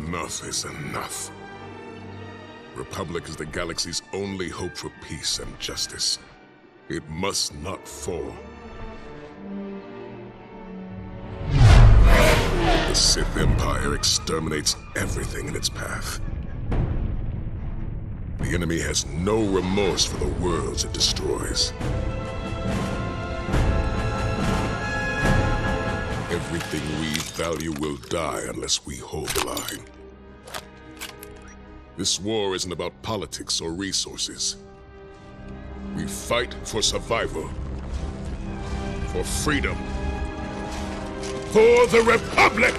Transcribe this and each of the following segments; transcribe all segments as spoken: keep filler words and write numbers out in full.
Enough is enough. Republic is the galaxy's only hope for peace and justice. It must not fall. The Sith Empire exterminates everything in its path. The enemy has no remorse for the worlds it destroys. Everything we value will die unless we hold the line. This war isn't about politics or resources. We fight for survival, for freedom, for the Republic!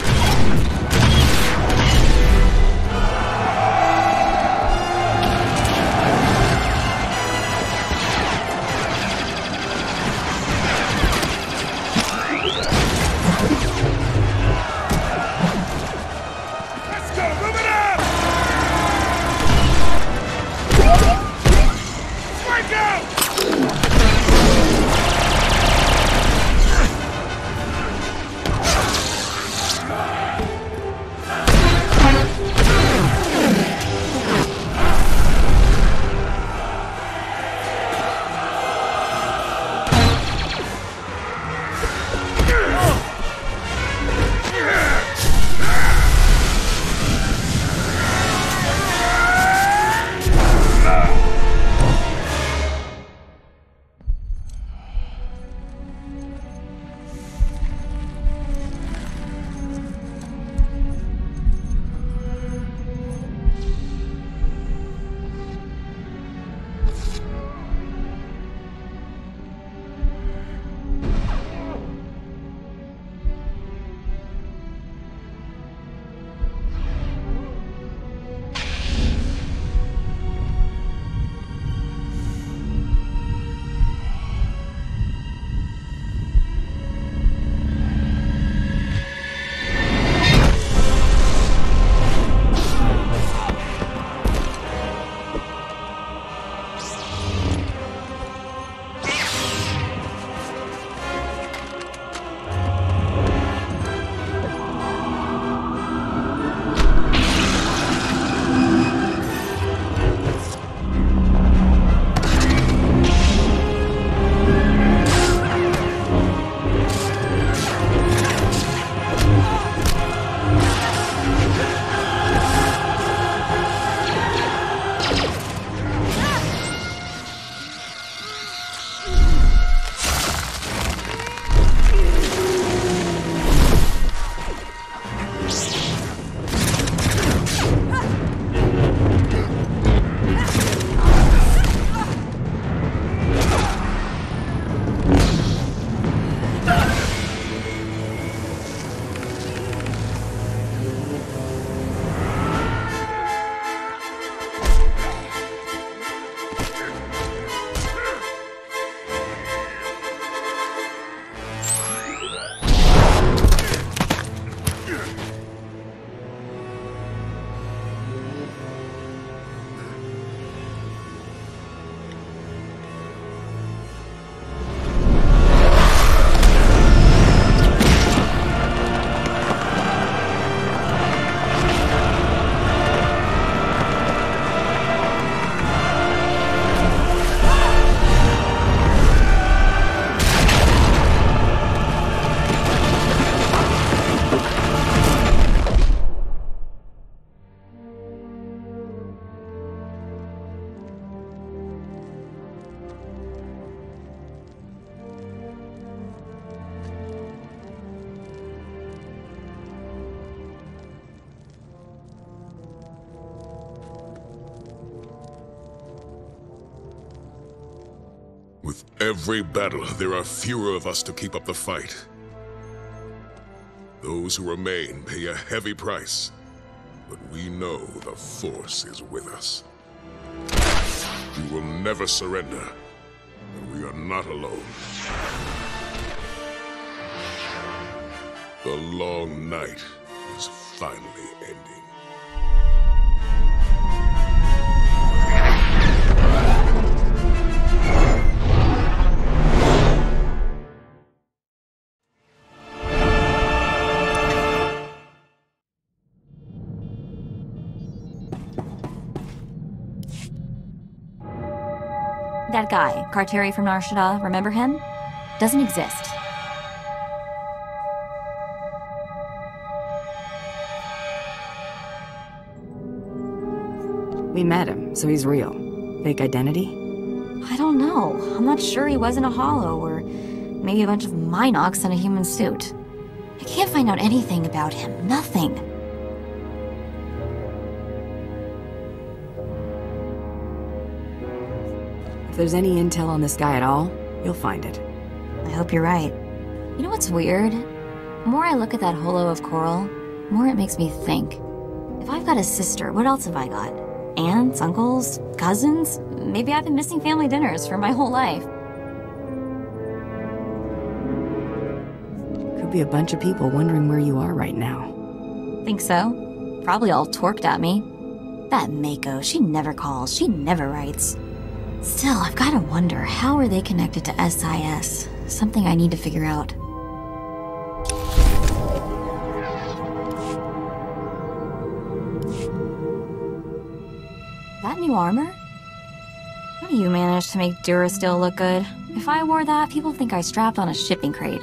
With every battle, there are fewer of us to keep up the fight. Those who remain pay a heavy price, but we know the Force is with us. We will never surrender, and we are not alone. The long night is finally ending. That guy, Karteri from Nar Shaddaa, remember him? Doesn't exist. We met him, so he's real. Fake identity? I don't know. I'm not sure he wasn't a hollow, or maybe a bunch of Minox in a human suit. I can't find out anything about him. Nothing. If there's any intel on this guy at all, you'll find it. I hope you're right. You know what's weird? The more I look at that holo of coral, the more it makes me think. If I've got a sister, what else have I got? Aunts, uncles, cousins? Maybe I've been missing family dinners for my whole life. Could be a bunch of people wondering where you are right now. Think so? Probably all torqued at me. That Mako, she never calls, she never writes. Still, I've gotta wonder, how are they connected to S I S? Something I need to figure out. That new armor? How do you manage to make Durasteel look good? If I wore that, people think I strapped on a shipping crate.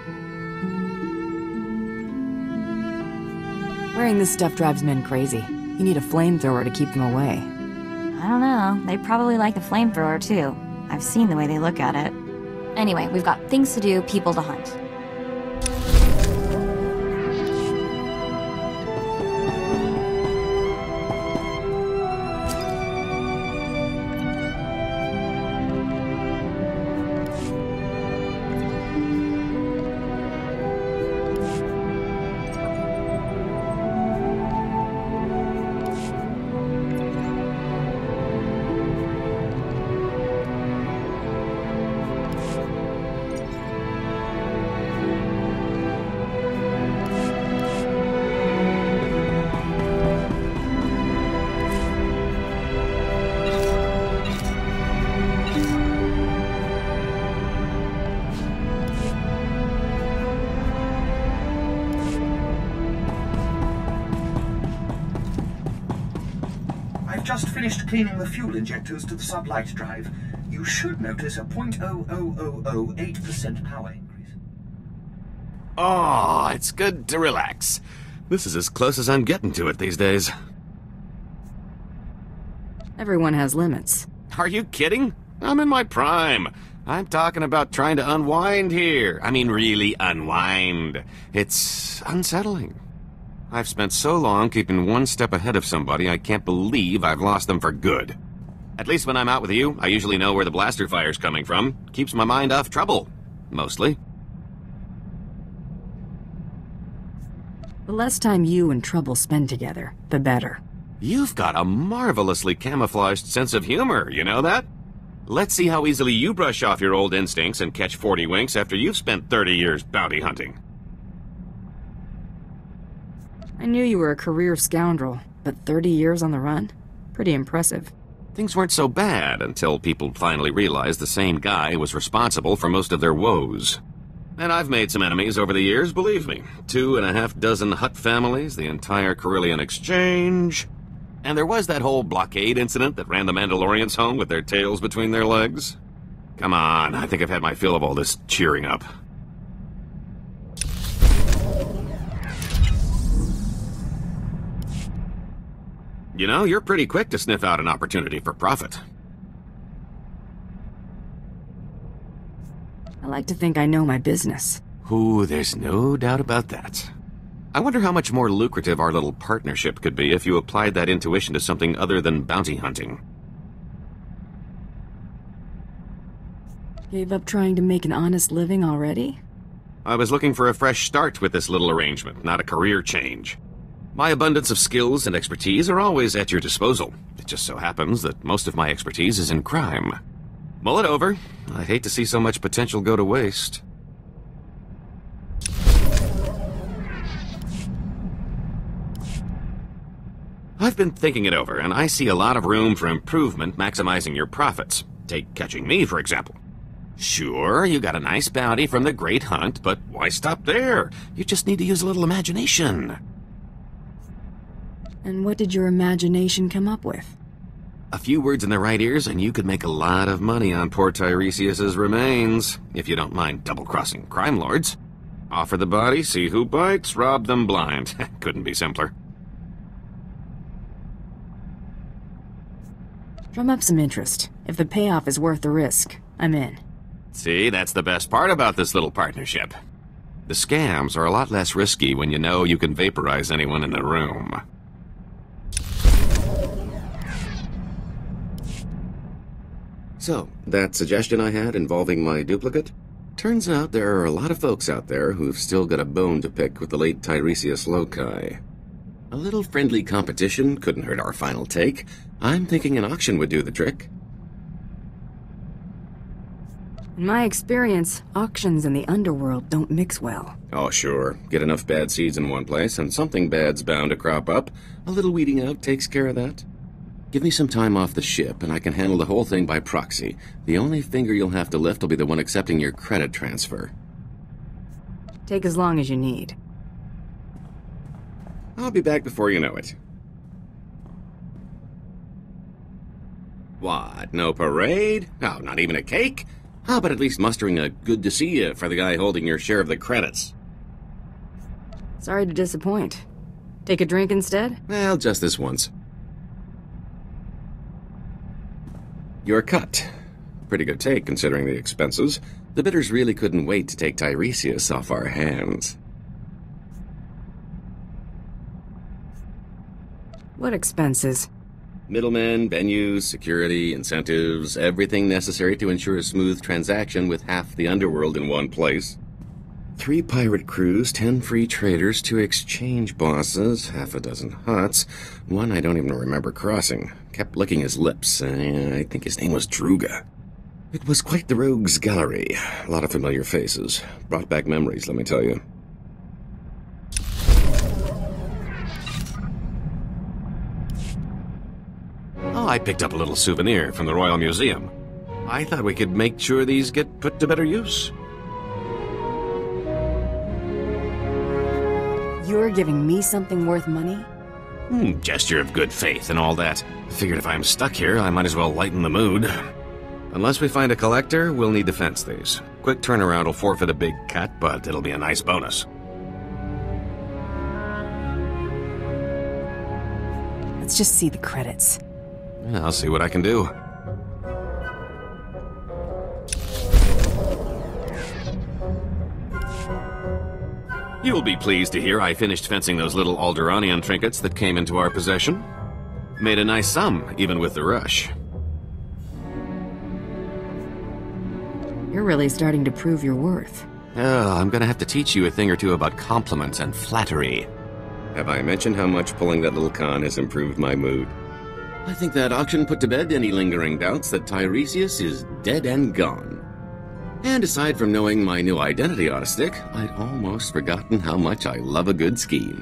Wearing this stuff drives men crazy. You need a flamethrower to keep them away. I don't know. They probably like the flamethrower, too. I've seen the way they look at it. Anyway, we've got things to do, people to hunt. Just finished cleaning the fuel injectors to the sublight drive. You should notice a zero point zero zero zero zero eight percent power increase. Oh, it's good to relax. This is as close as I'm getting to it these days. Everyone has limits. Are you kidding? I'm in my prime. I'm talking about trying to unwind here. I mean, really unwind. It's unsettling. I've spent so long keeping one step ahead of somebody, I can't believe I've lost them for good. At least when I'm out with you, I usually know where the blaster fire's coming from. Keeps my mind off trouble. Mostly. The less time you and Trouble spend together, the better. You've got a marvelously camouflaged sense of humor, you know that? Let's see how easily you brush off your old instincts and catch forty winks after you've spent thirty years bounty hunting. I knew you were a career scoundrel, but thirty years on the run? Pretty impressive. Things weren't so bad until people finally realized the same guy was responsible for most of their woes. And I've made some enemies over the years, believe me. Two and a half dozen Hutt families, the entire Carillion Exchange. And there was that whole blockade incident that ran the Mandalorians home with their tails between their legs. Come on, I think I've had my fill of all this cheering up. You know, you're pretty quick to sniff out an opportunity for profit. I like to think I know my business. Ooh, there's no doubt about that. I wonder how much more lucrative our little partnership could be if you applied that intuition to something other than bounty hunting. Gave up trying to make an honest living already? I was looking for a fresh start with this little arrangement, not a career change. My abundance of skills and expertise are always at your disposal. It just so happens that most of my expertise is in crime. Mull it over. I hate to see so much potential go to waste. I've been thinking it over, and I see a lot of room for improvement maximizing your profits. Take catching me, for example. Sure, you got a nice bounty from the Great Hunt, but why stop there? You just need to use a little imagination. And what did your imagination come up with? A few words in the right ears and you could make a lot of money on poor Tiresias's remains, if you don't mind double-crossing crime lords. Offer the body, see who bites, rob them blind. Couldn't be simpler. Drum up some interest. If the payoff is worth the risk, I'm in. See, that's the best part about this little partnership. The scams are a lot less risky when you know you can vaporize anyone in the room. So, that suggestion I had involving my duplicate? Turns out there are a lot of folks out there who've still got a bone to pick with the late Tiresias Loci. A little friendly competition couldn't hurt our final take. I'm thinking an auction would do the trick. In my experience, auctions and the underworld don't mix well. Oh, sure. Get enough bad seeds in one place, and something bad's bound to crop up. A little weeding out takes care of that. Give me some time off the ship, and I can handle the whole thing by proxy. The only finger you'll have to lift will be the one accepting your credit transfer. Take as long as you need. I'll be back before you know it. What, no parade? Oh, not even a cake? How about at least mustering a good to see you for the guy holding your share of the credits? Sorry to disappoint. Take a drink instead? Well, just this once. You're cut. Pretty good take, considering the expenses. The bidders really couldn't wait to take Tiresias off our hands. What expenses? Middlemen, venues, security, incentives, everything necessary to ensure a smooth transaction with half the underworld in one place. Three pirate crews, ten free traders, two exchange bosses, half a dozen huts, one I don't even remember crossing. Kept licking his lips. Uh, I think his name was Druga. It was quite the rogues' gallery. A lot of familiar faces. Brought back memories, let me tell you. Oh, I picked up a little souvenir from the Royal Museum. I thought we could make sure these get put to better use. You're giving me something worth money? Hmm, gesture of good faith and all that. Figured if I'm stuck here, I might as well lighten the mood. Unless we find a collector, we'll need to fence these. Quick turnaround will forfeit a big cut, but it'll be a nice bonus. Let's just see the credits. Yeah, I'll see what I can do. You'll be pleased to hear I finished fencing those little Alderanian trinkets that came into our possession. Made a nice sum, even with the rush. You're really starting to prove your worth. Oh, I'm gonna have to teach you a thing or two about compliments and flattery. Have I mentioned how much pulling that little con has improved my mood? I think that auction put to bed any lingering doubts that Tiresias is dead and gone. And aside from knowing my new identity ought to stick, I'd almost forgotten how much I love a good scheme.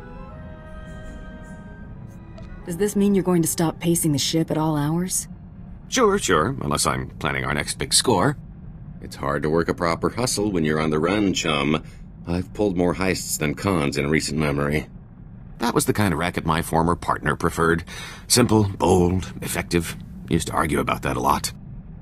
Does this mean you're going to stop pacing the ship at all hours? Sure, sure, unless I'm planning our next big score. It's hard to work a proper hustle when you're on the run, chum. I've pulled more heists than cons in recent memory. That was the kind of racket my former partner preferred. Simple, bold, effective. Used to argue about that a lot.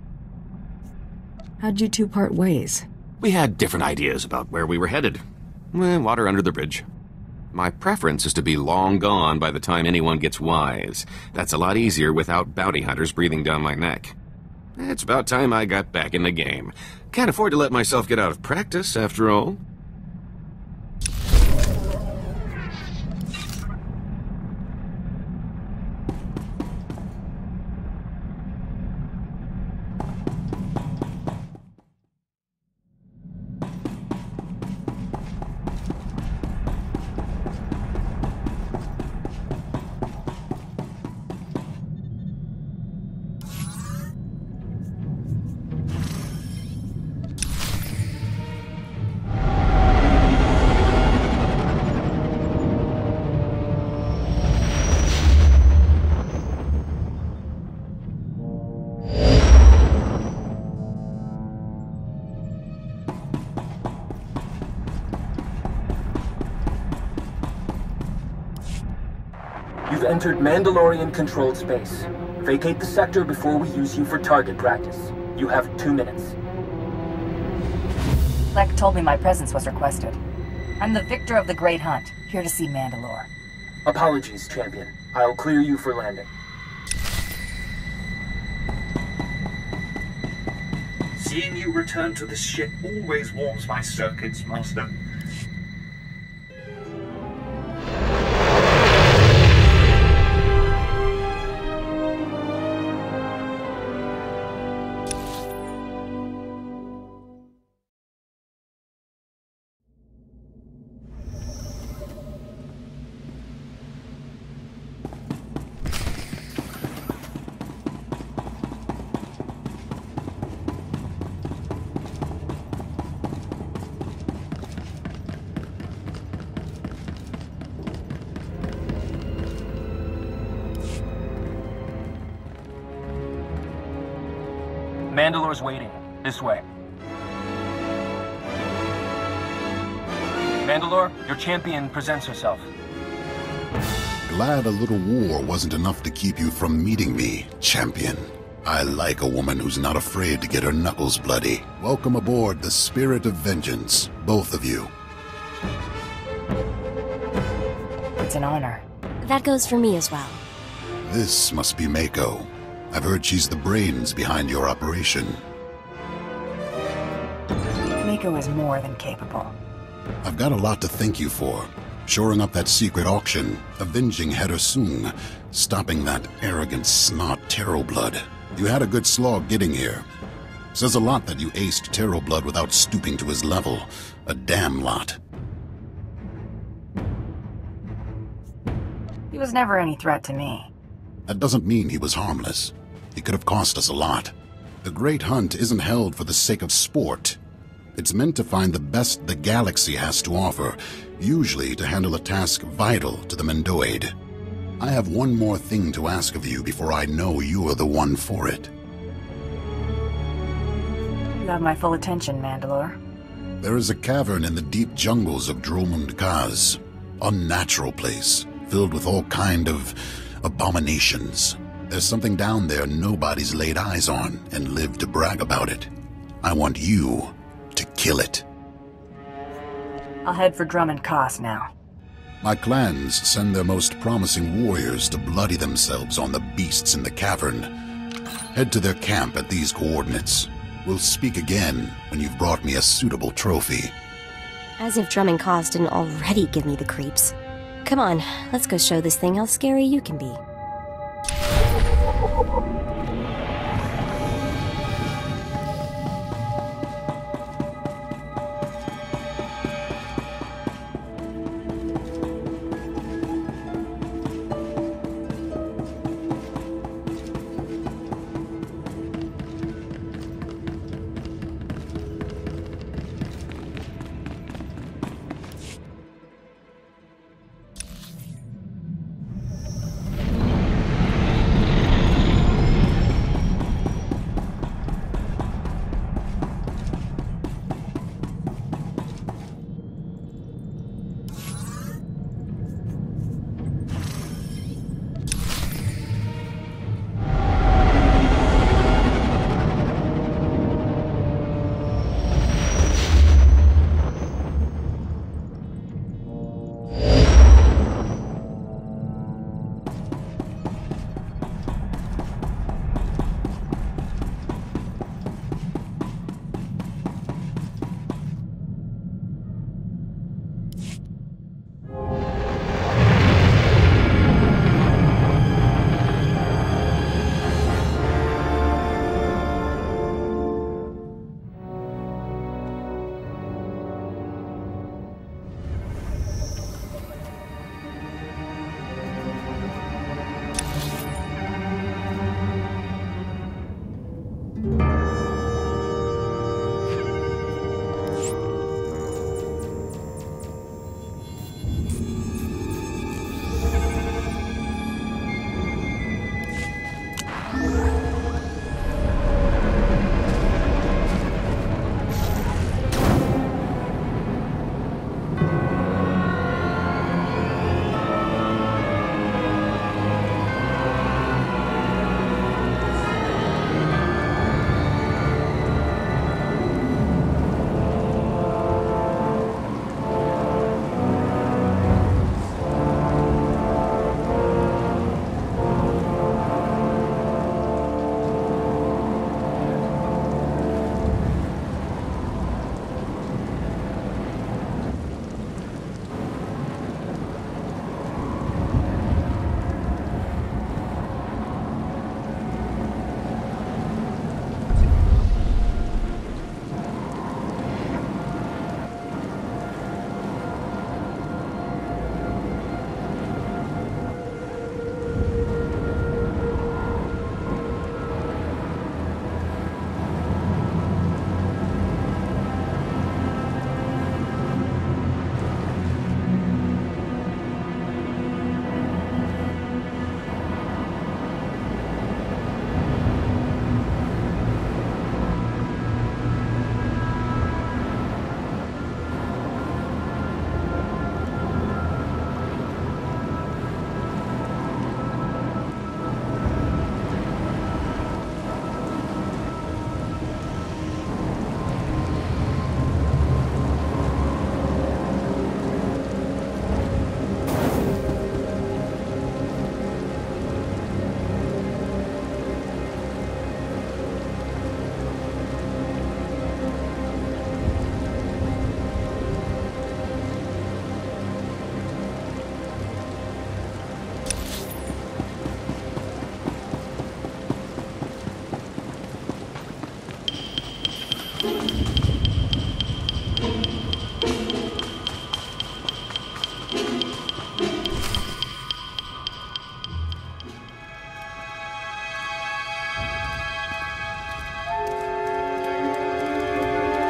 How'd you two part ways? We had different ideas about where we were headed. Eh, water under the bridge. My preference is to be long gone by the time anyone gets wise. That's a lot easier without bounty hunters breathing down my neck. It's about time I got back in the game. Can't afford to let myself get out of practice, after all. You've entered Mandalorian-controlled space. Vacate the sector before we use you for target practice. You have two minutes. Lek told me my presence was requested. I'm the victor of the Great Hunt, here to see Mandalore. Apologies, Champion. I'll clear you for landing. Seeing you return to this ship always warms my circuits, Master. Mandalore's waiting. This way. Mandalore, your champion presents herself. Glad a little war wasn't enough to keep you from meeting me, champion. I like a woman who's not afraid to get her knuckles bloody. Welcome aboard the Spirit of Vengeance, both of you. It's an honor. That goes for me as well. This must be Mako. I've heard she's the brains behind your operation. Mako is more than capable. I've got a lot to thank you for. Shoring up that secret auction, avenging Header Sung, stopping that arrogant snot Terroblood. You had a good slog getting here. Says a lot that you aced Terroblood without stooping to his level. A damn lot. He was never any threat to me. That doesn't mean he was harmless. He could have cost us a lot. The Great Hunt isn't held for the sake of sport. It's meant to find the best the galaxy has to offer, usually to handle a task vital to the Mendoid. I have one more thing to ask of you before I know you are the one for it. You have my full attention, Mandalore. There is a cavern in the deep jungles of Dromund Kaz. Unnatural place, filled with all kind of abominations. There's something down there nobody's laid eyes on and lived to brag about it. I want you to kill it. I'll head for Drummond Koss now. My clans send their most promising warriors to bloody themselves on the beasts in the cavern. Head to their camp at these coordinates. We'll speak again when you've brought me a suitable trophy. As if Drummond Koss didn't already give me the creeps. Come on, let's go show this thing how scary you can be.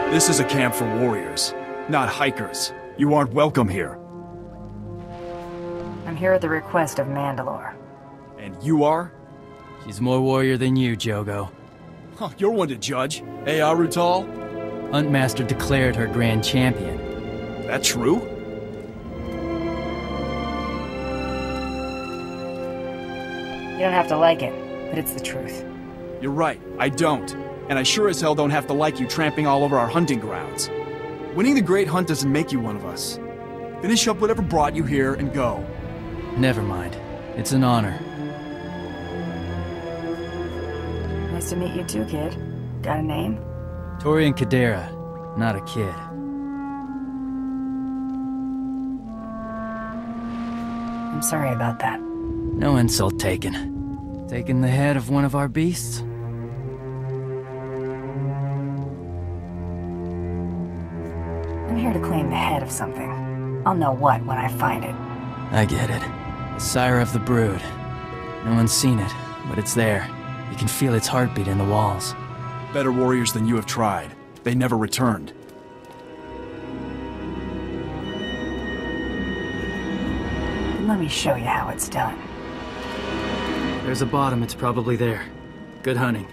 This is a camp for warriors, not hikers. You aren't welcome here. I'm here at the request of Mandalore. And you are? She's more warrior than you, Jogo. Huh, you're one to judge. Eh, Arutal? Huntmaster declared her grand champion. That true? You don't have to like it, but it's the truth. You're right, I don't. And I sure as hell don't have to like you tramping all over our hunting grounds. Winning the Great Hunt doesn't make you one of us. Finish up whatever brought you here and go. Never mind. It's an honor. Nice to meet you too, kid. Got a name? Torian Kadera, not a kid. I'm sorry about that. No insult taken. Taking the head of one of our beasts? I'm here to claim the head of something. I'll know what when I find it. I get it. The sire of the brood. No one's seen it, but it's there. You can feel its heartbeat in the walls. Better warriors than you have tried. They never returned. Let me show you how it's done. There's a bottom, it's probably there. Good hunting.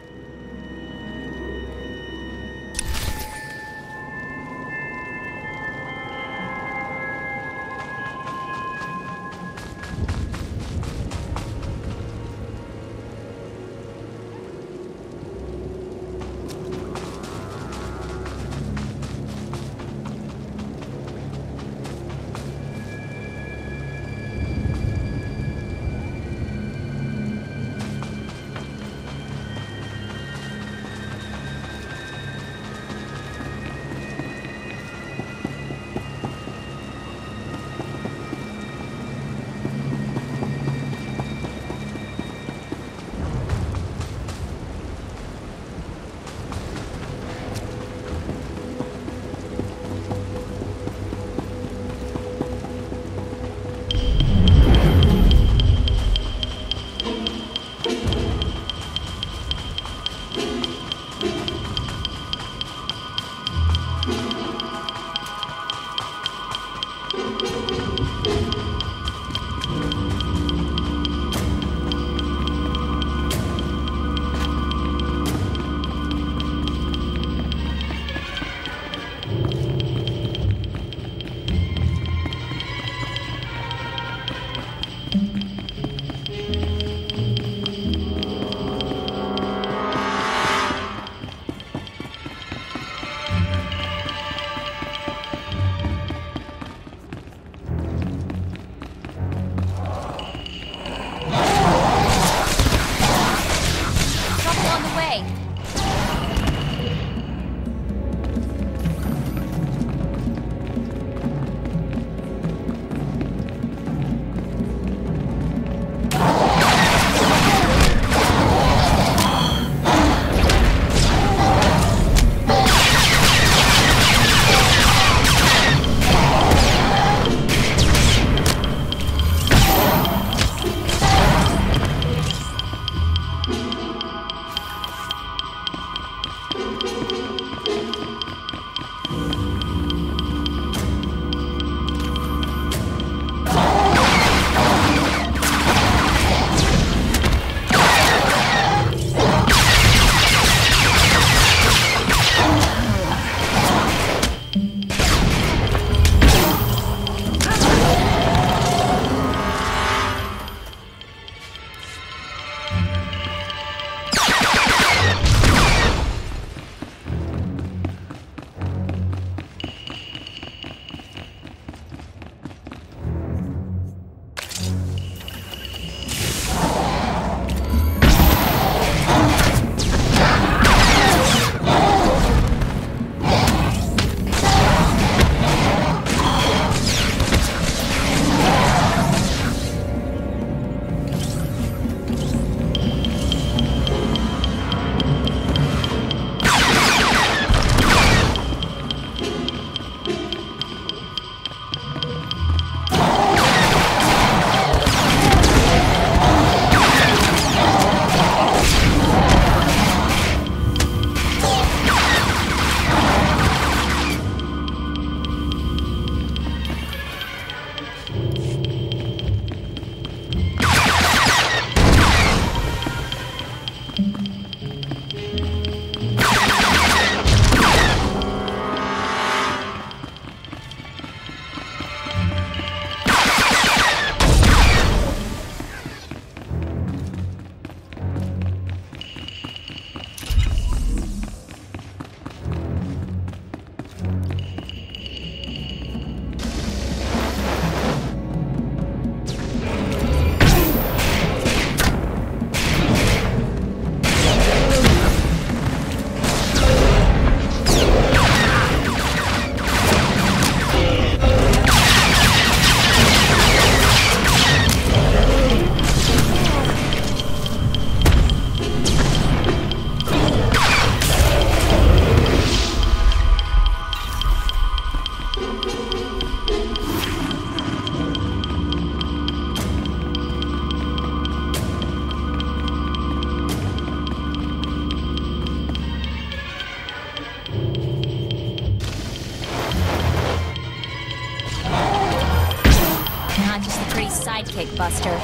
traffic, Buster.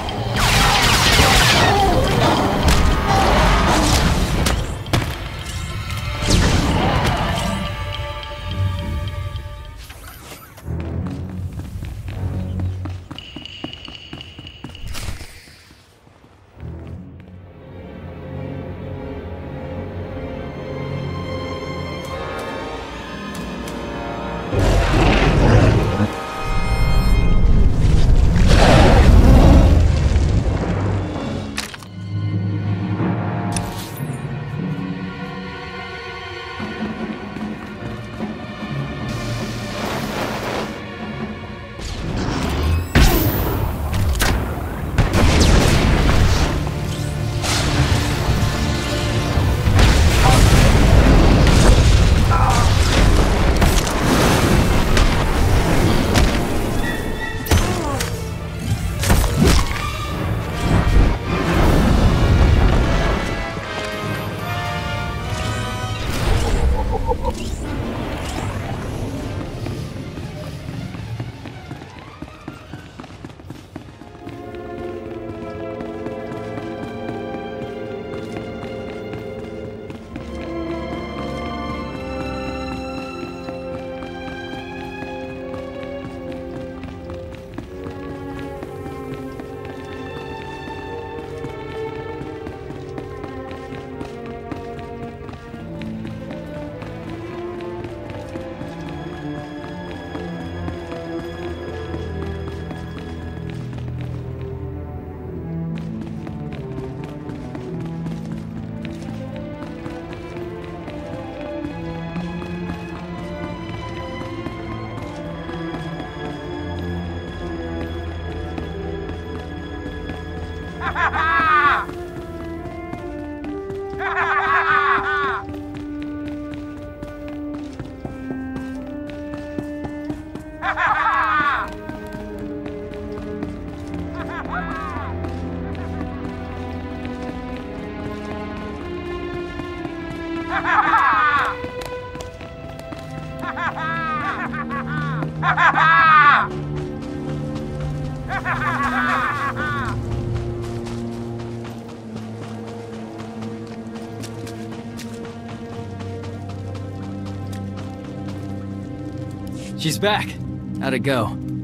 She's back. How'd it go?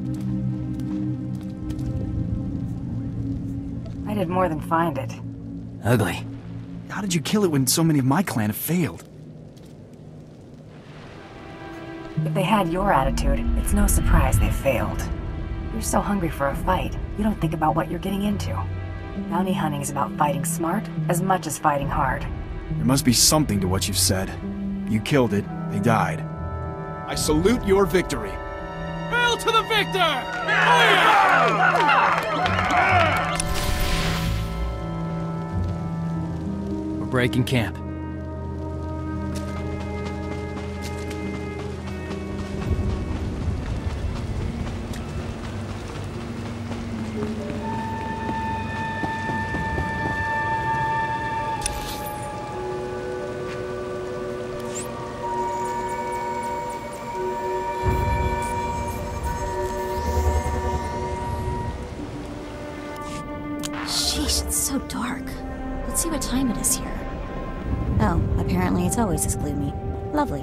I did more than find it. Ugly. How did you kill it when so many of my clan have failed? If they had your attitude, it's no surprise they failed. You're so hungry for a fight, you don't think about what you're getting into. Bounty hunting is about fighting smart as much as fighting hard. There must be something to what you've said. You killed it, they died. I salute your victory. Hail to the victor! We're breaking camp. So dark. Let's see what time it is here. Oh, apparently it's always this gloomy. Lovely.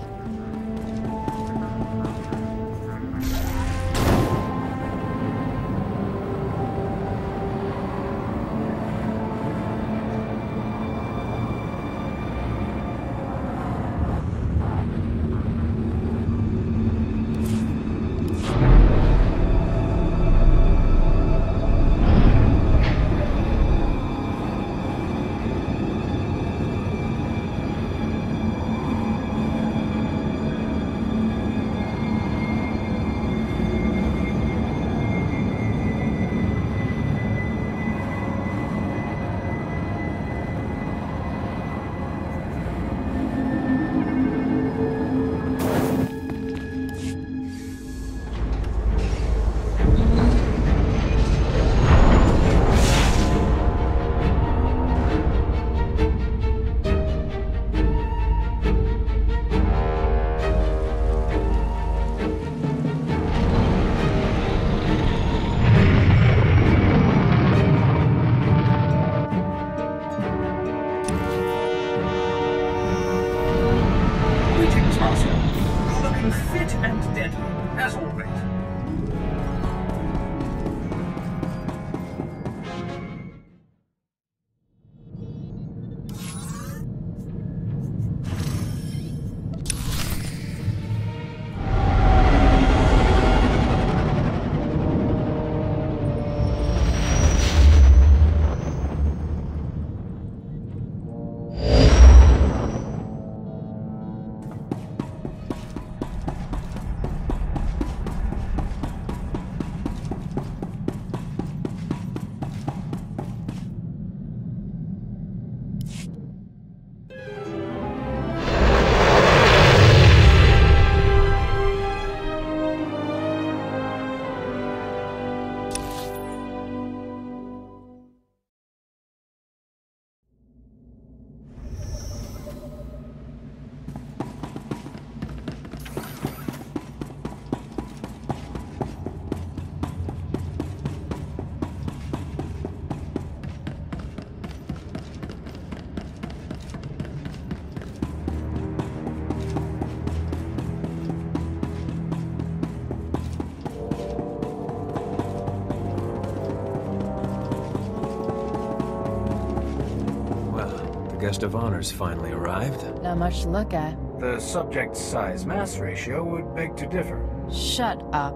guest of honor's finally arrived. Not much to look at. The subject size-mass ratio would beg to differ. Shut up.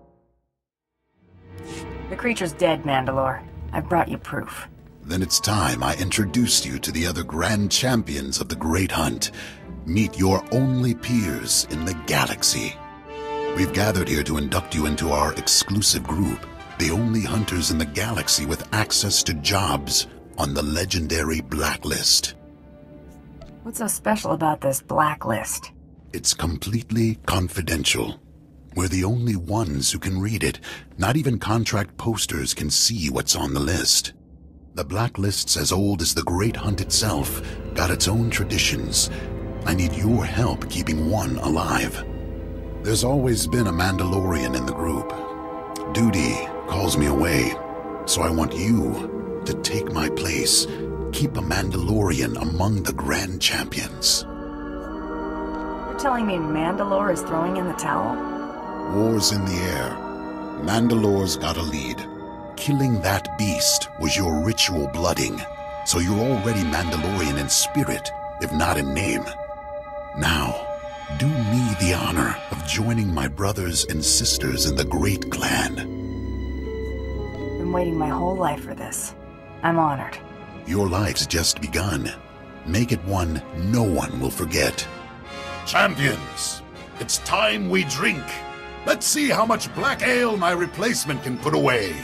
The creature's dead, Mandalore. I've brought you proof. Then it's time I introduced you to the other grand champions of the Great Hunt. Meet your only peers in the galaxy. We've gathered here to induct you into our exclusive group, the only hunters in the galaxy with access to jobs on the legendary Blacklist. What's so special about this Blacklist? It's completely confidential. We're the only ones who can read it. Not even contract posters can see what's on the list. The Blacklist's as old as the Great Hunt itself, got its own traditions. I need your help keeping one alive. There's always been a Mandalorian in the group. Duty calls me away, so I want you to take my place. Keep a Mandalorian among the Grand Champions. You're telling me Mandalore is throwing in the towel? War's in the air. Mandalore's got a lead. Killing that beast was your ritual blooding, so you're already Mandalorian in spirit, if not in name. Now, do me the honor of joining my brothers and sisters in the Great Clan. Been waiting my whole life for this. I'm honored. Your life's just begun. Make it one no one will forget. Champions, it's time we drink. Let's see how much black ale my replacement can put away.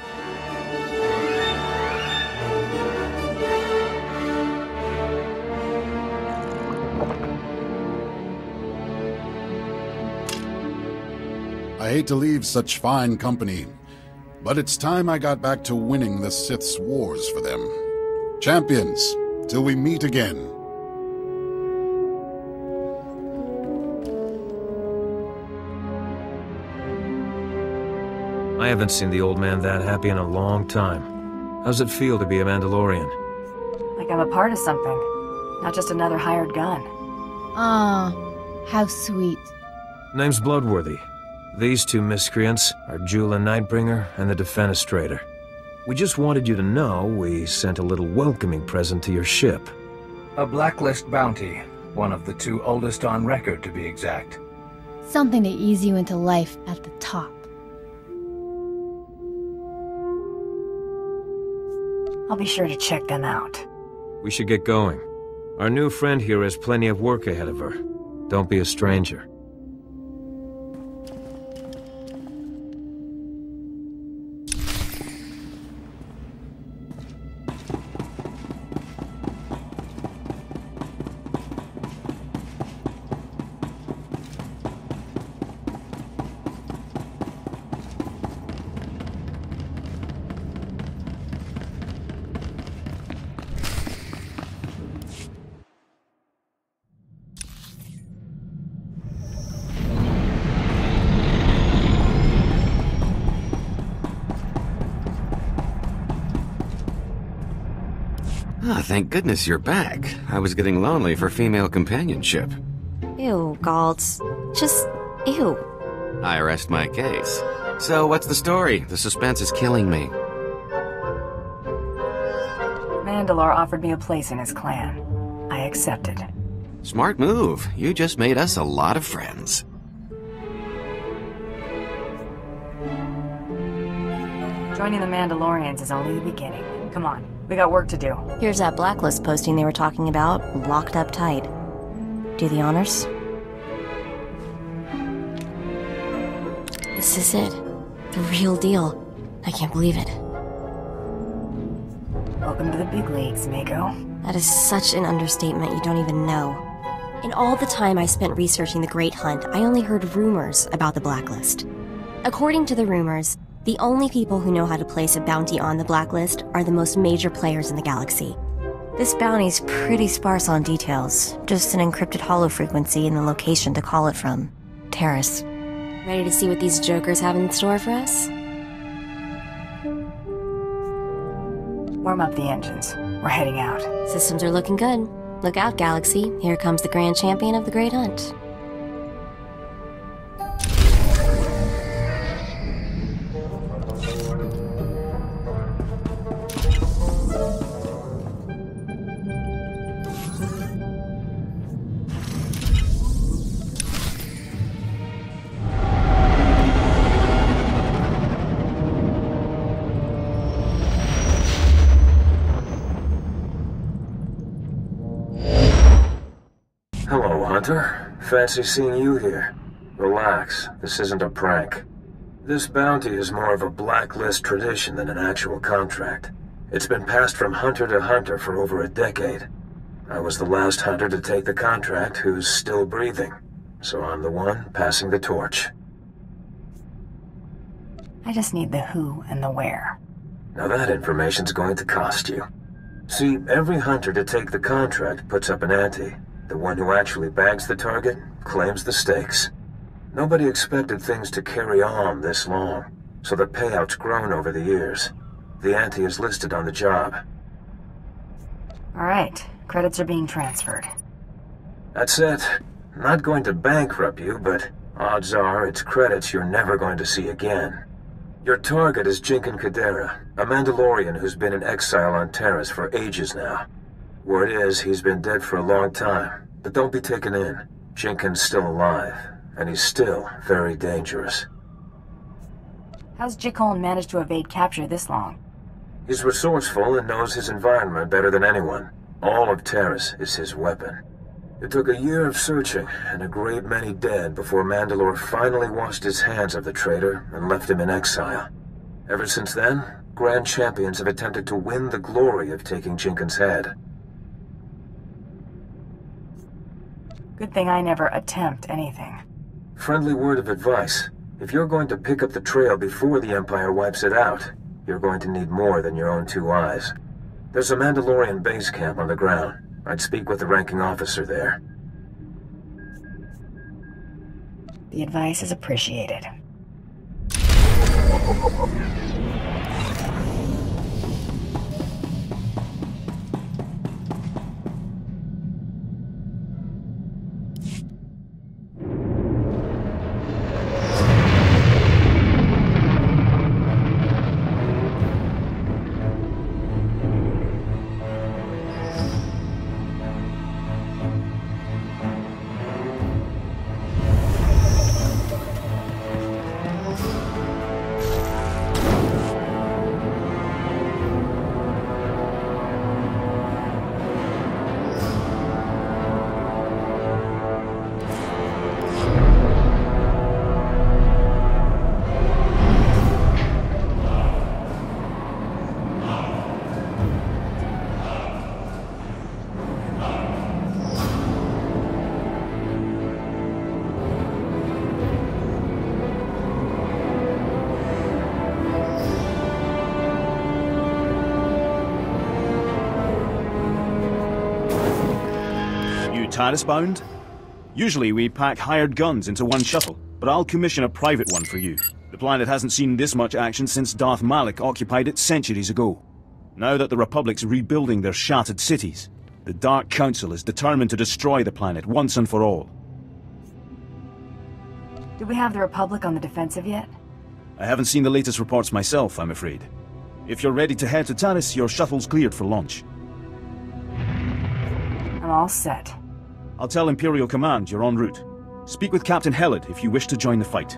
I hate to leave such fine company, but it's time I got back to winning the Sith's wars for them. Champions, till we meet again. I haven't seen the old man that happy in a long time. How's it feel to be a Mandalorian? Like I'm a part of something, not just another hired gun. Ah, how sweet. Name's Bloodworthy. These two miscreants are Jula Nightbringer and the Defenestrator. We just wanted you to know we sent a little welcoming present to your ship. A Blacklist bounty, one of the two oldest on record to be exact. Something to ease you into life at the top. I'll be sure to check them out. We should get going. Our new friend here has plenty of work ahead of her. Don't be a stranger. Ah, thank goodness you're back. I was getting lonely for female companionship. Ew, Galtz. Just, ew. I rest my case. So, what's the story? The suspense is killing me. Mandalore offered me a place in his clan. I accepted. Smart move. You just made us a lot of friends. Joining the Mandalorians is only the beginning. Come on, we got work to do. Here's that Blacklist posting they were talking about, locked up tight. Do the honors. This is it. The real deal. I can't believe it. Welcome to the big leagues, Mako. That is such an understatement you don't even know. In all the time I spent researching the Great Hunt, I only heard rumors about the Blacklist. According to the rumors, the only people who know how to place a bounty on the Blacklist are the most major players in the galaxy. This bounty's pretty sparse on details, just an encrypted hollow frequency and the location to call it from. Taris. Ready to see what these jokers have in store for us? Warm up the engines. We're heading out. Systems are looking good. Look out, Galaxy. Here comes the Grand Champion of the Great Hunt. Hunter. Fancy seeing you here. Relax, this isn't a prank. This bounty is more of a blacklist tradition than an actual contract. It's been passed from hunter to hunter for over a decade. I was the last hunter to take the contract who's still breathing, so I'm the one passing the torch. I just need the who and the where. Now that information's going to cost you. See, every hunter to take the contract puts up an ante. The one who actually bags the target claims the stakes. Nobody expected things to carry on this long, so the payout's grown over the years. The ante is listed on the job. All right, credits are being transferred. That's it. Not going to bankrupt you, but odds are it's credits you're never going to see again. Your target is Jinkin Kadera, a Mandalorian who's been in exile on Taris for ages now. Word is he's been dead for a long time, but don't be taken in. Jinkin's still alive, and he's still very dangerous. How's Jikon managed to evade capture this long? He's resourceful and knows his environment better than anyone. All of Taris is his weapon. It took a year of searching, and a great many dead before Mandalore finally washed his hands of the traitor and left him in exile. Ever since then, Grand Champions have attempted to win the glory of taking Jinkin's head. Good thing I never attempt anything. Friendly word of advice. If you're going to pick up the trail before the Empire wipes it out, you're going to need more than your own two eyes. There's a Mandalorian base camp on the ground. I'd speak with the ranking officer there. The advice is appreciated. Taris bound? Usually we pack hired guns into one shuttle, but I'll commission a private one for you. The planet hasn't seen this much action since Darth Malik occupied it centuries ago. Now that the Republic's rebuilding their shattered cities, the Dark Council is determined to destroy the planet once and for all. Do we have the Republic on the defensive yet? I haven't seen the latest reports myself, I'm afraid. If you're ready to head to Taris, your shuttle's cleared for launch. I'm all set. I'll tell Imperial Command you're en route. Speak with Captain Helid if you wish to join the fight.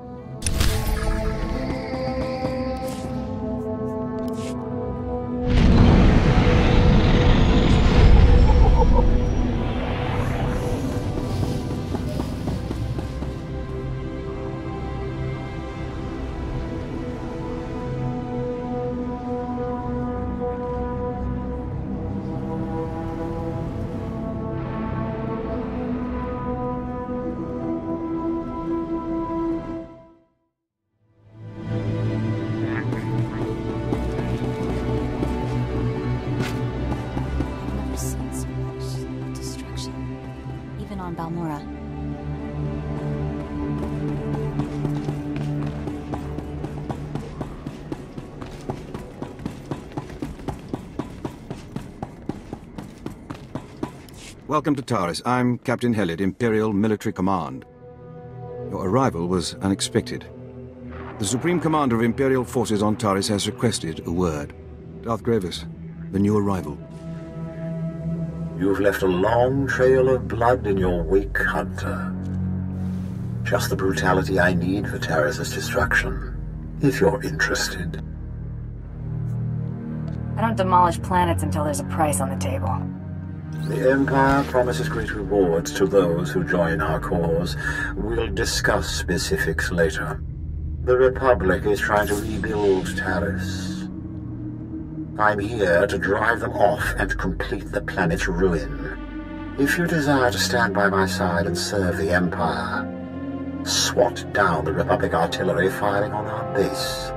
Welcome to Taris. I'm Captain Helid, Imperial Military Command. Your arrival was unexpected. The Supreme Commander of Imperial Forces on Taris has requested a word. Darth Gravis, the new arrival. You've left a long trail of blood in your wake, Hunter. Just the brutality I need for Taris' destruction, if you're interested. I don't demolish planets until there's a price on the table. The Empire promises great rewards to those who join our cause. We'll discuss specifics later. The Republic is trying to rebuild Taris. I'm here to drive them off and complete the planet's ruin. If you desire to stand by my side and serve the Empire, swat down the Republic artillery firing on our base.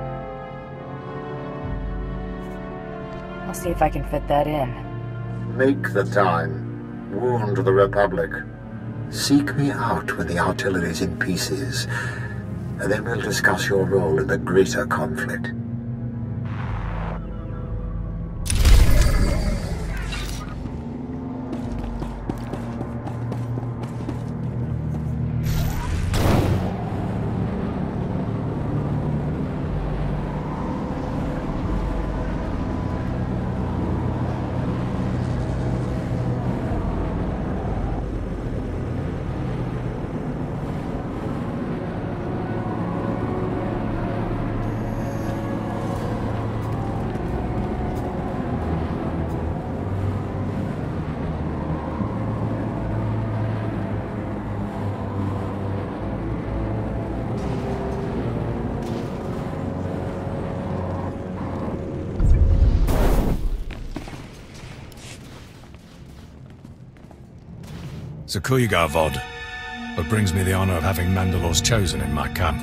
I'll see if I can fit that in. Make the time. Wound the Republic. Seek me out when the artillery's in pieces, and then we'll discuss your role in the greater conflict. Zakuyga Vod, what brings me the honor of having Mandalore's chosen in my camp.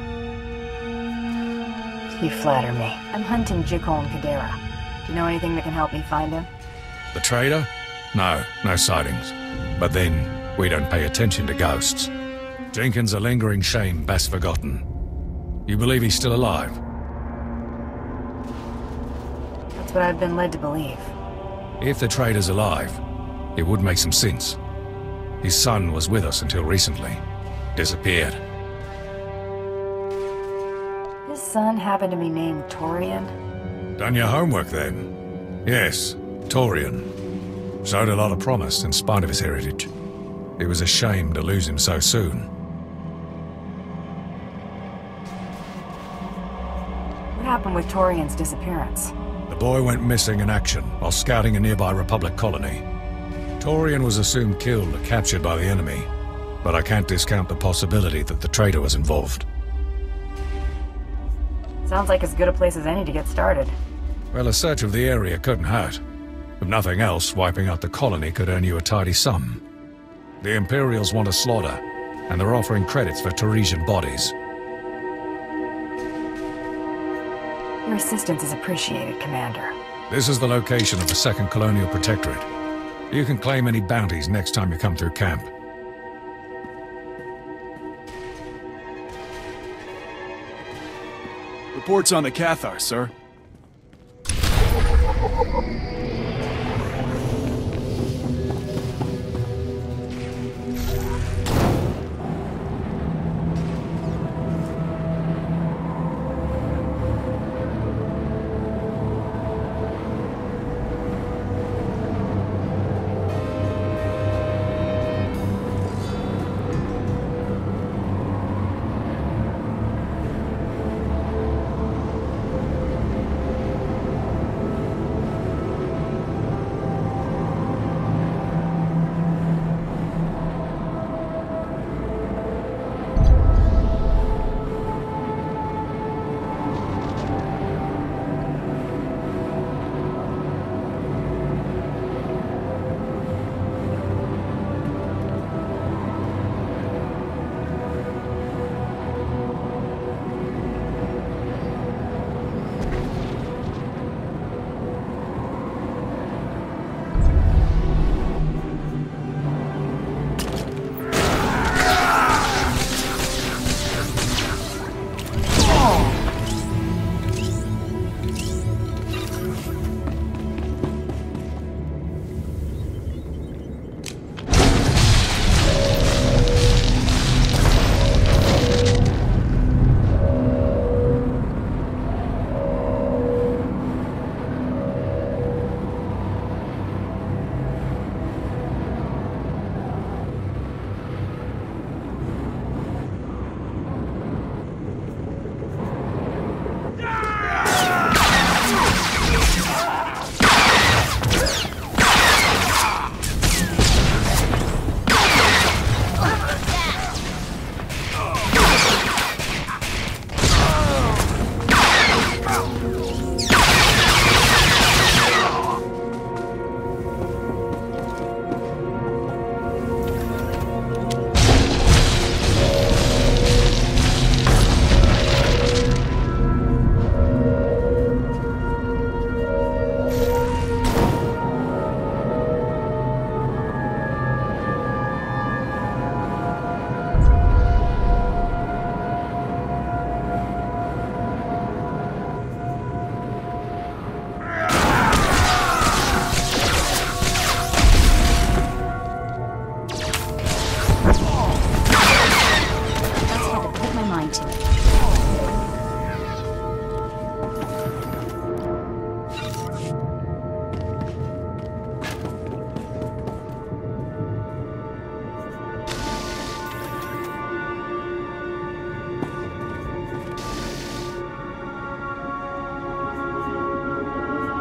You flatter me. I'm hunting Jikol and Kadera. Do you know anything that can help me find him? The trader? No, no sightings. But then, we don't pay attention to ghosts. Jenkins a lingering shame best forgotten. You believe he's still alive? That's what I've been led to believe. If the trader's alive, it would make some sense. His son was with us until recently. Disappeared. His son happened to be named Torian? Done your homework then? Yes, Torian. Showed a lot of promise in spite of his heritage. It was a shame to lose him so soon. What happened with Torian's disappearance? The boy went missing in action while scouting a nearby Republic colony. Torian was assumed killed or captured by the enemy, but I can't discount the possibility that the traitor was involved. Sounds like as good a place as any to get started. Well, a search of the area couldn't hurt. If nothing else, wiping out the colony could earn you a tidy sum. The Imperials want a slaughter, and they're offering credits for Tarisian bodies. Your assistance is appreciated, Commander. This is the location of the Second Colonial Protectorate. You can claim any bounties next time you come through camp. Reports on the Cathar, sir.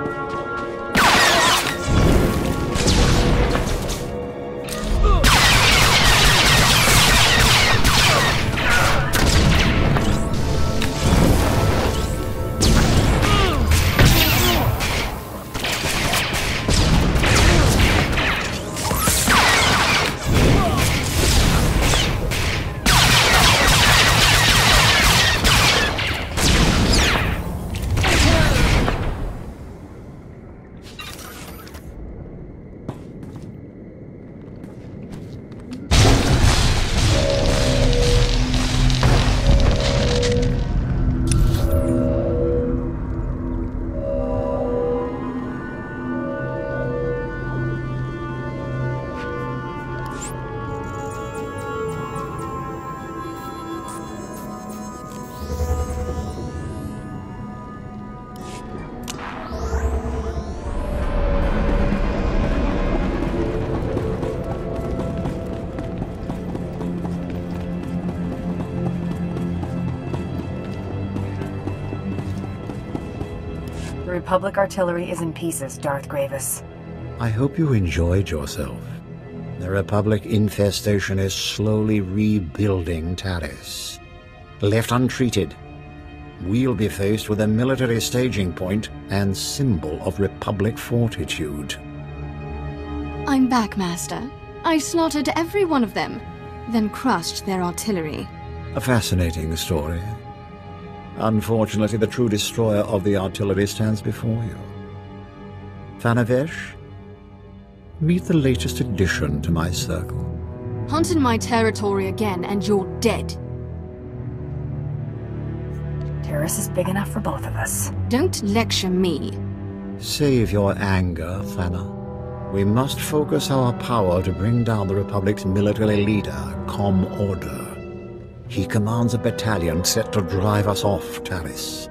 The Republic artillery is in pieces, Darth Gravis. I hope you enjoyed yourself. The Republic infestation is slowly rebuilding Taris. Left untreated, we'll be faced with a military staging point and symbol of Republic fortitude. I'm back, Master. I slaughtered every one of them, then crushed their artillery. A fascinating story. Unfortunately, the true destroyer of the artillery stands before you. Thanavesh, meet the latest addition to my circle. Hunt in my territory again, and you're dead. Taris is big enough for both of us. Don't lecture me. Save your anger, Thana. We must focus our power to bring down the Republic's military leader, Com Order. He commands a battalion set to drive us off Taris.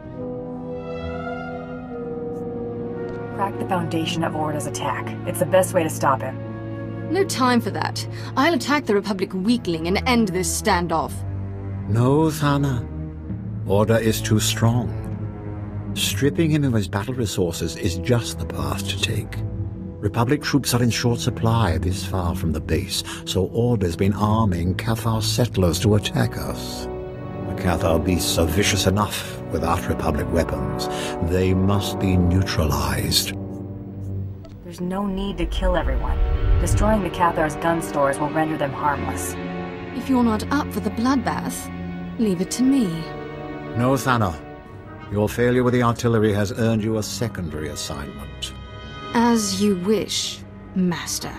Crack the foundation of Orda's attack. It's the best way to stop him. No time for that. I'll attack the Republic weakling and end this standoff. No, Thana. Order is too strong. Stripping him of his battle resources is just the path to take. Republic troops are in short supply this far from the base, so Order's been arming Cathar settlers to attack us. The Cathar beasts are vicious enough without Republic weapons. They must be neutralized. There's no need to kill everyone. Destroying the Cathar's gun stores will render them harmless. If you're not up for the bloodbath, leave it to me. No, Thana. Your failure with the artillery has earned you a secondary assignment. As you wish, Master.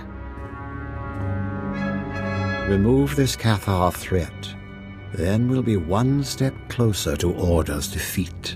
Remove this Cathar threat. Then we'll be one step closer to Order's defeat.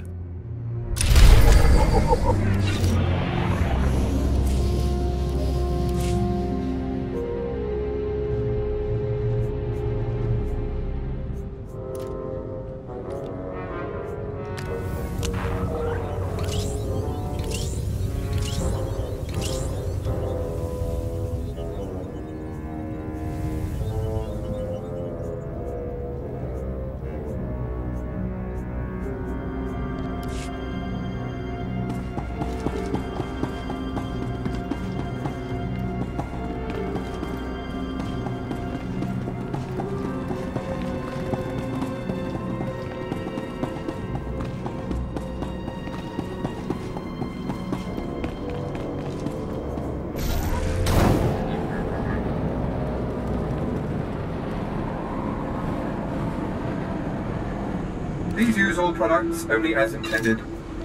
Please use all products only as intended.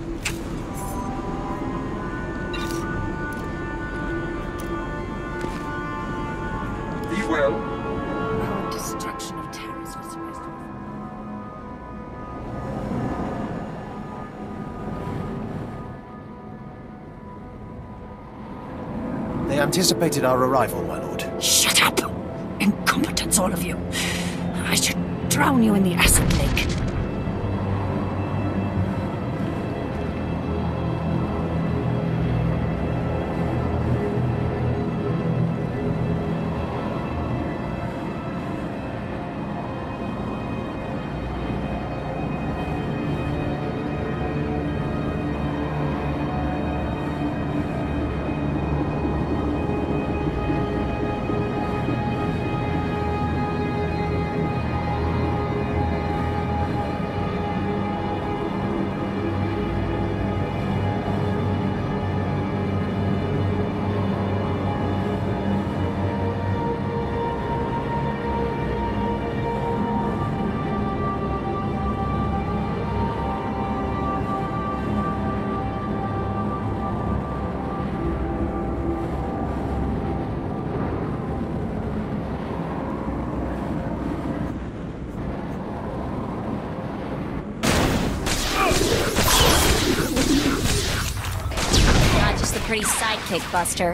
Be well. Our destruction of Taris was supposed to... They anticipated our arrival, my lord. Shut up! Incompetents, all of you. I should drown you in the acid lake. pretty sidekick, Buster.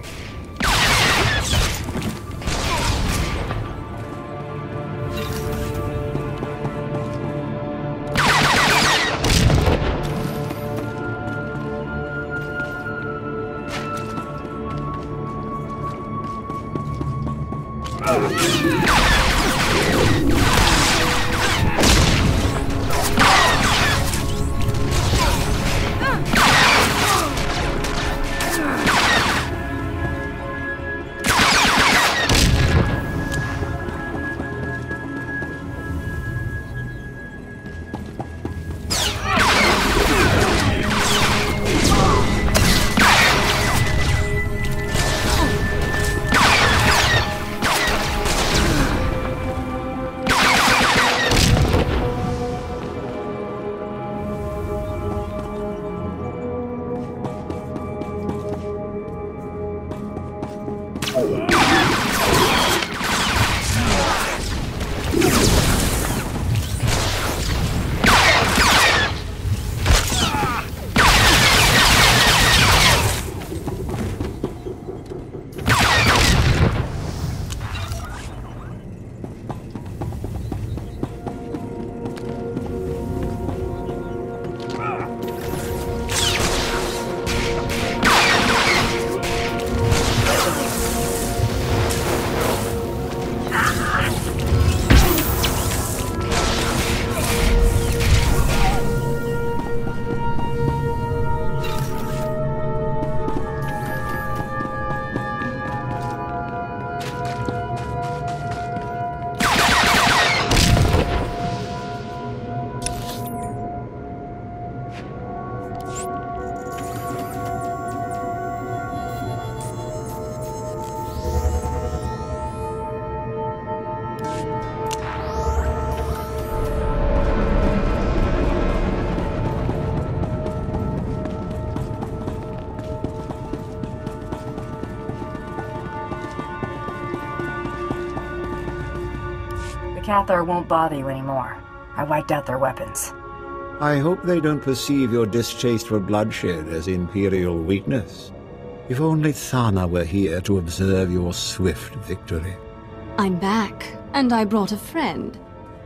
Cathar won't bother you anymore. I wiped out their weapons. I hope they don't perceive your distaste for bloodshed as Imperial weakness. If only Thana were here to observe your swift victory. I'm back, and I brought a friend.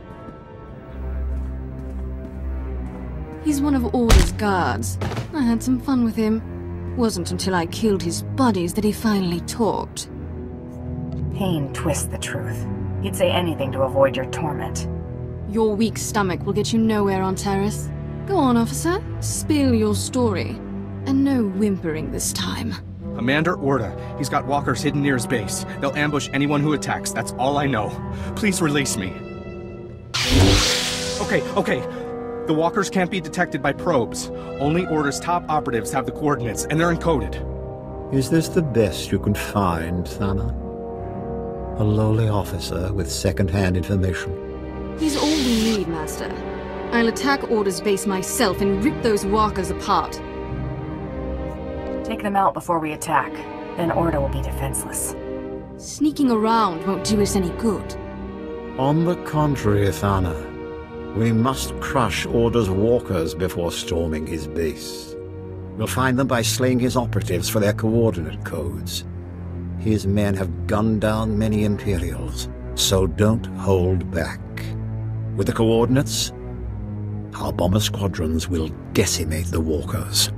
He's one of Order's guards. I had some fun with him. Wasn't until I killed his buddies that he finally talked. Pain twists the truth. He'd say anything to avoid your torment. Your weak stomach will get you nowhere on Taris. Go on, officer. Spill your story. And no whimpering this time. Commander Orda. He's got walkers hidden near his base. They'll ambush anyone who attacks. That's all I know. Please release me. Okay, okay. The walkers can't be detected by probes. Only Order's top operatives have the coordinates, and they're encoded. Is this the best you can find, Thana? A lowly officer with second-hand information. He's all we need, Master. I'll attack Order's base myself and rip those walkers apart. Take them out before we attack. Then Order will be defenseless. Sneaking around won't do us any good. On the contrary, Thana. We must crush Order's walkers before storming his base. We'll find them by slaying his operatives for their coordinate codes. His men have gunned down many Imperials, so don't hold back. With the coordinates, our bomber squadrons will decimate the walkers.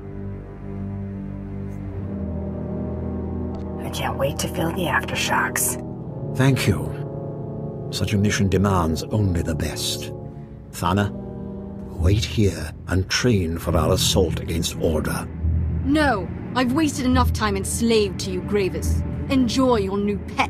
I can't wait to feel the aftershocks. Thank you. Such a mission demands only the best. Thana, wait here and train for our assault against Order. No! I've wasted enough time enslaved to you, Gravis. Enjoy your new pet.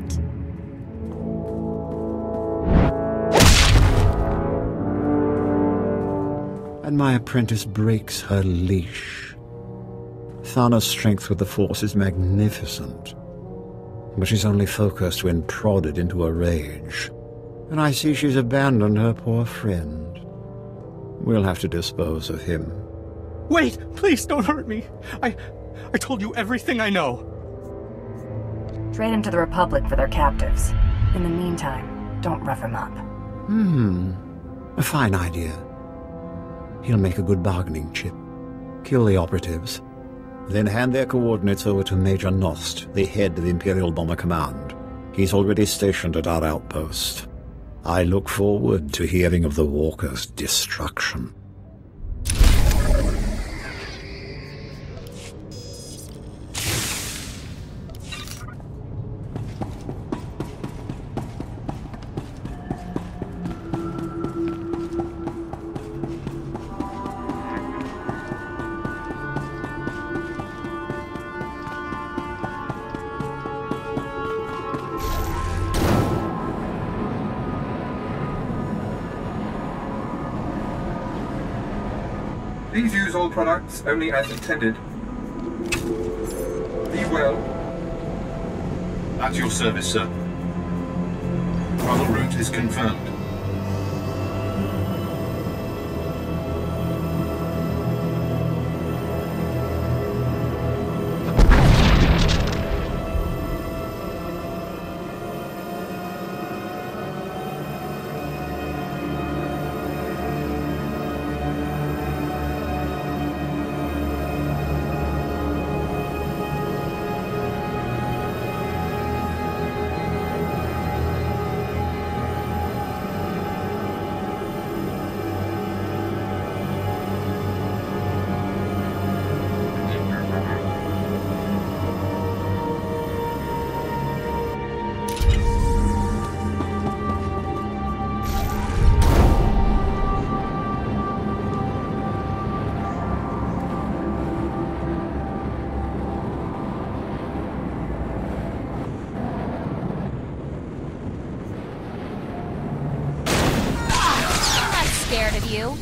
And my apprentice breaks her leash. Thana's strength with the Force is magnificent, but she's only focused when prodded into a rage. And I see she's abandoned her poor friend. We'll have to dispose of him. Wait! Please don't hurt me! I... I told you everything I know. Trade him to the Republic for their captives. In the meantime, don't rough him up. Hmm. A fine idea. He'll make a good bargaining chip. Kill the operatives, Then hand their coordinates over to Major Nost, the head of Imperial Bomber Command. He's already stationed at our outpost. I look forward to hearing of the Walker's destruction. Please use all products only as intended. Be well. At your service, sir. Travel route is confirmed. Scared of you.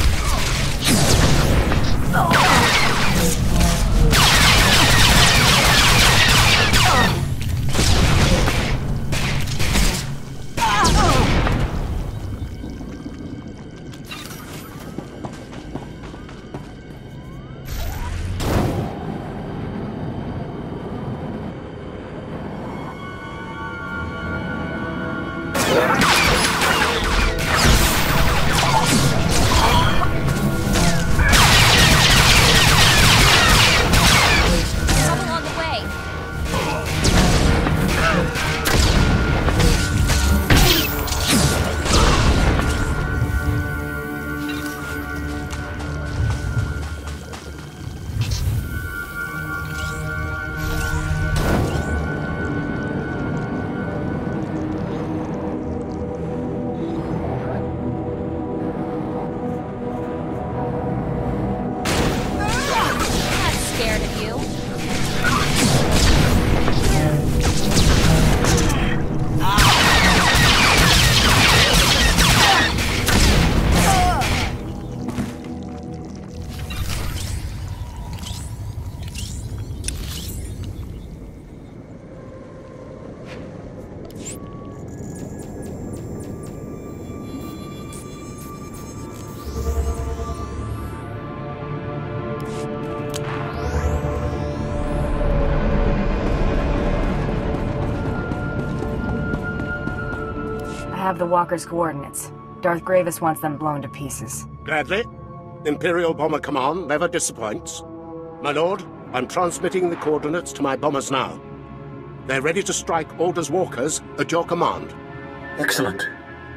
I have the Walker's coordinates. Darth Gravis wants them blown to pieces. Gladly. Imperial Bomber Command never disappoints. My lord, I'm transmitting the coordinates to my bombers now. They're ready to strike Order's walkers at your command. Excellent.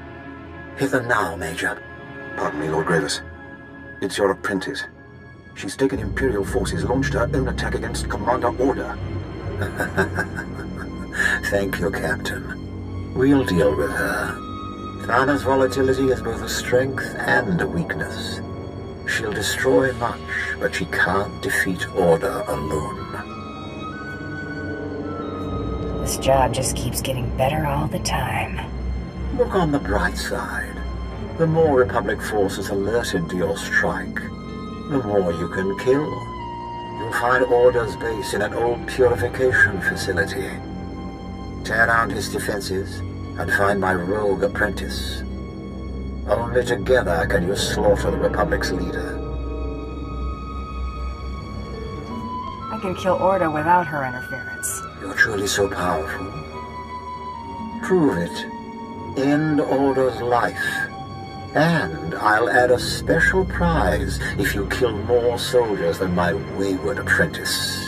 Hit them now, Major. Pardon me, Lord Gravis. It's your apprentice. She's taken Imperial forces, launched her own attack against Commander Order. Thank you, Captain. We'll deal with her. Thana's volatility is both a strength and a weakness. She'll destroy much, but she can't defeat Order alone. This job just keeps getting better all the time. Look on the bright side. The more Republic forces alerted to your strike, the more you can kill. You'll find Order's base in an old purification facility. Tear down his defenses and find my rogue apprentice. Only together can you slaughter the Republic's leader. I can kill Order without her interference. You're truly so powerful. Prove it. End Order's life. And I'll add a special prize if you kill more soldiers than my wayward apprentice.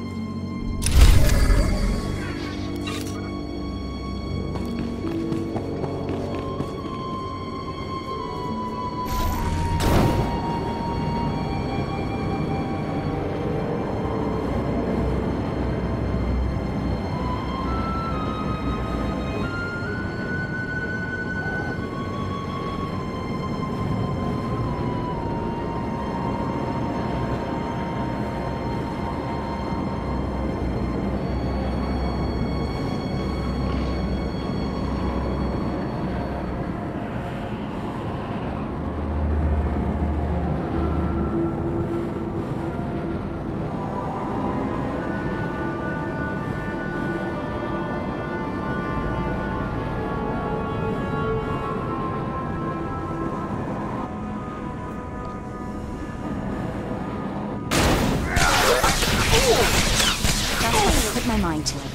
Put my mind to it.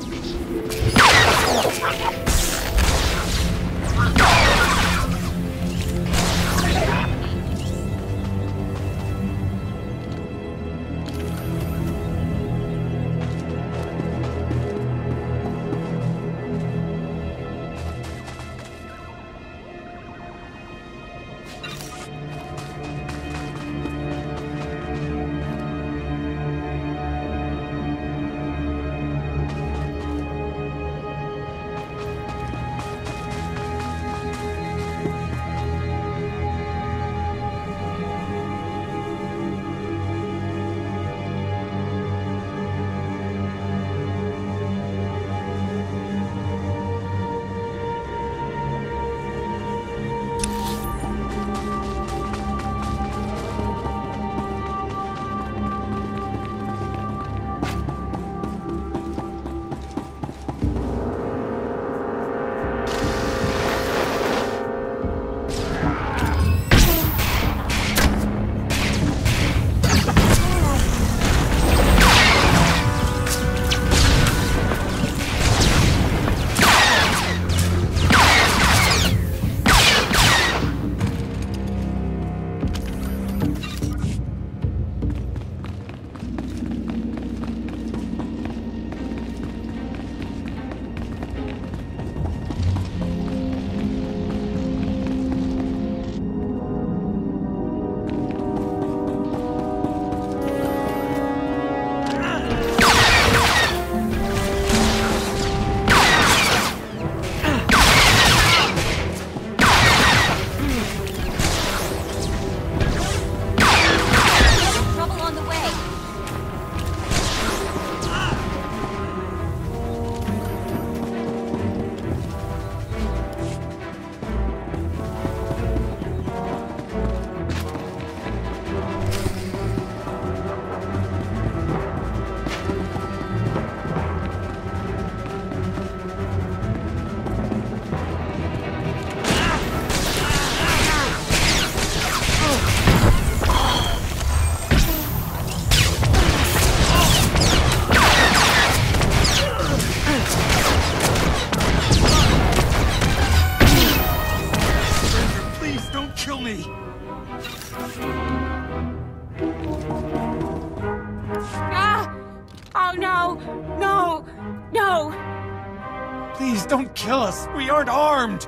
Please don't kill us. We aren't armed.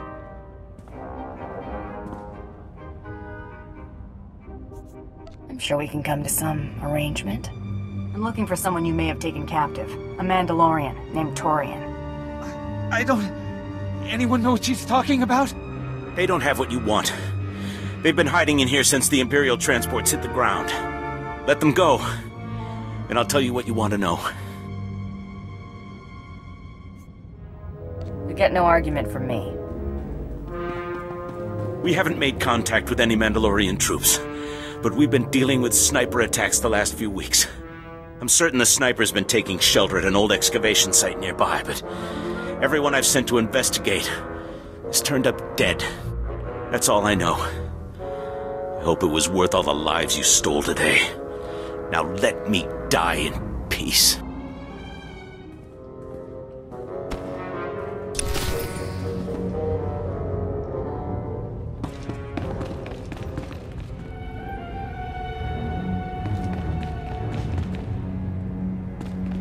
I'm sure we can come to some arrangement. I'm looking for someone you may have taken captive. A Mandalorian named Torian. I don't... Anyone know what she's talking about? They don't have what you want. They've been hiding in here since the Imperial transports hit the ground. Let them go, and I'll tell you what you want to know. You get no argument from me. We haven't made contact with any Mandalorian troops, but we've been dealing with sniper attacks the last few weeks. I'm certain the sniper's been taking shelter at an old excavation site nearby, but everyone I've sent to investigate has turned up dead. That's all I know. I hope it was worth all the lives you stole today. Now let me die in peace.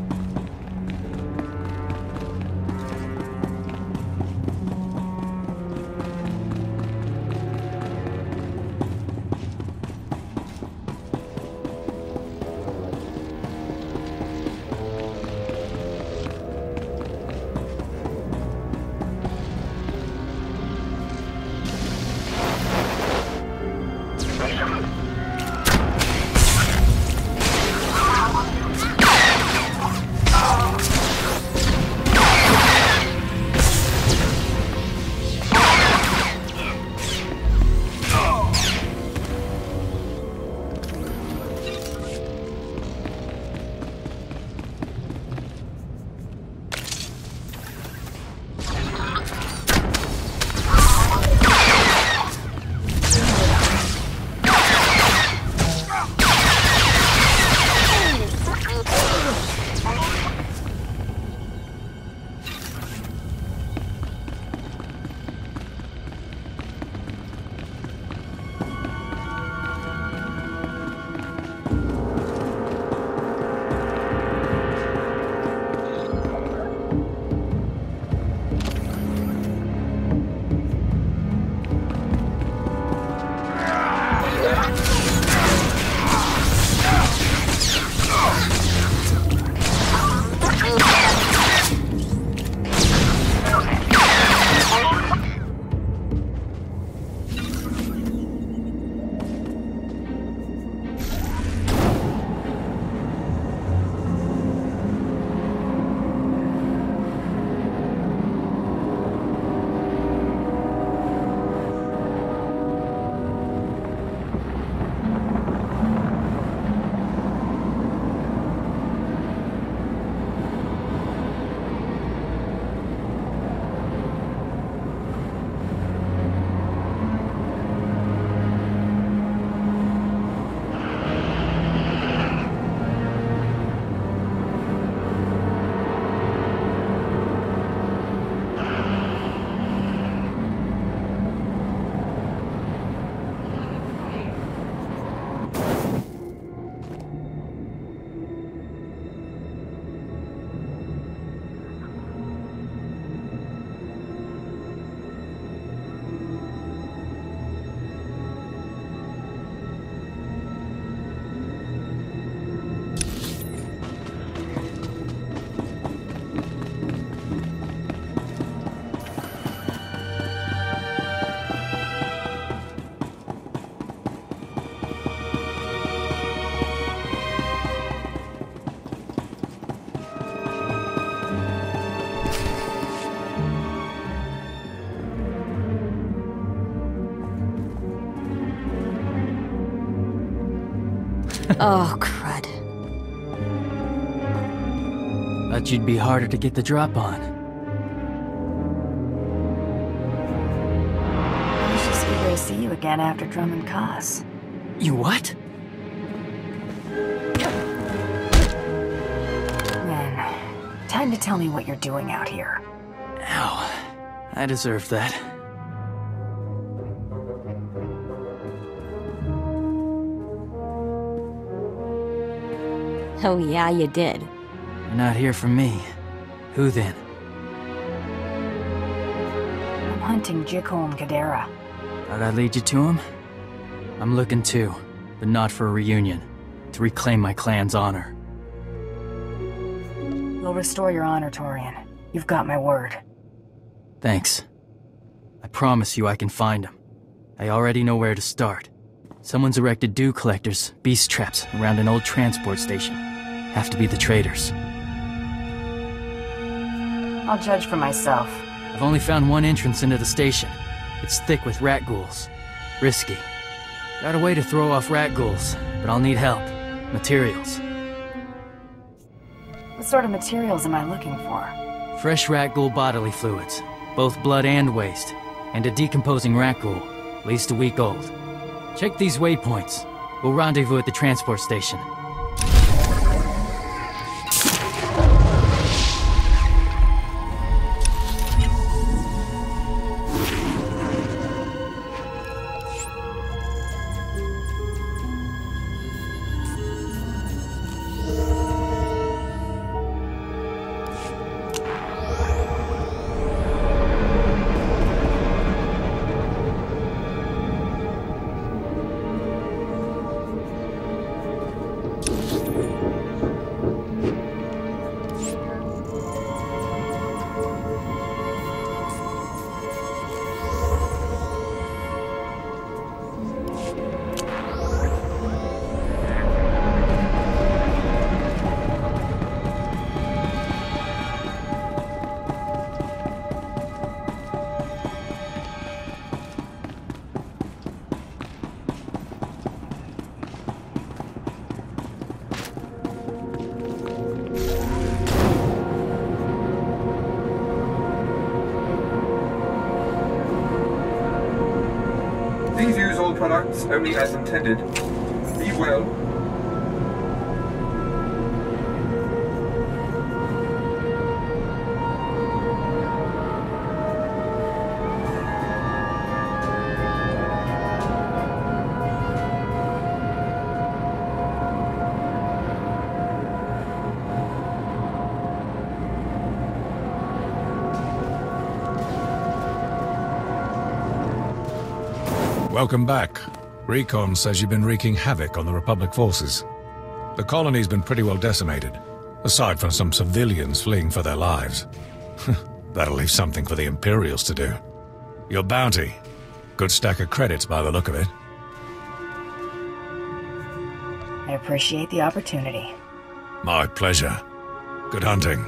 Oh, crud. Thought you'd be harder to get the drop on. I was just eager to see you again after Drummond Cos. You what? Then, time to tell me what you're doing out here. Ow. I deserve that. Oh yeah, you did. You're not here for me. Who then? I'm hunting Jikko and Kadera. How'd I lead you to him? I'm looking too, but not for a reunion. To reclaim my clan's honor. We'll restore your honor, Torian. You've got my word. Thanks. I promise you I can find him. I already know where to start. Someone's erected dew collectors, beast traps, around an old transport station. Have to be the traders. I'll judge for myself. I've only found one entrance into the station. It's thick with rat ghouls. Risky. Got a way to throw off rat ghouls, but I'll need help. Materials. What sort of materials am I looking for? Fresh rat ghoul bodily fluids. Both blood and waste. And a decomposing rat ghoul, at least a week old. Check these waypoints. We'll rendezvous at the transport station. products only as intended. Be well. Welcome back. Recon says you've been wreaking havoc on the Republic forces. The colony's been pretty well decimated, aside from some civilians fleeing for their lives. That'll leave something for the Imperials to do. Your bounty. Good stack of credits by the look of it. I appreciate the opportunity. My pleasure. Good hunting.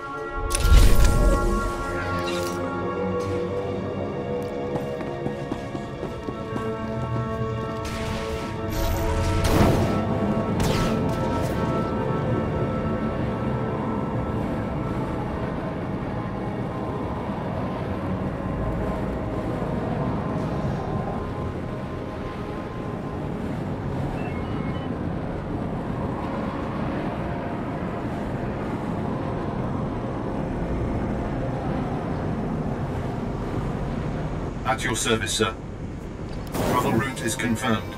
At your service, sir. Travel route is confirmed.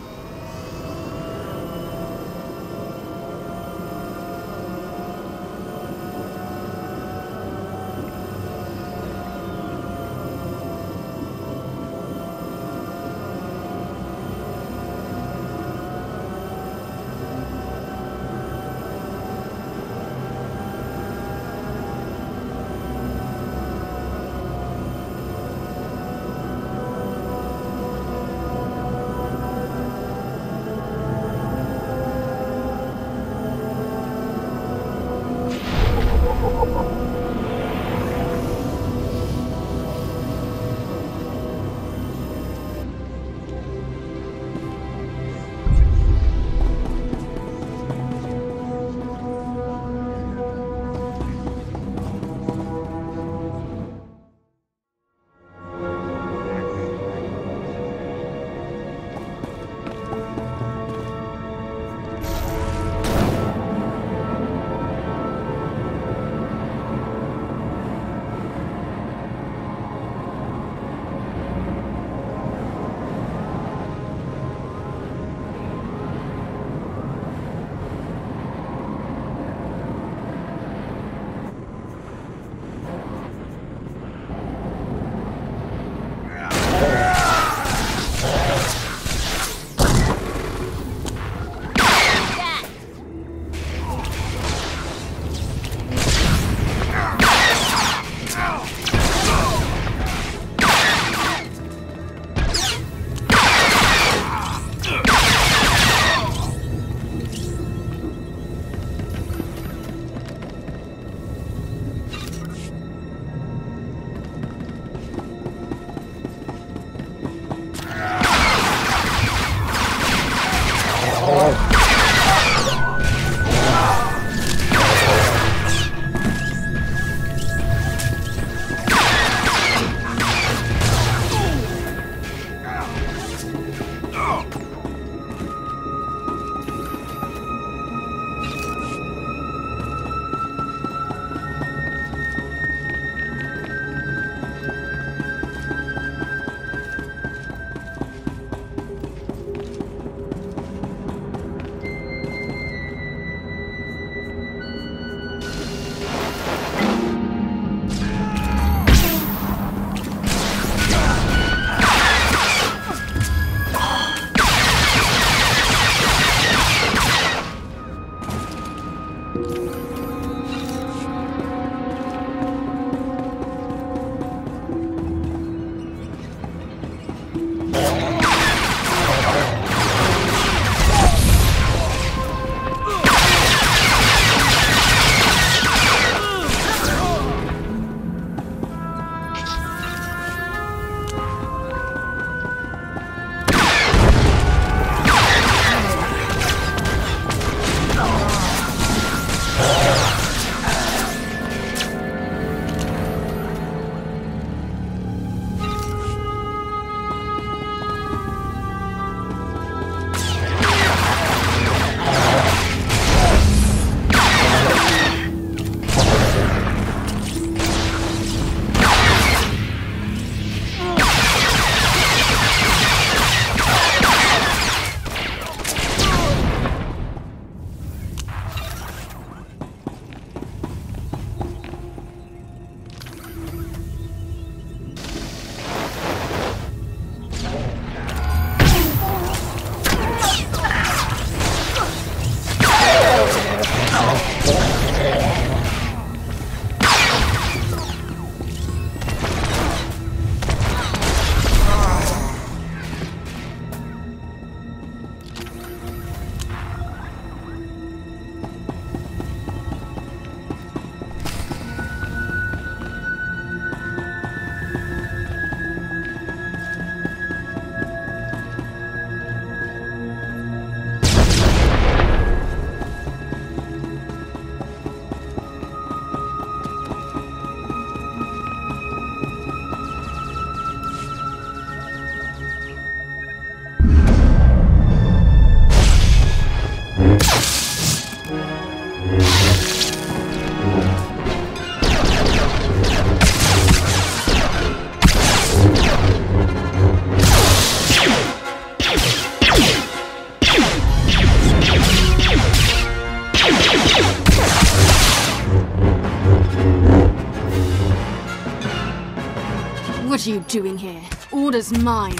What are you doing here? Order's mine.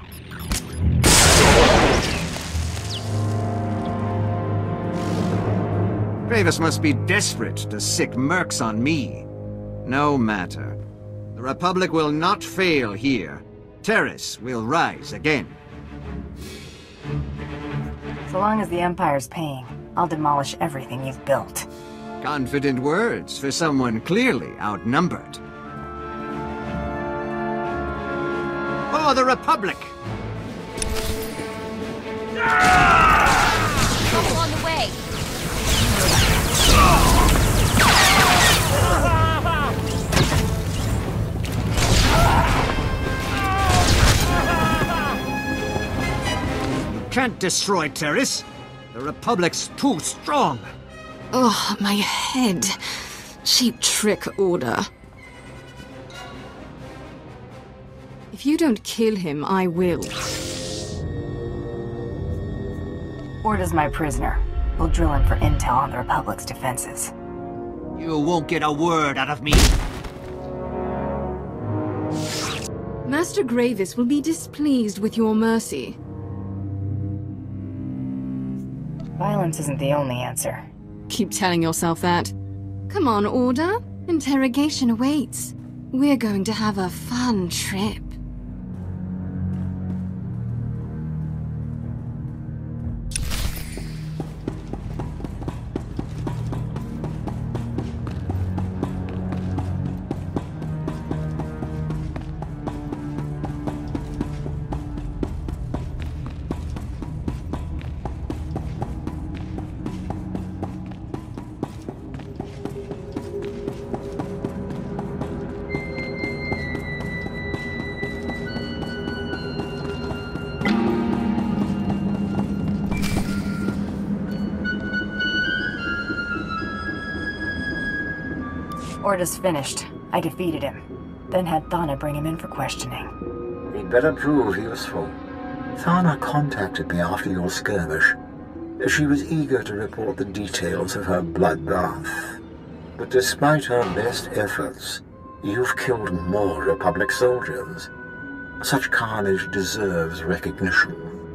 Gravis must be desperate to sick mercs on me. No matter. The Republic will not fail here. Taris will rise again. So long as the Empire's paying, I'll demolish everything you've built. Confident words for someone clearly outnumbered. For the Republic! Trouble on the way! You can't destroy Taris. The Republic's too strong. Oh, my head. Cheap trick, Order. If you don't kill him, I will. Order's my prisoner. We'll drill him for intel on the Republic's defenses. You won't get a word out of me. Master Gravis will be displeased with your mercy. Violence isn't the only answer. Keep telling yourself that. Come on, Order. Interrogation awaits. We're going to have a fun trip. Order's finished. I defeated him. Then had Thana bring him in for questioning. He'd better prove useful. Thana contacted me after your skirmish. She was eager to report the details of her bloodbath. But despite her best efforts, you've killed more Republic soldiers. Such carnage deserves recognition.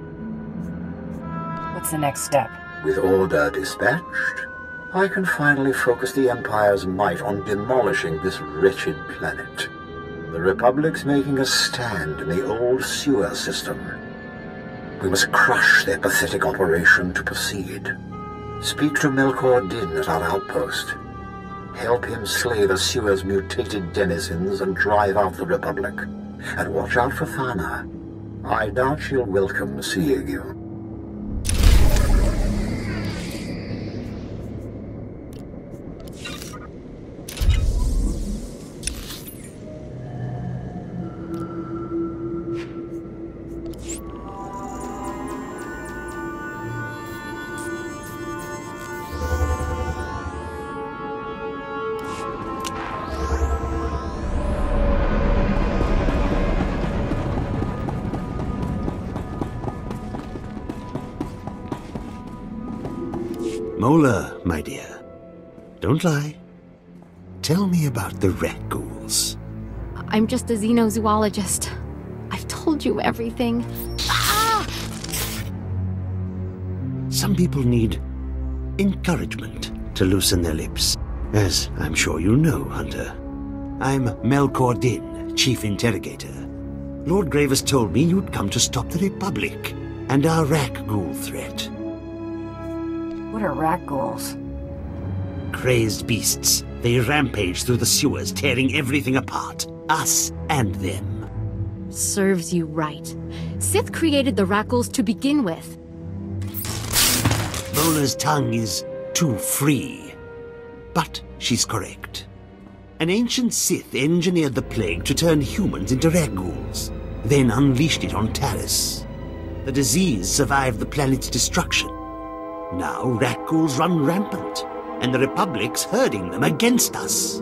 What's the next step? With Order dispatched, I can finally focus the Empire's might on demolishing this wretched planet. The Republic's making a stand in the old sewer system. We must crush their pathetic operation to proceed. Speak to Melkor Din at our outpost. Help him slay the sewer's mutated denizens and drive out the Republic. And watch out for Thana. I doubt she'll welcome seeing you. Mola, my dear. Don't lie. Tell me about the rat ghouls. I'm just a xenozoologist. I've told you everything. Ah! Some people need encouragement to loosen their lips. As I'm sure you know, Hunter. I'm Melkor Din, Chief Interrogator. Lord Gravis told me you'd come to stop the Republic and our rat ghoul threat. What are rat ghouls? Crazed beasts. They rampage through the sewers, tearing everything apart. Us and them. Serves you right. Sith created the rat ghouls to begin with. Mola's tongue is too free. But she's correct. An ancient Sith engineered the plague to turn humans into rat ghouls, then unleashed it on Taris. The disease survived the planet's destruction. Now rat ghouls run rampant, and the Republic's herding them against us.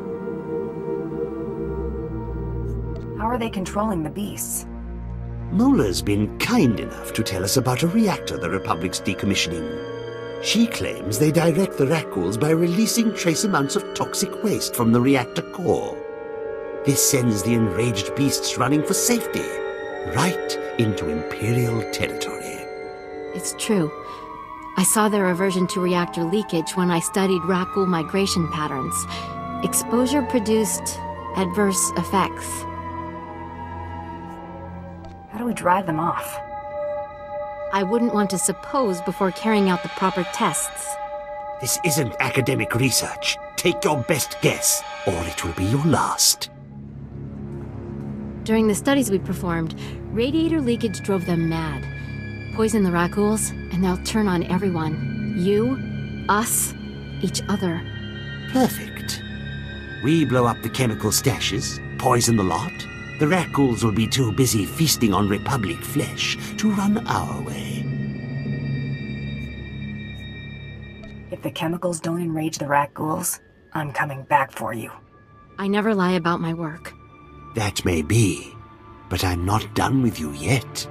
How are they controlling the beasts? Mola's been kind enough to tell us about a reactor the Republic's decommissioning. She claims they direct the rat ghouls by releasing trace amounts of toxic waste from the reactor core. This sends the enraged beasts running for safety, right into Imperial territory. It's true. I saw their aversion to reactor leakage when I studied Rakghoul migration patterns. Exposure produced adverse effects. How do we drive them off? I wouldn't want to suppose before carrying out the proper tests. This isn't academic research. Take your best guess, or it will be your last. During the studies we performed, radiator leakage drove them mad. Poison the Rakghouls, and they'll turn on everyone. You, us, each other. Perfect. We blow up the chemical stashes, poison the lot. The Rakghouls will be too busy feasting on Republic flesh to run our way. If the chemicals don't enrage the Rakghouls, I'm coming back for you. I never lie about my work. That may be, but I'm not done with you yet.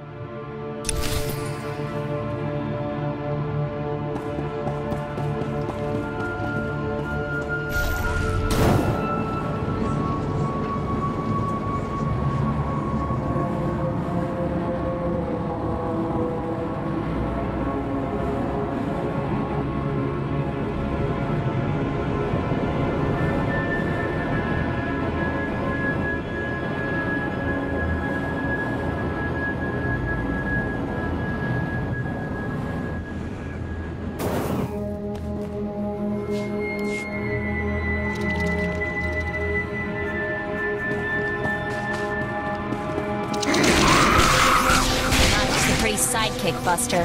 Sidekick buster.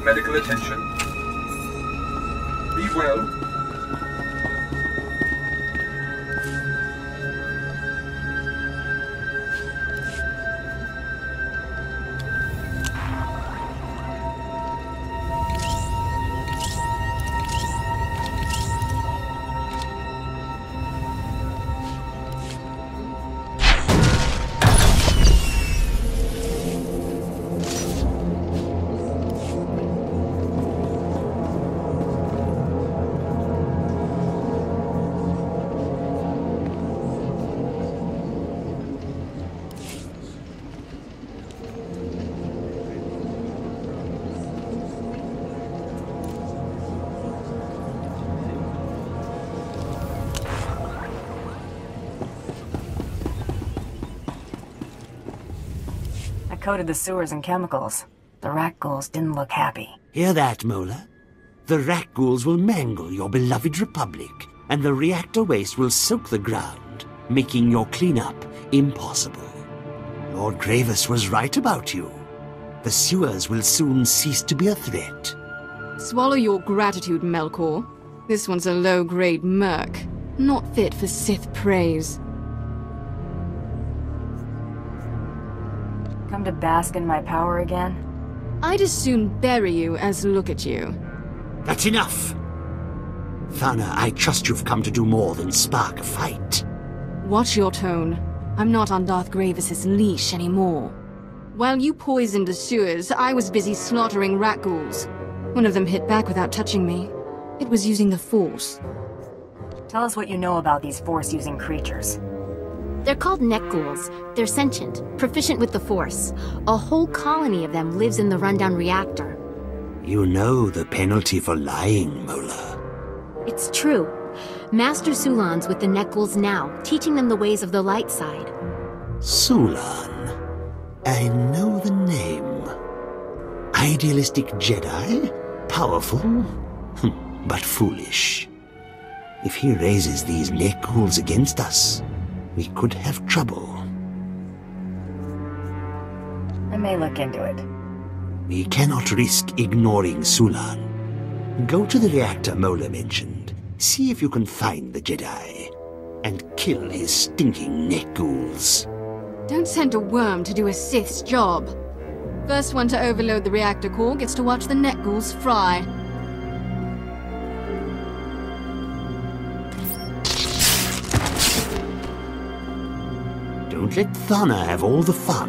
want medical attention. Be well. Coated the sewers in chemicals. The rat ghouls didn't look happy. Hear that, Mola? The rat ghouls will mangle your beloved Republic, and the reactor waste will soak the ground, making your cleanup impossible. Lord Gravis was right about you. The sewers will soon cease to be a threat. Swallow your gratitude, Melkor. This one's a low-grade merc, not fit for Sith praise. Come to bask in my power again? I'd as soon bury you as look at you. That's enough! Thana, I trust you've come to do more than spark a fight. Watch your tone. I'm not on Darth Gravis's leash anymore. While you poisoned the sewers, I was busy slaughtering rat ghouls. One of them hit back without touching me. It was using the Force. Tell us what you know about these Force-using creatures. They're called neck ghouls. They're sentient, proficient with the Force. A whole colony of them lives in the rundown reactor. You know the penalty for lying, Mola. It's true. Master Sulan's with the neck ghouls now, teaching them the ways of the light side. Sulan. I know the name. Idealistic Jedi? Powerful? But foolish. If he raises these neck ghouls against us, we could have trouble. I may look into it. We cannot risk ignoring Sulan. Go to the reactor Mola mentioned. See if you can find the Jedi. And kill his stinking neck ghouls. Don't send a worm to do a Sith's job. First one to overload the reactor core gets to watch the neck ghouls fry. Don't let Thana have all the fun.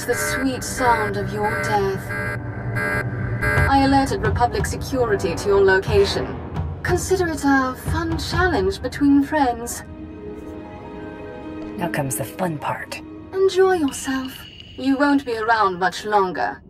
It's the sweet sound of your death. I alerted Republic security to your location. Consider it a fun challenge between friends. Now comes the fun part. Enjoy yourself. You won't be around much longer.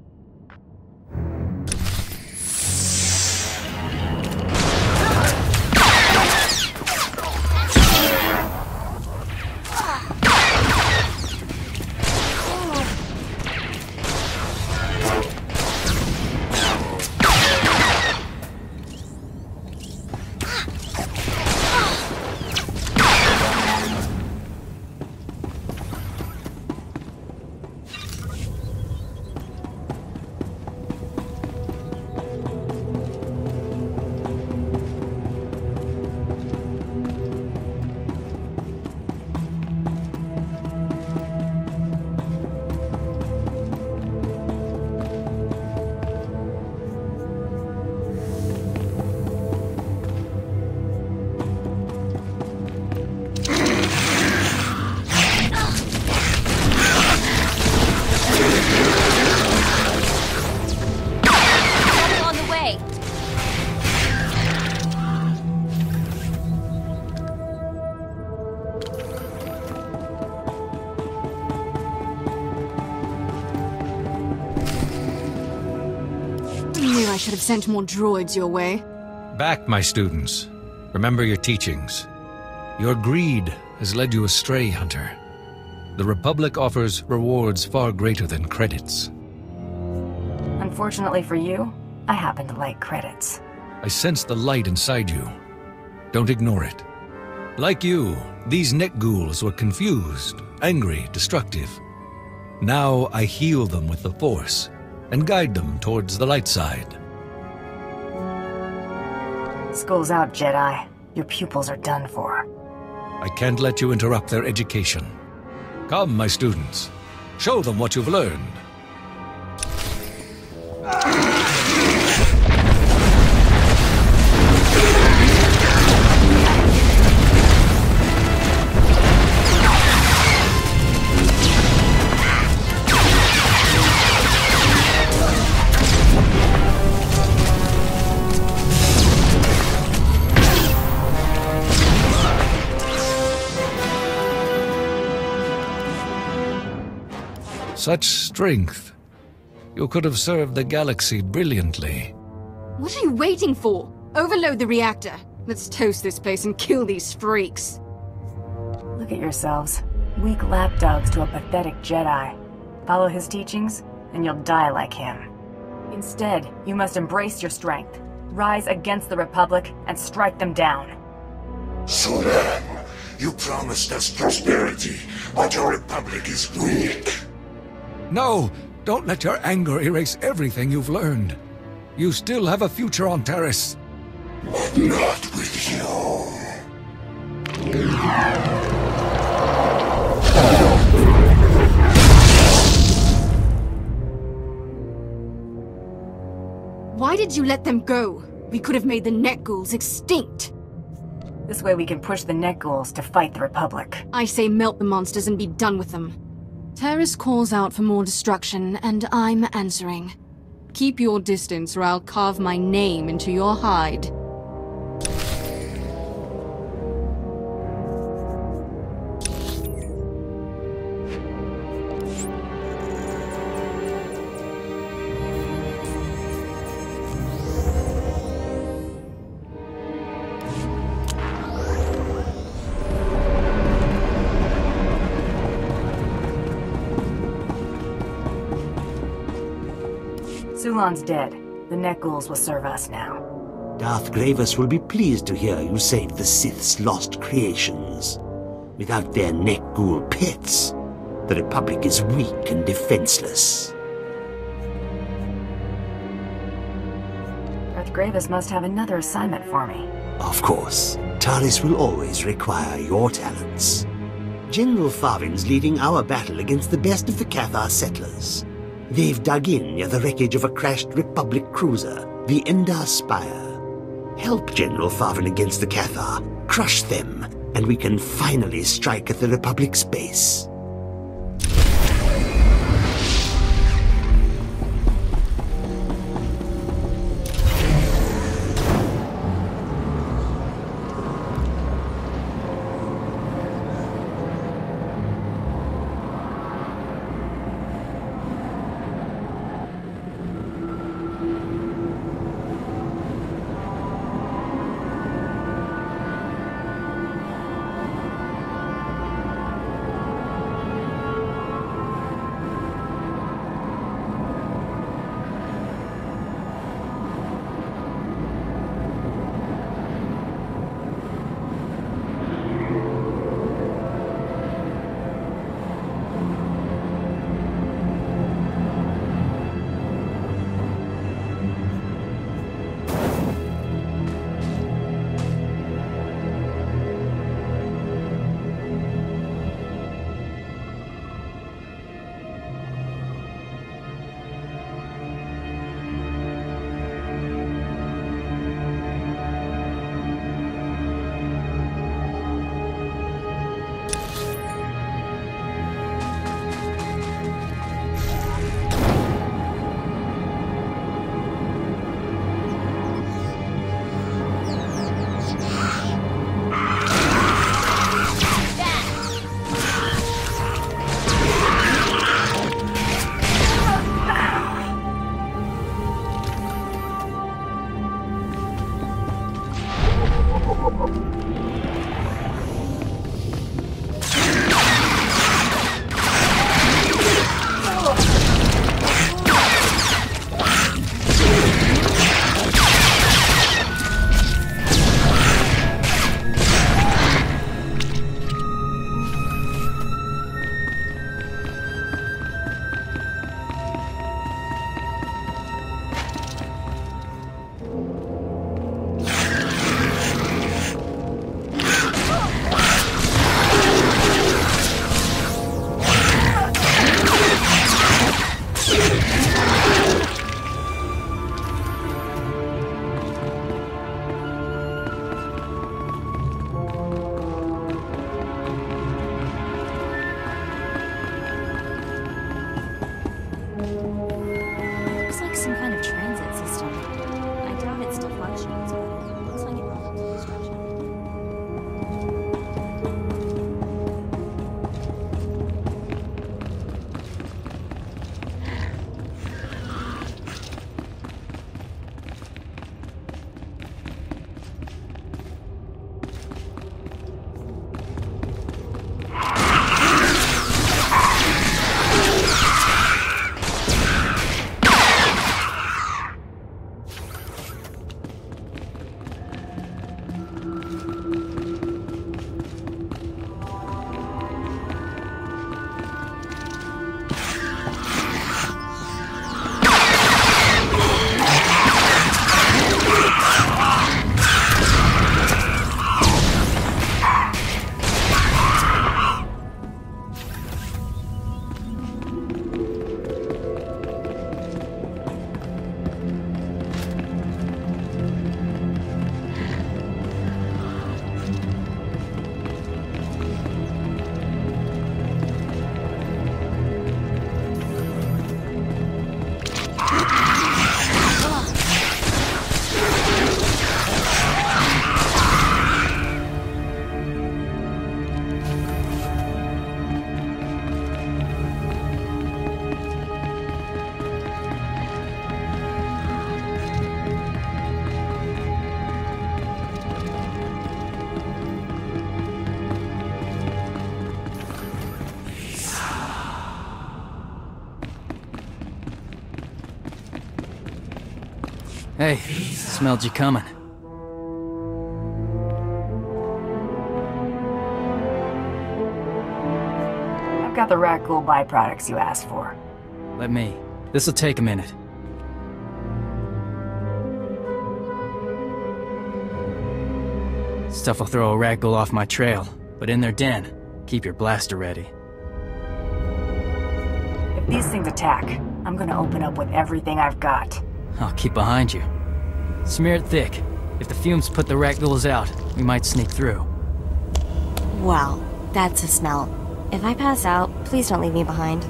I should have sent more droids your way. Back, my students. Remember your teachings. Your greed has led you astray, Hunter. The Republic offers rewards far greater than credits. Unfortunately for you, I happen to like credits. I sense the light inside you. Don't ignore it. Like you, these net ghouls were confused, angry, destructive. Now I heal them with the Force and guide them towards the light side. School's out, Jedi. Your pupils are done for. I can't let you interrupt their education. Come, my students. Show them what you've learned. Such strength. You could have served the galaxy brilliantly. What are you waiting for? Overload the reactor. Let's toast this place and kill these freaks. Look at yourselves. Weak lapdogs to a pathetic Jedi. Follow his teachings, and you'll die like him. Instead, you must embrace your strength, rise against the Republic, and strike them down. So then, you promised us prosperity, but your Republic is weak. No! Don't let your anger erase everything you've learned. You still have a future on Taris. But not with you. Why did you let them go? We could have made the net ghouls extinct. This way we can push the net ghouls to fight the Republic. I say melt the monsters and be done with them. Taris calls out for more destruction, and I'm answering. Keep your distance or I'll carve my name into your hide. Sulan's dead. The net ghouls will serve us now. Darth Grievous will be pleased to hear you saved the Sith's lost creations. Without their net ghoul pets, the Republic is weak and defenseless. Darth Grievous must have another assignment for me. Of course, Taris will always require your talents. General Farvin's leading our battle against the best of the Cathar settlers. They've dug in near the wreckage of a crashed Republic cruiser, the Endar Spire. Help General Farvin against the Cathar, crush them, and we can finally strike at the Republic's base. Hey, smelled you coming. I've got the rat ghoul byproducts you asked for. Let me. This'll take a minute. Stuff will throw a rat ghoul off my trail, but in their den, keep your blaster ready. If these things attack, I'm gonna open up with everything I've got. I'll keep behind you. Smear it thick. If the fumes put the rat ghouls out, we might sneak through. Wow, that's a smell. If I pass out, please don't leave me behind.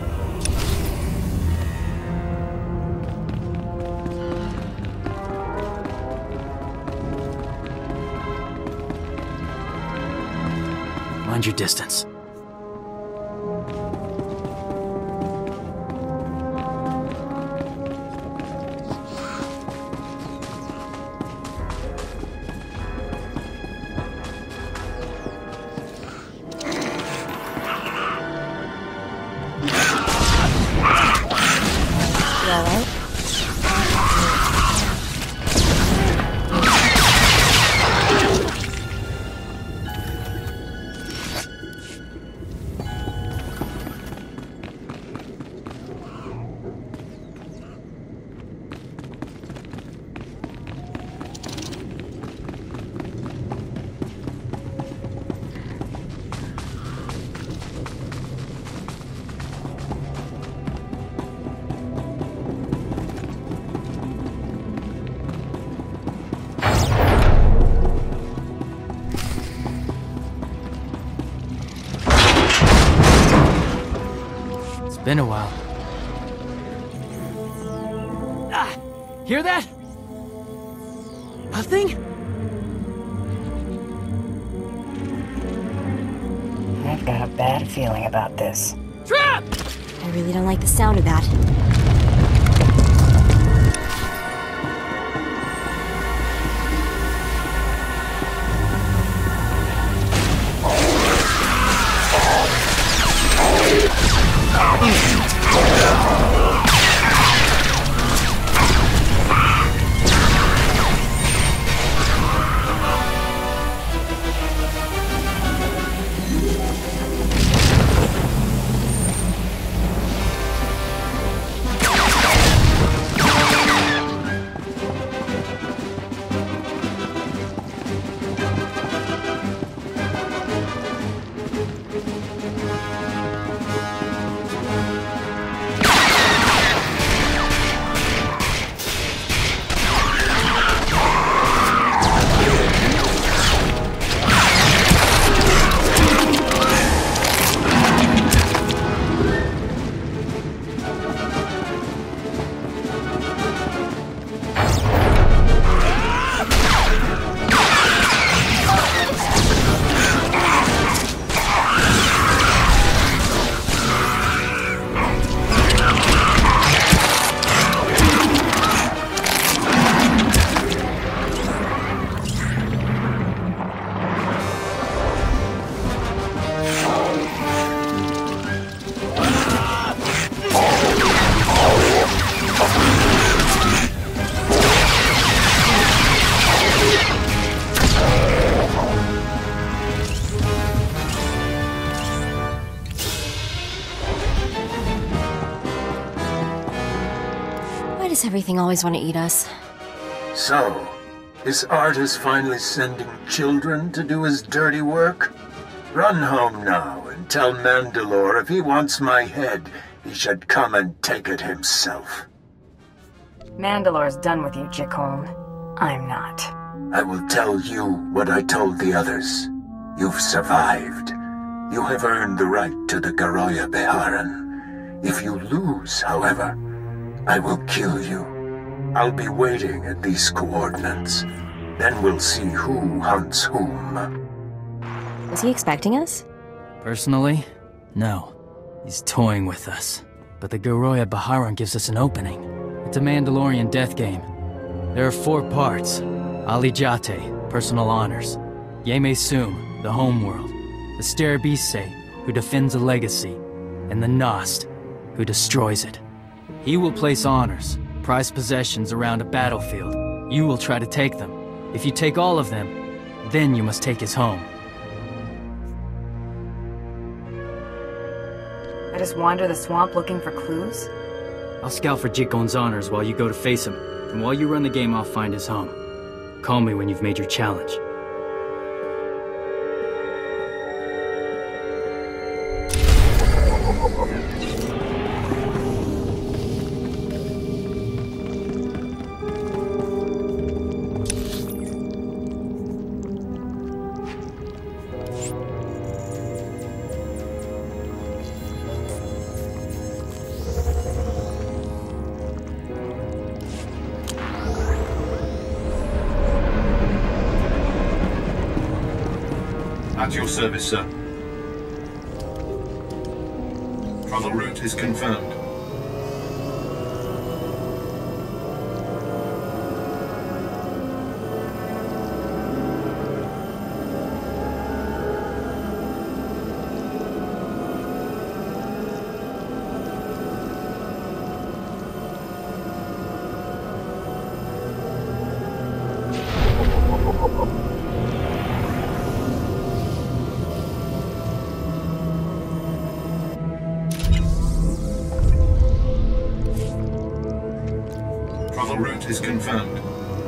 Mind your distance. Been a while. Ah! Hear that? Nothing? I've got a bad feeling about this. Trap! I really don't like the sound of that. Why does everything always want to eat us? So, is Artus finally sending children to do his dirty work? Run home now and tell Mandalore if he wants my head, he should come and take it himself. Mandalore's done with you, Jickoln. I'm not. I will tell you what I told the others. You've survived. You have earned the right to the Garoya Beharan. If you lose, however, I will kill you. I'll be waiting at these coordinates. Then we'll see who hunts whom. Was he expecting us? Personally, no. He's toying with us. But the Garoya Beharan gives us an opening. It's a Mandalorian death game. There are four parts. Ali Jate, personal honors. Yeme Sum, the homeworld. The Sterabise, who defends a legacy. And the Nost, who destroys it. He will place honors, prized possessions around a battlefield. You will try to take them. If you take all of them, then you must take his home. I just wander the swamp looking for clues? I'll scout for Jikon's honors while you go to face him, and while you run the game, I'll find his home. Call me when you've made your challenge. At your service, sir. Travel route is confirmed. Travel route is confirmed.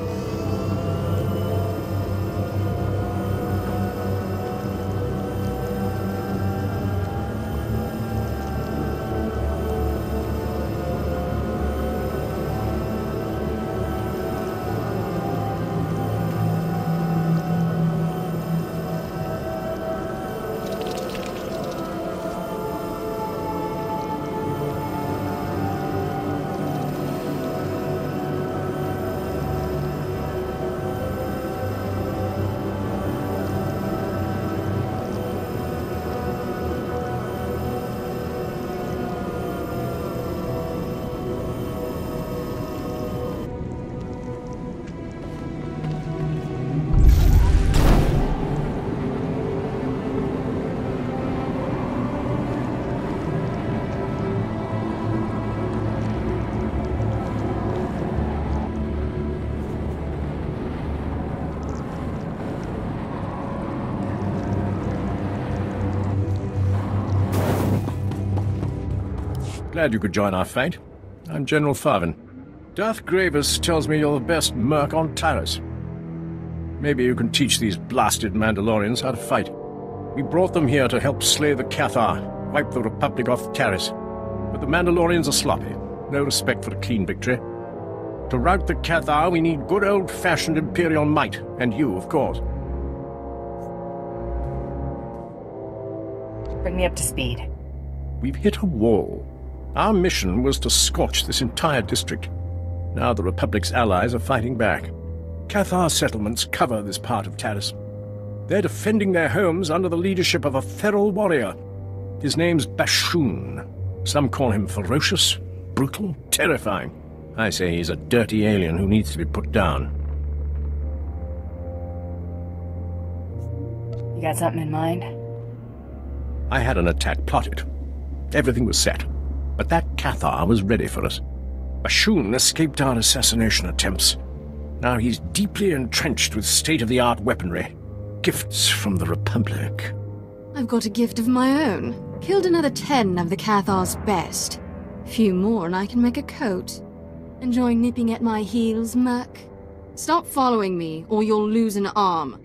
Glad you could join our fight. I'm General Farvin. Darth Gravis tells me you're the best merc on Taris. Maybe you can teach these blasted Mandalorians how to fight. We brought them here to help slay the Cathar, wipe the Republic off Taris. But the Mandalorians are sloppy. No respect for a clean victory. To rout the Cathar, we need good old-fashioned Imperial might, and you, of course. Bring me up to speed. We've hit a wall. Our mission was to scorch this entire district. Now the Republic's allies are fighting back. Cathar settlements cover this part of Taris. They're defending their homes under the leadership of a feral warrior. His name's Bashoon. Some call him ferocious, brutal, terrifying. I say he's a dirty alien who needs to be put down. You got something in mind? I had an attack plotted. Everything was set. But that Cathar was ready for us. Bashoon escaped our assassination attempts. Now he's deeply entrenched with state-of-the-art weaponry. Gifts from the Republic. I've got a gift of my own. Killed another ten of the Cathar's best. Few more and I can make a coat. Enjoy nipping at my heels, Merc? Stop following me, or you'll lose an arm.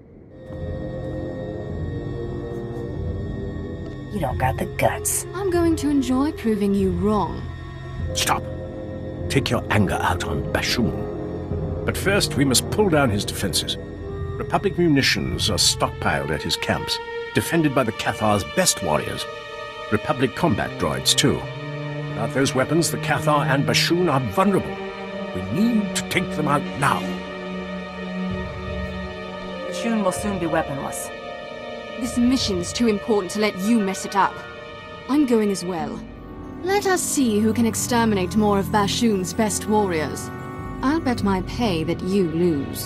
You don't got the guts. I'm going to enjoy proving you wrong. Stop. Take your anger out on Bashoon. But first, we must pull down his defenses. Republic munitions are stockpiled at his camps, defended by the Cathar's best warriors. Republic combat droids, too. Without those weapons, the Cathar and Bashoon are vulnerable. We need to take them out now. Bashoon will soon be weaponless. This mission's too important to let you mess it up. I'm going as well. Let us see who can exterminate more of Bashoon's best warriors. I'll bet my pay that you lose.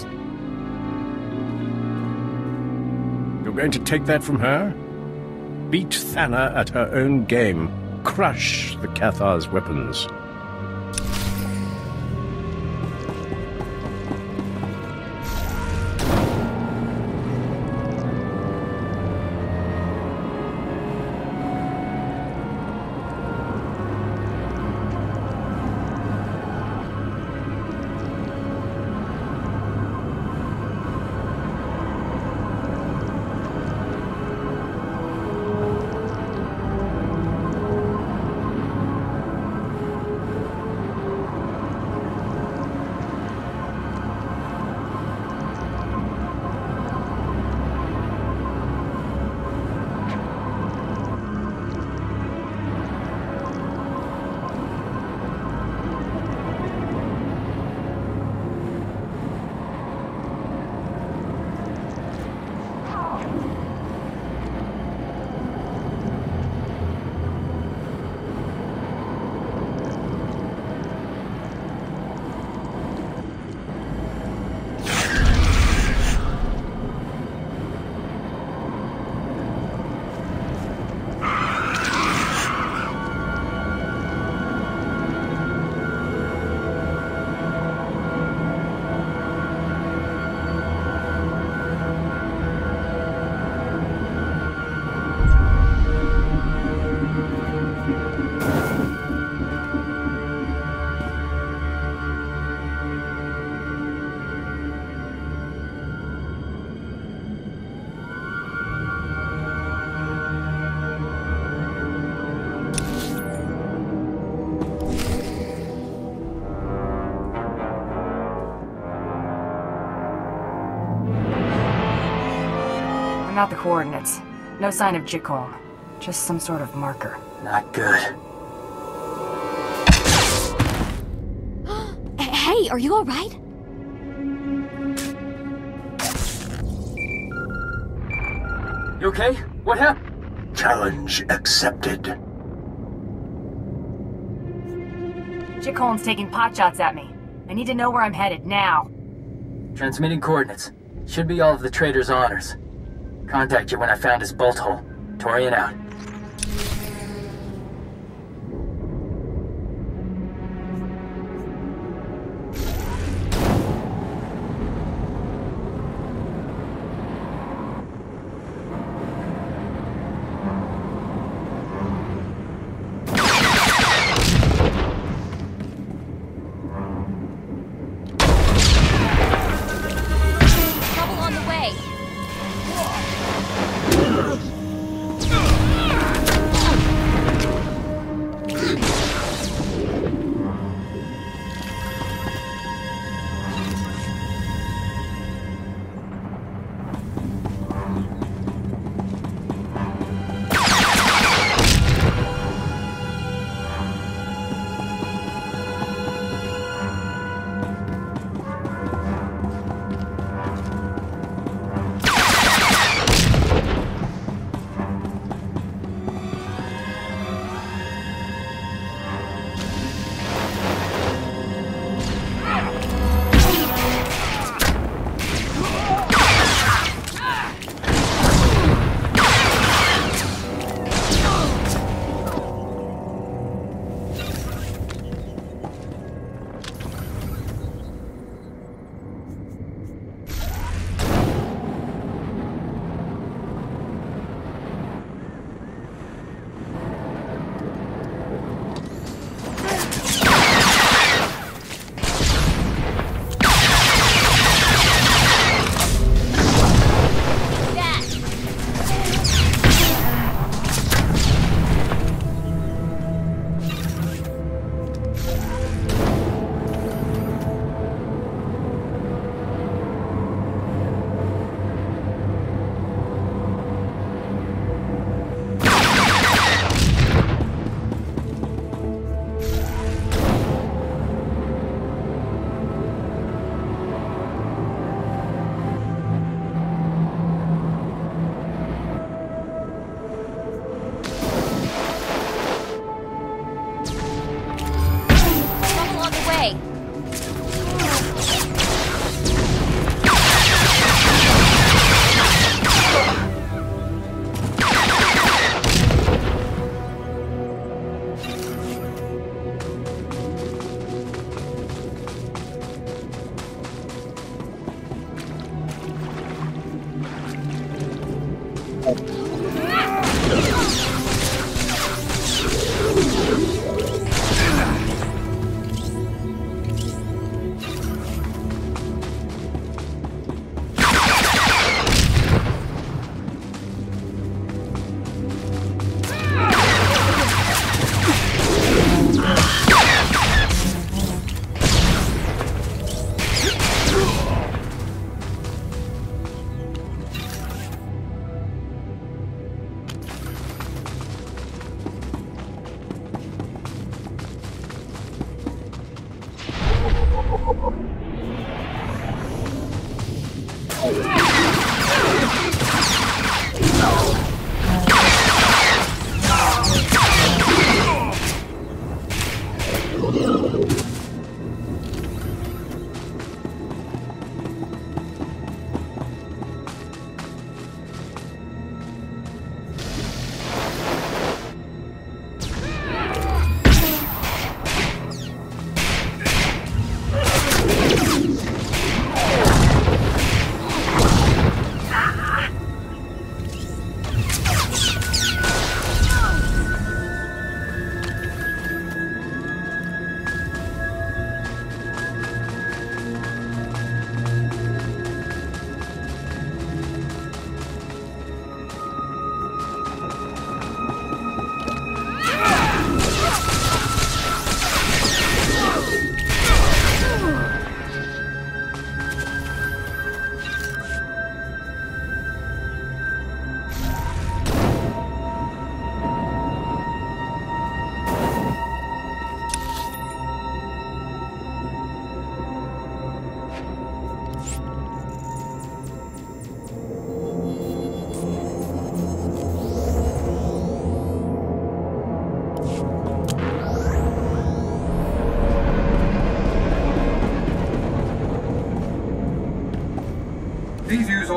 You're going to take that from her? Beat Thana at her own game. Crush the Cathar's weapons. got the coordinates. No sign of Jickolm. Just some sort of marker. Not good. Hey, are you alright? You okay? What happened? Challenge accepted. Jickolm's taking potshots at me. I need to know where I'm headed, now. Transmitting coordinates. Should be all of the trader's honors. Contact you when I found his bolt hole. Torian out. Trouble on the way.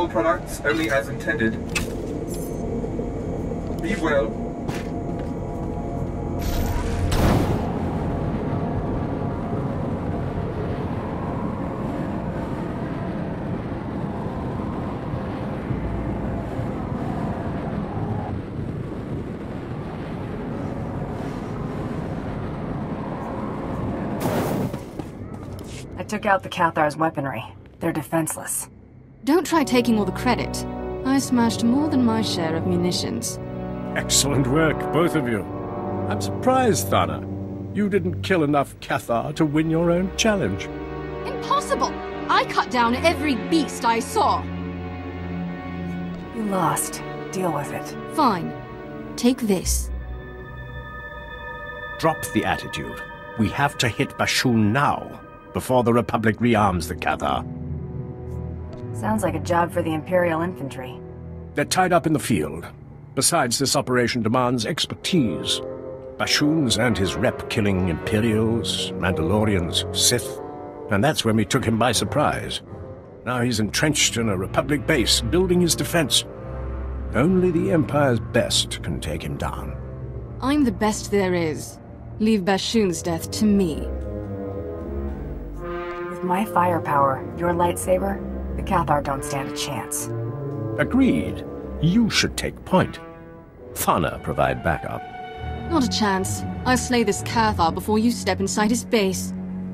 all products only as intended. Be well. I took out the Cathar's weaponry. They're defenseless. Don't try taking all the credit. I smashed more than my share of munitions. Excellent work, both of you. I'm surprised, Thana. You didn't kill enough Cathar to win your own challenge. Impossible! I cut down every beast I saw! You lost. Deal with it. Fine. Take this. Drop the attitude. We have to hit Bashoon now, before the Republic rearms the Cathar. Sounds like a job for the Imperial Infantry. They're tied up in the field. Besides, this operation demands expertise. Bashoon's and his rep killing Imperials, Mandalorians, Sith, and that's when we took him by surprise. Now he's entrenched in a Republic base, building his defense. Only the Empire's best can take him down. I'm the best there is. Leave Bashoon's death to me. With my firepower, your lightsaber, the Cathar don't stand a chance. Agreed. You should take point. Thana provide backup. Not a chance. I'll slay this Cathar before you step inside his base.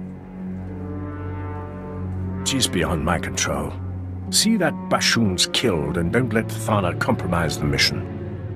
She's beyond my control. See that Bashoon's killed and don't let Thana compromise the mission.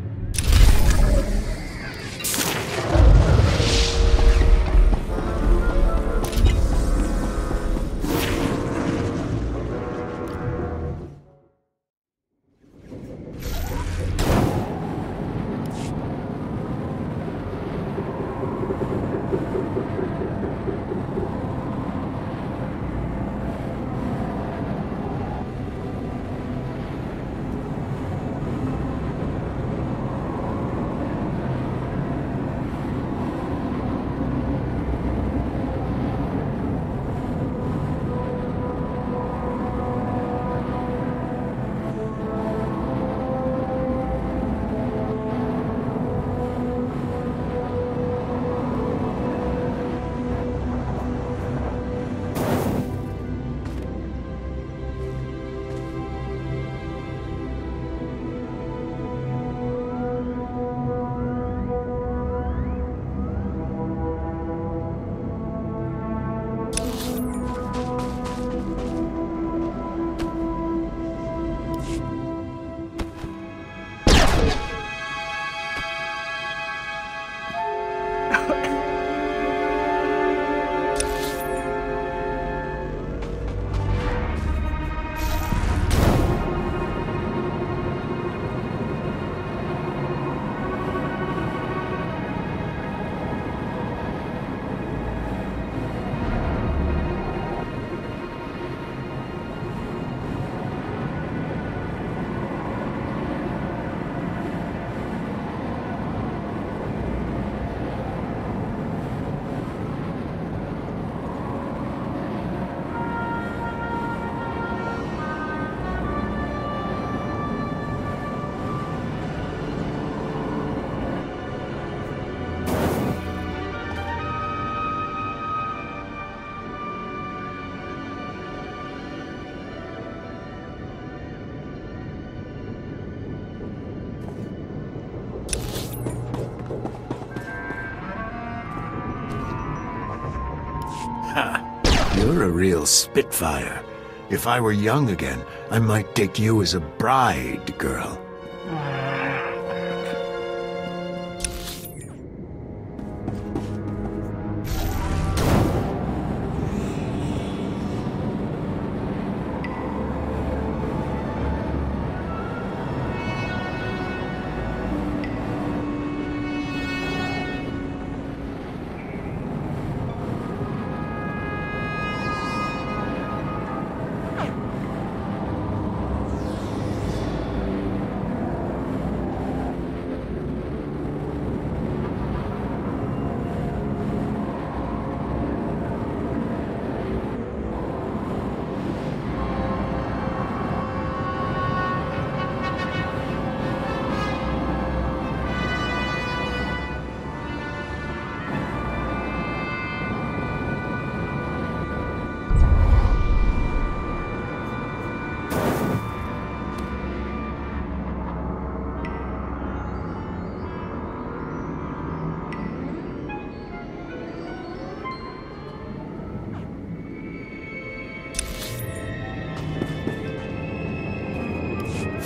You're a real spitfire. If I were young again, I might take you as a bride, girl.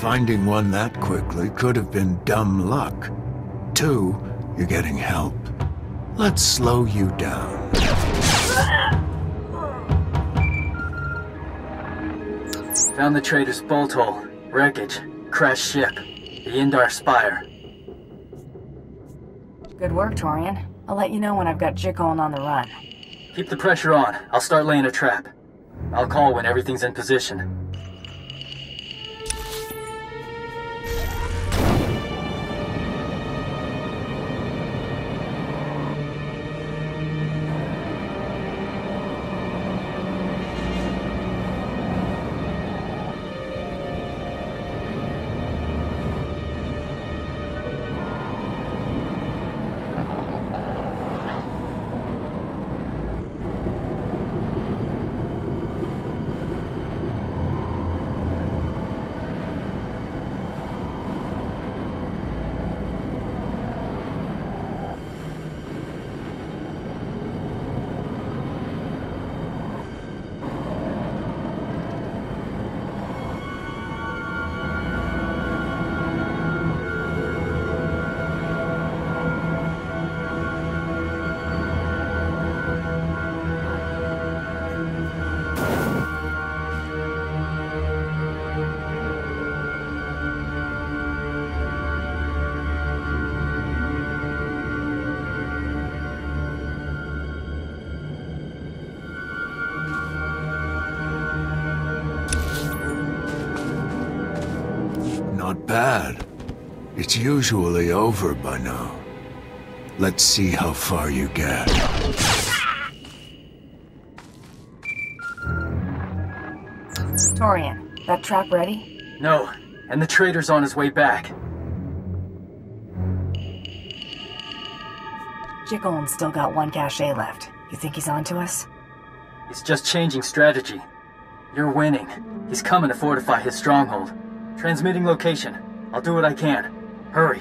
Finding one that quickly could have been dumb luck. Two, you're getting help. Let's slow you down. Found the trader's bolt hole, wreckage, crashed ship, the Indar Spire. Good work, Torian. I'll let you know when I've got Jickoln on the run. Keep the pressure on. I'll start laying a trap. I'll call when everything's in position. Not bad. It's usually over by now. Let's see how far you get. Torian, that trap ready? No, and the trader's on his way back. Jickoln's still got one cache left. You think he's onto us? He's just changing strategy. You're winning. He's coming to fortify his stronghold. Transmitting location. I'll do what I can. Hurry.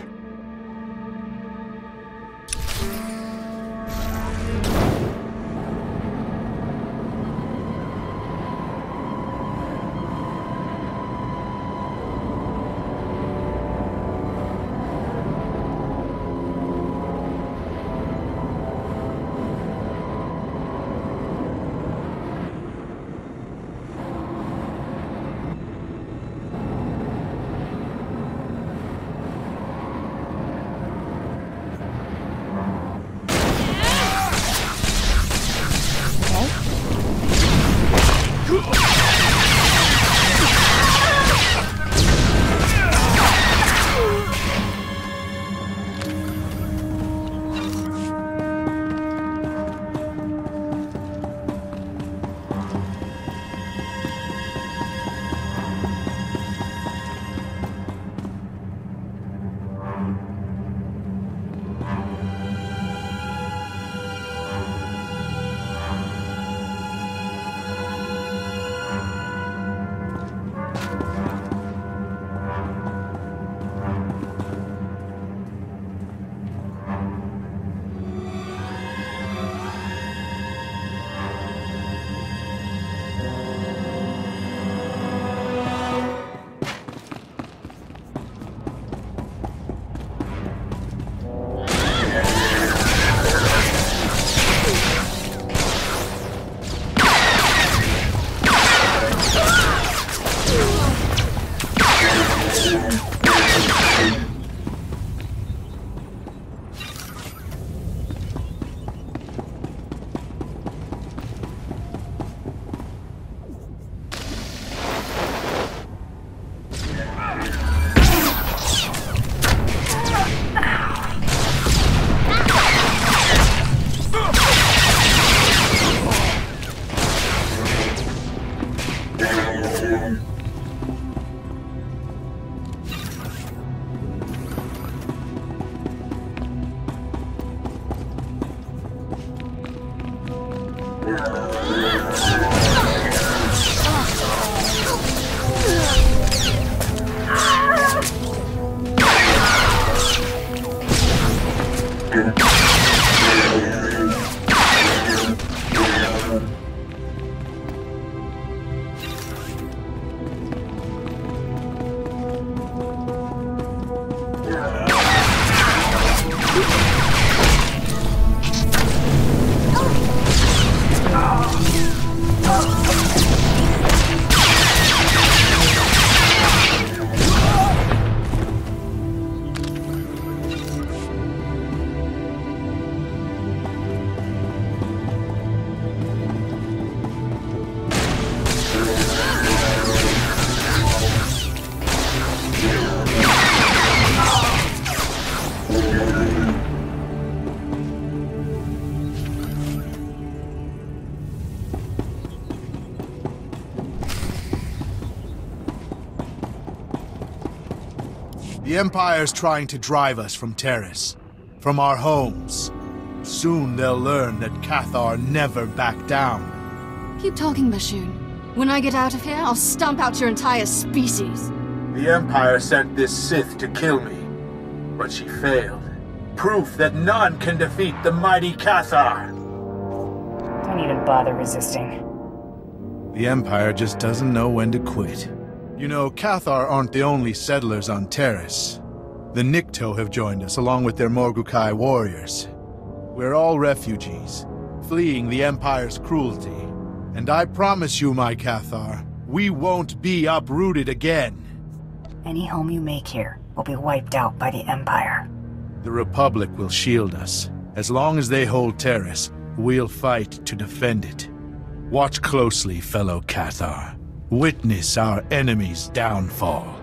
The Empire's trying to drive us from Taris, from our homes. Soon they'll learn that Cathar never backed down. Keep talking, Bashoon. When I get out of here, I'll stomp out your entire species. The Empire sent this Sith to kill me, but she failed. Proof that none can defeat the mighty Cathar. Don't even bother resisting. The Empire just doesn't know when to quit. You know, Cathar aren't the only settlers on Taris. The Nikto have joined us along with their Morgukai warriors. We're all refugees, fleeing the Empire's cruelty. And I promise you, my Cathar, we won't be uprooted again. Any home you make here will be wiped out by the Empire. The Republic will shield us. As long as they hold Taris, we'll fight to defend it. Watch closely, fellow Cathar. Witness our enemy's downfall.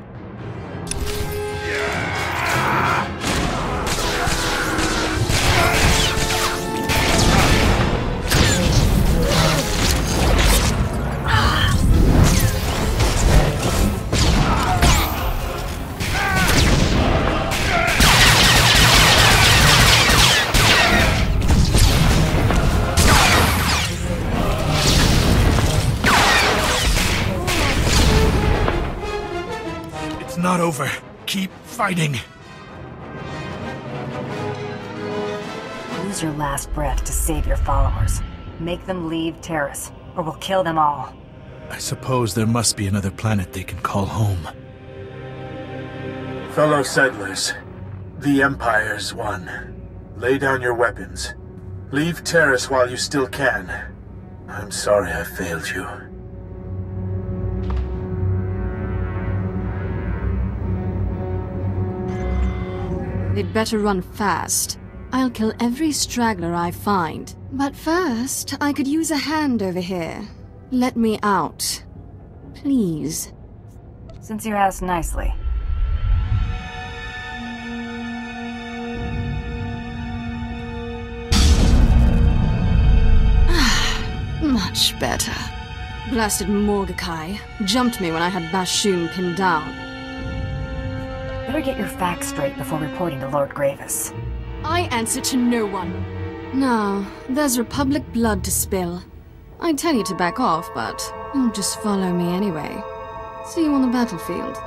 Not over. Keep fighting. Use your last breath to save your followers. Make them leave Taris, or we'll kill them all. I suppose there must be another planet they can call home. Fellow settlers, the Empire's won. Lay down your weapons. Leave Taris while you still can. I'm sorry I failed you. They'd better run fast. I'll kill every straggler I find. But first, I could use a hand over here. Let me out. Please. Since you asked nicely. Much better. Blasted Morgukai jumped me when I had Bashoon pinned down. Better get your facts straight before reporting to Lord Gravis. I answer to no one. Now, there's Republic blood to spill. I'd tell you to back off, but you'll just follow me anyway. See you on the battlefield.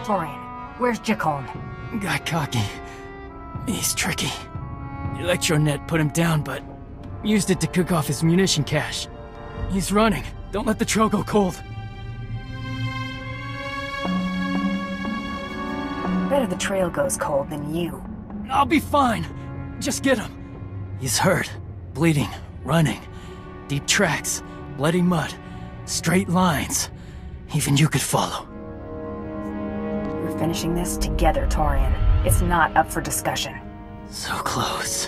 Torian, where's Jacon? Got cocky. He's tricky. The electronet put him down, but used it to cook off his munition cache. He's running. Don't let the trail go cold. Better the trail goes cold than you. I'll be fine. Just get him. He's hurt, bleeding, running. Deep tracks, bloody mud, straight lines. Even you could follow. We're finishing this together, Torian. It's not up for discussion. So close.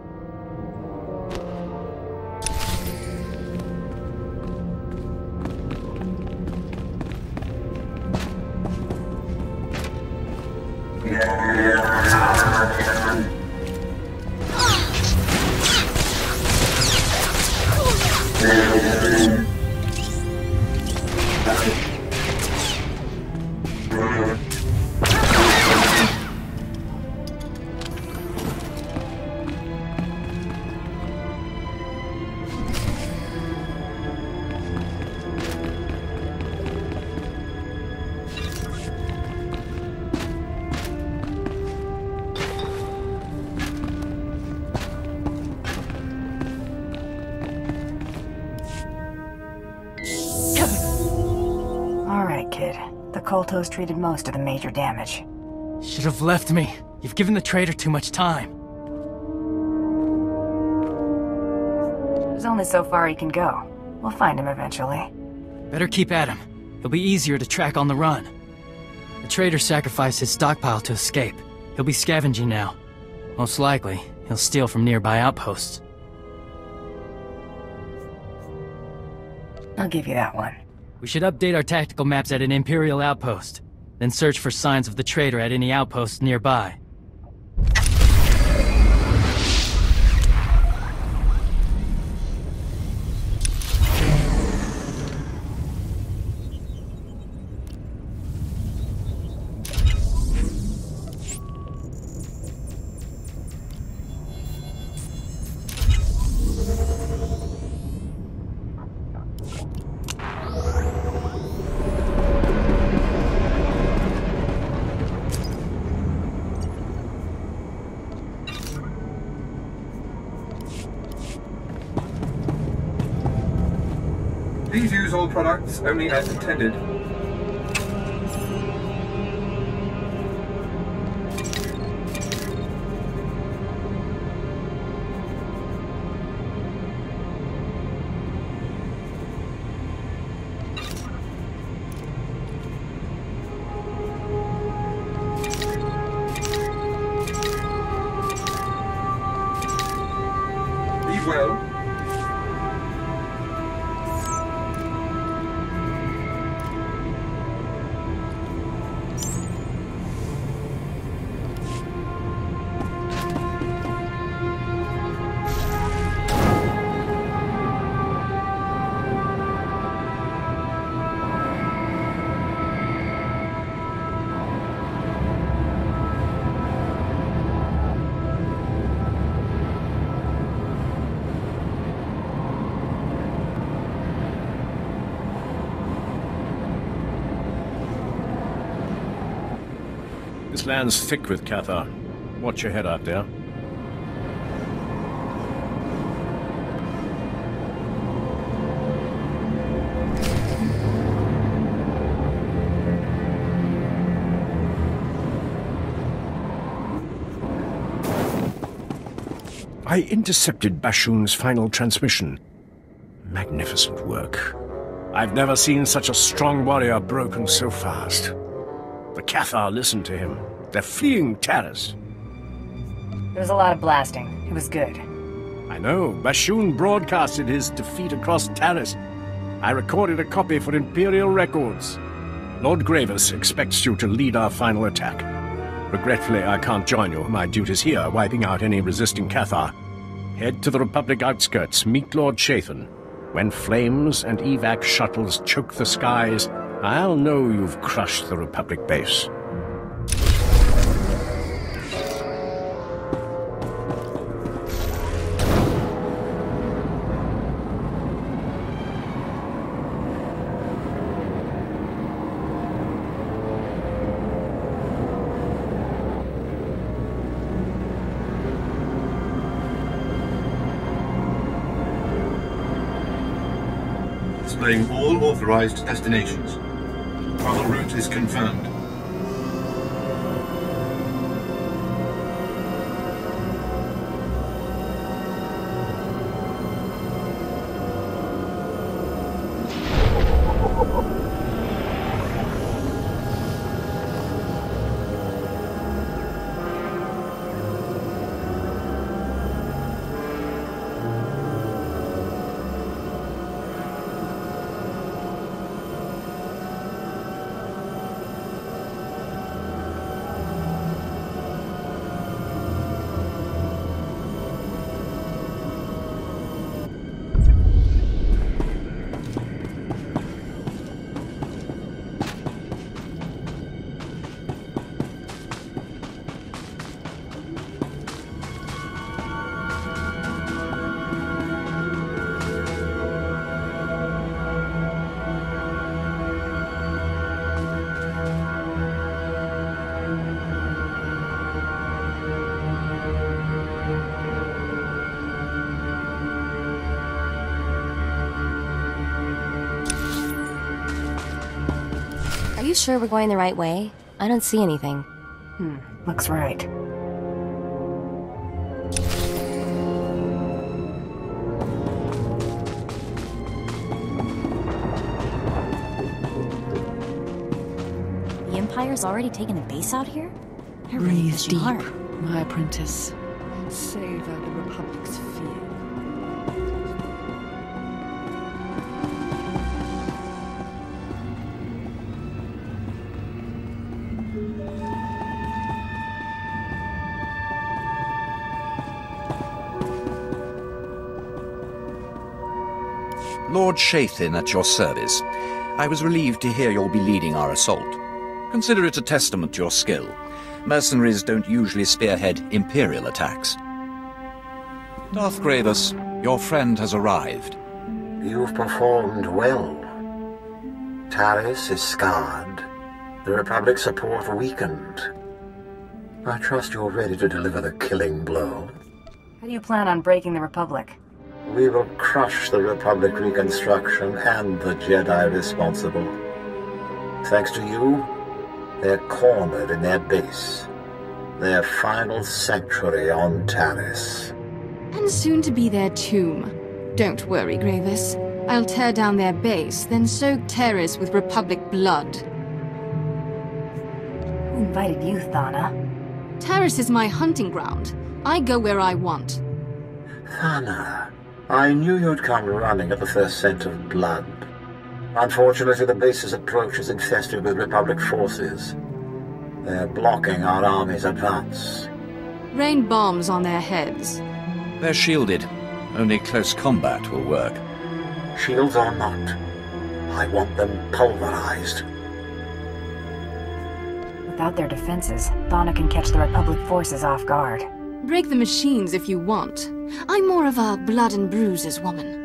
Koltos treated most of the major damage. Should have left me. You've given the traitor too much time. There's only so far he can go. We'll find him eventually. Better keep at him. He'll be easier to track on the run. The traitor sacrificed his stockpile to escape. He'll be scavenging now. Most likely, he'll steal from nearby outposts. I'll give you that one. We should update our tactical maps at an Imperial outpost, then search for signs of the traitor at any outposts nearby. Please use all products only as intended. Be well. This land's thick with Cathar. Watch your head out there. I intercepted Bashoon's final transmission. Magnificent work. I've never seen such a strong warrior broken so fast. The Cathar listened to him. They're fleeing Taris. There was a lot of blasting. It was good. I know. Bashoon broadcasted his defeat across Taris. I recorded a copy for Imperial records. Lord Gravis expects you to lead our final attack. Regretfully, I can't join you. My duty's here, wiping out any resisting Cathar. Head to the Republic outskirts, meet Lord Chathan. When flames and evac shuttles choke the skies, I'll know you've crushed the Republic base. displaying all authorized destinations. Travel route is confirmed. Are you sure we're going the right way? I don't see anything. Hmm, looks right. The Empire's already taken a base out here? They're really Breathe pushing deep, hard. my apprentice. Savor the Republic's fear. Lord Shathin at your service. I was relieved to hear you'll be leading our assault. Consider it a testament to your skill. Mercenaries don't usually spearhead Imperial attacks. Darth Gravis, your friend has arrived. You've performed well. Taris is scarred. The Republic's support weakened. I trust you're ready to deliver the killing blow. How do you plan on breaking the Republic? We will crush the Republic reconstruction and the Jedi responsible. Thanks to you, they're cornered in their base. Their final sanctuary on Taris. And soon to be their tomb. Don't worry, Gravis. I'll tear down their base, then soak Taris with Republic blood. Who invited you, Thana? Taris is my hunting ground. I go where I want. Thana, I knew you'd come running at the first scent of blood. Unfortunately, the base's approach is infested with Republic forces. They're blocking our army's advance. Rain bombs on their heads. They're shielded. Only close combat will work. Shields or not, I want them pulverized. Without their defenses, Thana can catch the Republic forces off guard. Break the machines if you want. I'm more of a blood and bruises woman.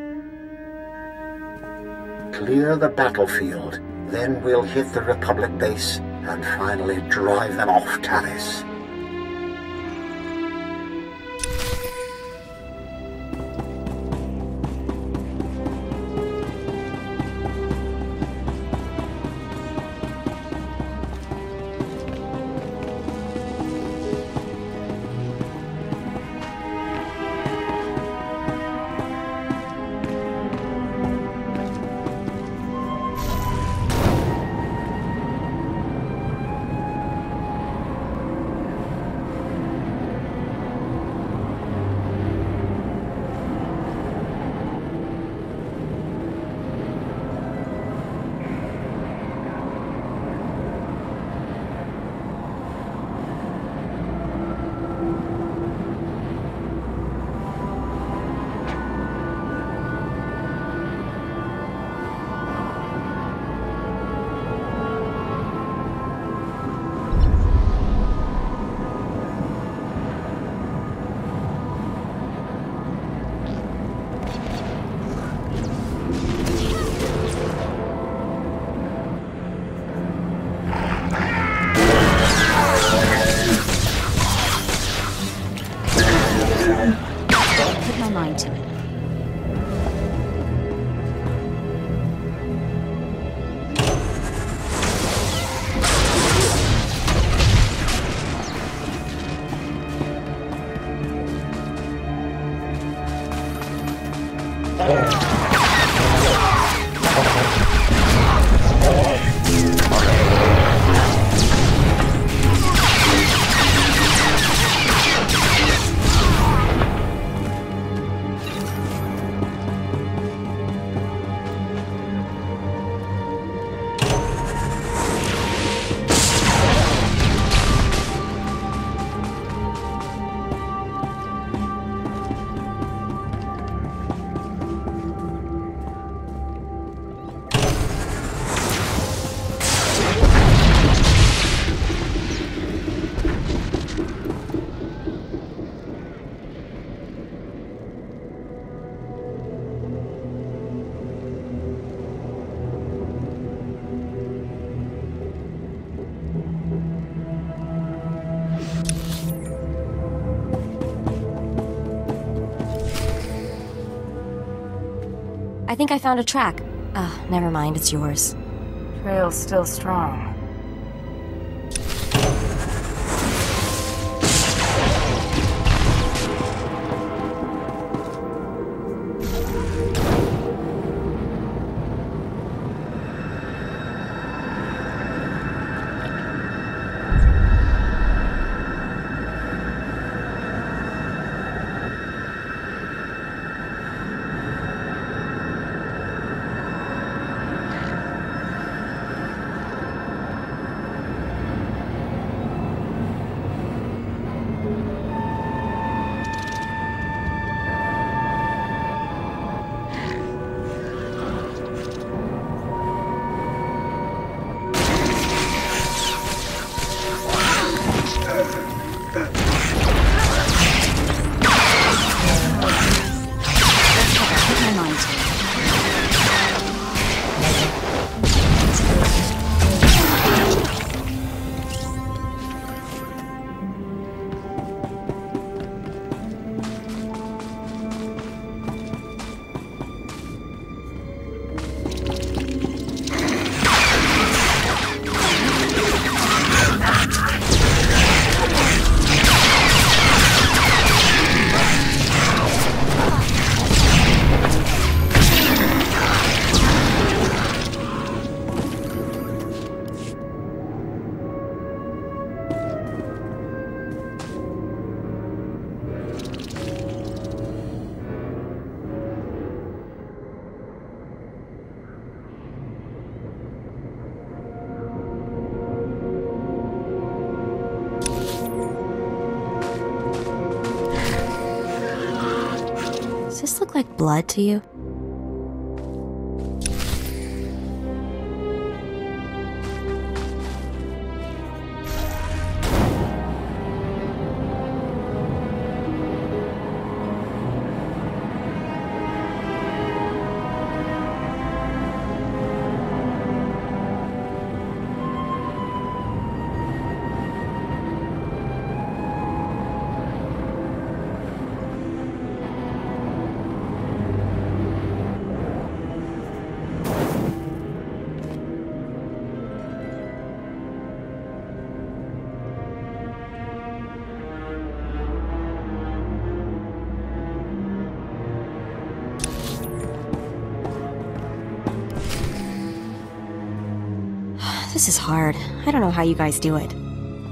Clear the battlefield, then we'll hit the Republic base and finally drive them off Taris. I think I found a track. Ah, never mind, it's yours. Trail's still strong. Does this look like blood to you? This is hard. I don't know how you guys do it.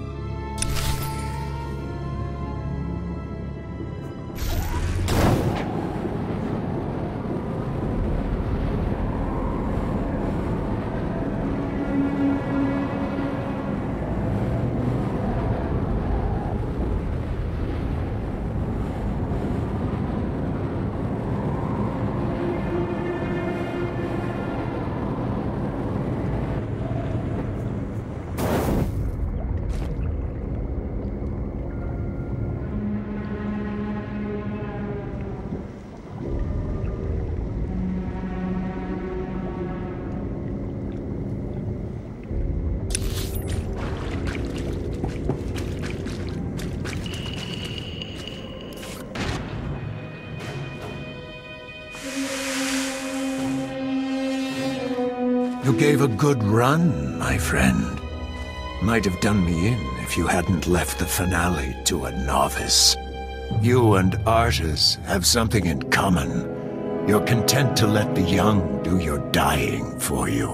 You gave a good run, my friend. Might have done me in if you hadn't left the finale to a novice. You and Artis have something in common. You're content to let the young do your dying for you.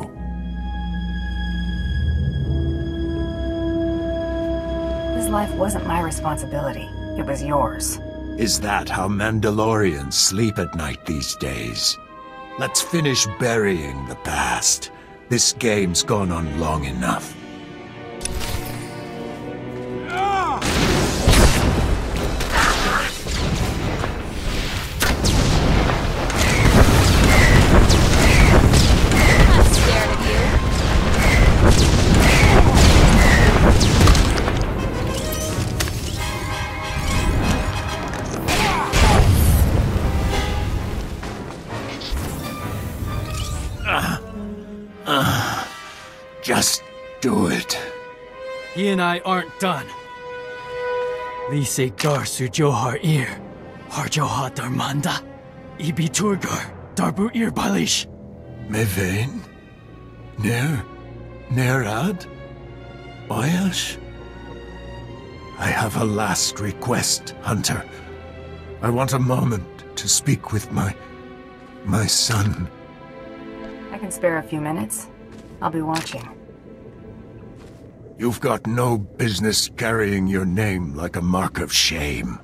His life wasn't my responsibility. It was yours. Is that how Mandalorians sleep at night these days? Let's finish burying the past. This game's gone on long enough. Just do it. He and I aren't done. Lise gar su johar ir. Harjoha darmanda. Ibi turgar. Darbu ir balish. Mevain? Ner? Nerad? Oyash? I have a last request, Hunter. I want a moment to speak with my... my son. I can spare a few minutes. I'll be watching. You've got no business carrying your name like a mark of shame.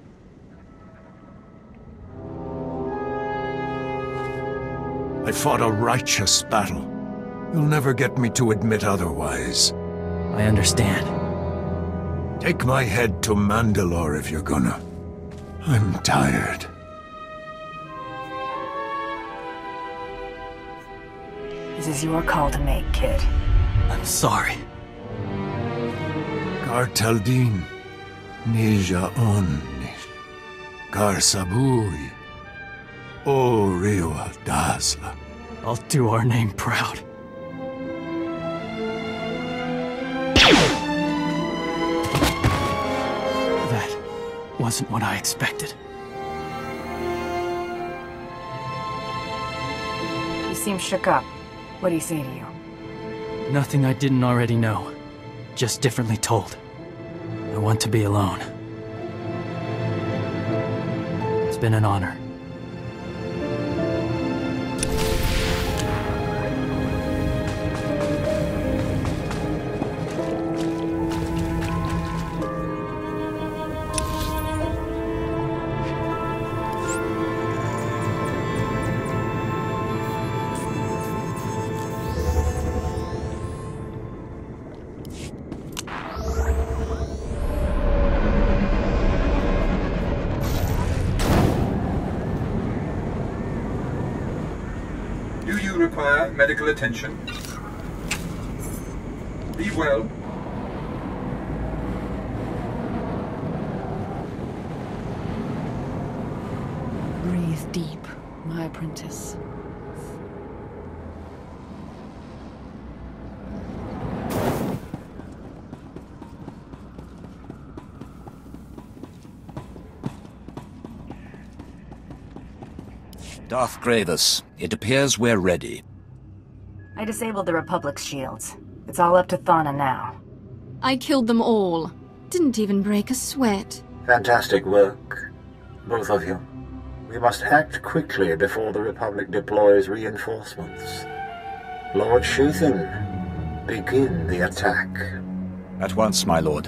I fought a righteous battle. You'll never get me to admit otherwise. I understand. Take my head to Mandalore if you're gonna. I'm tired. This is your call to make, kid. I'm sorry. Gar Taldin, Nija Onnish, Gar Sabui, O Riwa Dasla. I'll do our name proud. That wasn't what I expected. You seem shook up. What do you say to you? Nothing I didn't already know. Just differently told. I want to be alone. It's been an honor. Require medical attention. Be well. Breathe deep, my apprentice. Darth Gravis, it appears we're ready. I disabled the Republic's shields. It's all up to Thana now. I killed them all. Didn't even break a sweat. Fantastic work, both of you. We must act quickly before the Republic deploys reinforcements. Lord Shathan, begin the attack. At once, my lord.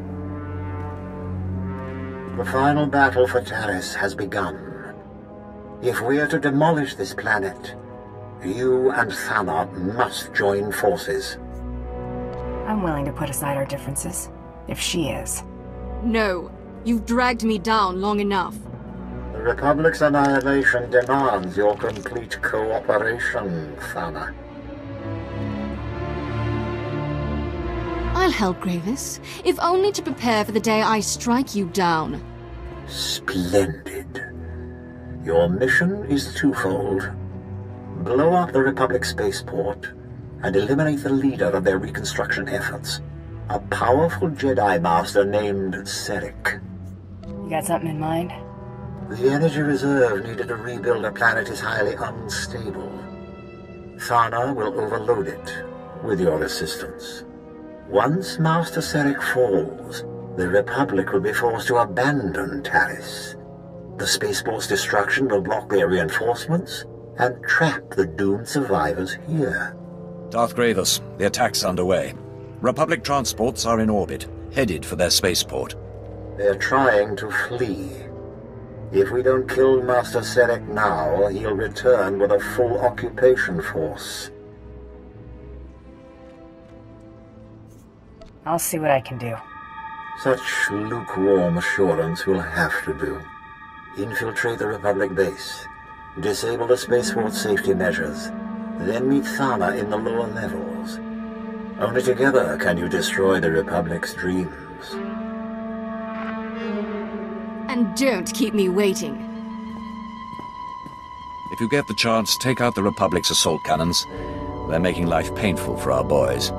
The final battle for Taris has begun. If we are to demolish this planet, you and Thana must join forces. I'm willing to put aside our differences, if she is. No. You've dragged me down long enough. The Republic's annihilation demands your complete cooperation, Thana. I'll help, Gravis, if only to prepare for the day I strike you down. Splendid. Your mission is twofold. Blow up the Republic spaceport and eliminate the leader of their reconstruction efforts, a powerful Jedi Master named Serek. You got something in mind? The energy reserve needed to rebuild a planet is highly unstable. Thana will overload it with your assistance. Once Master Serek falls, the Republic will be forced to abandon Taris. The spaceport's destruction will block their reinforcements and trap the doomed survivors here. Darth Gravis, the attack's underway. Republic transports are in orbit, headed for their spaceport. They're trying to flee. If we don't kill Master Serek now, he'll return with a full occupation force. I'll see what I can do. Such lukewarm assurance will have to do. Infiltrate the Republic base, disable the spaceport's safety measures, then meet Thana in the lower levels. Only together can you destroy the Republic's dreams. And don't keep me waiting. If you get the chance, take out the Republic's assault cannons. They're making life painful for our boys.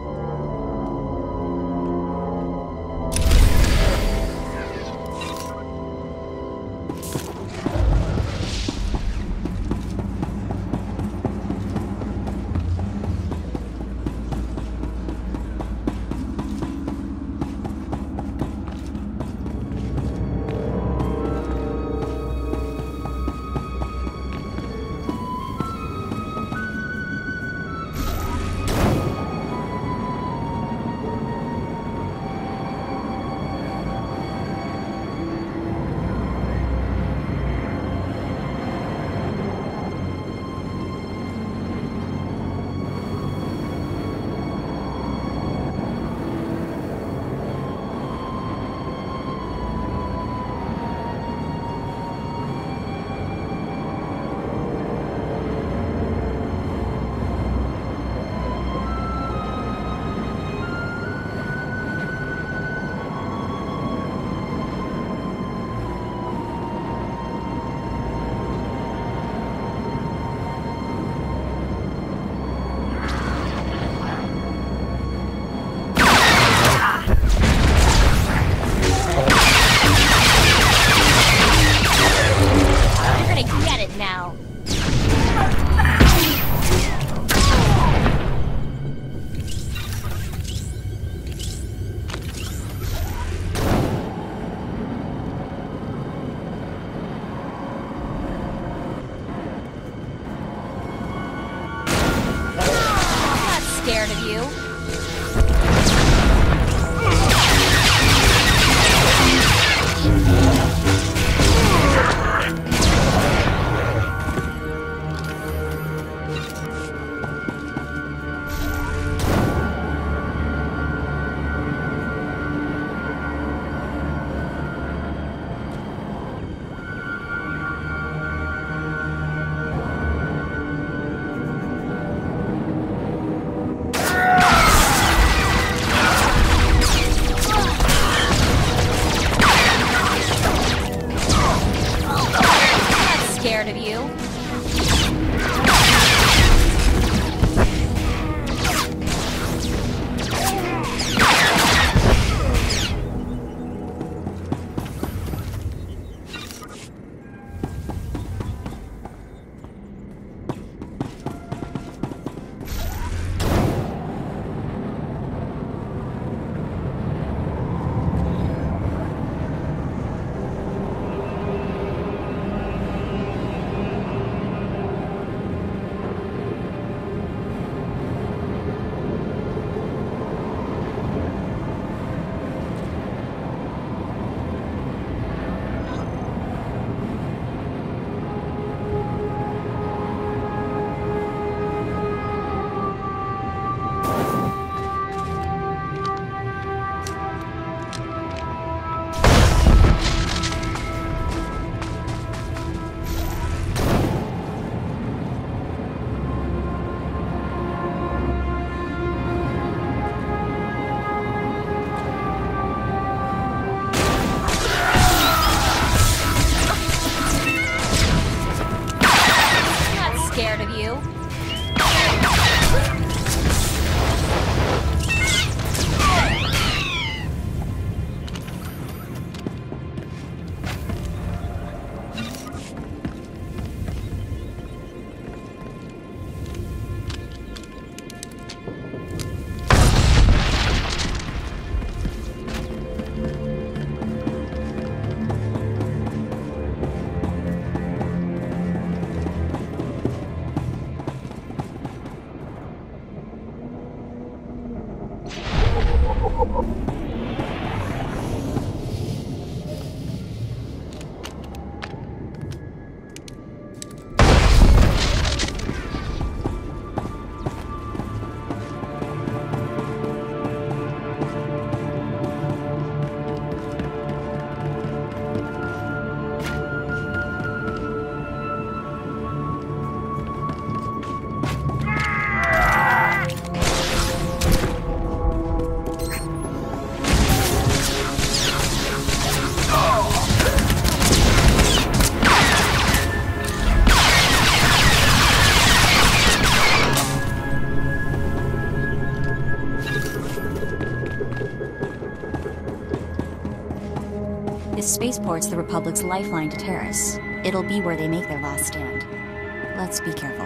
Scared of you. Scared of you. Scared of you. transport's the Republic's lifeline to Taris. It'll be where they make their last stand. Let's be careful.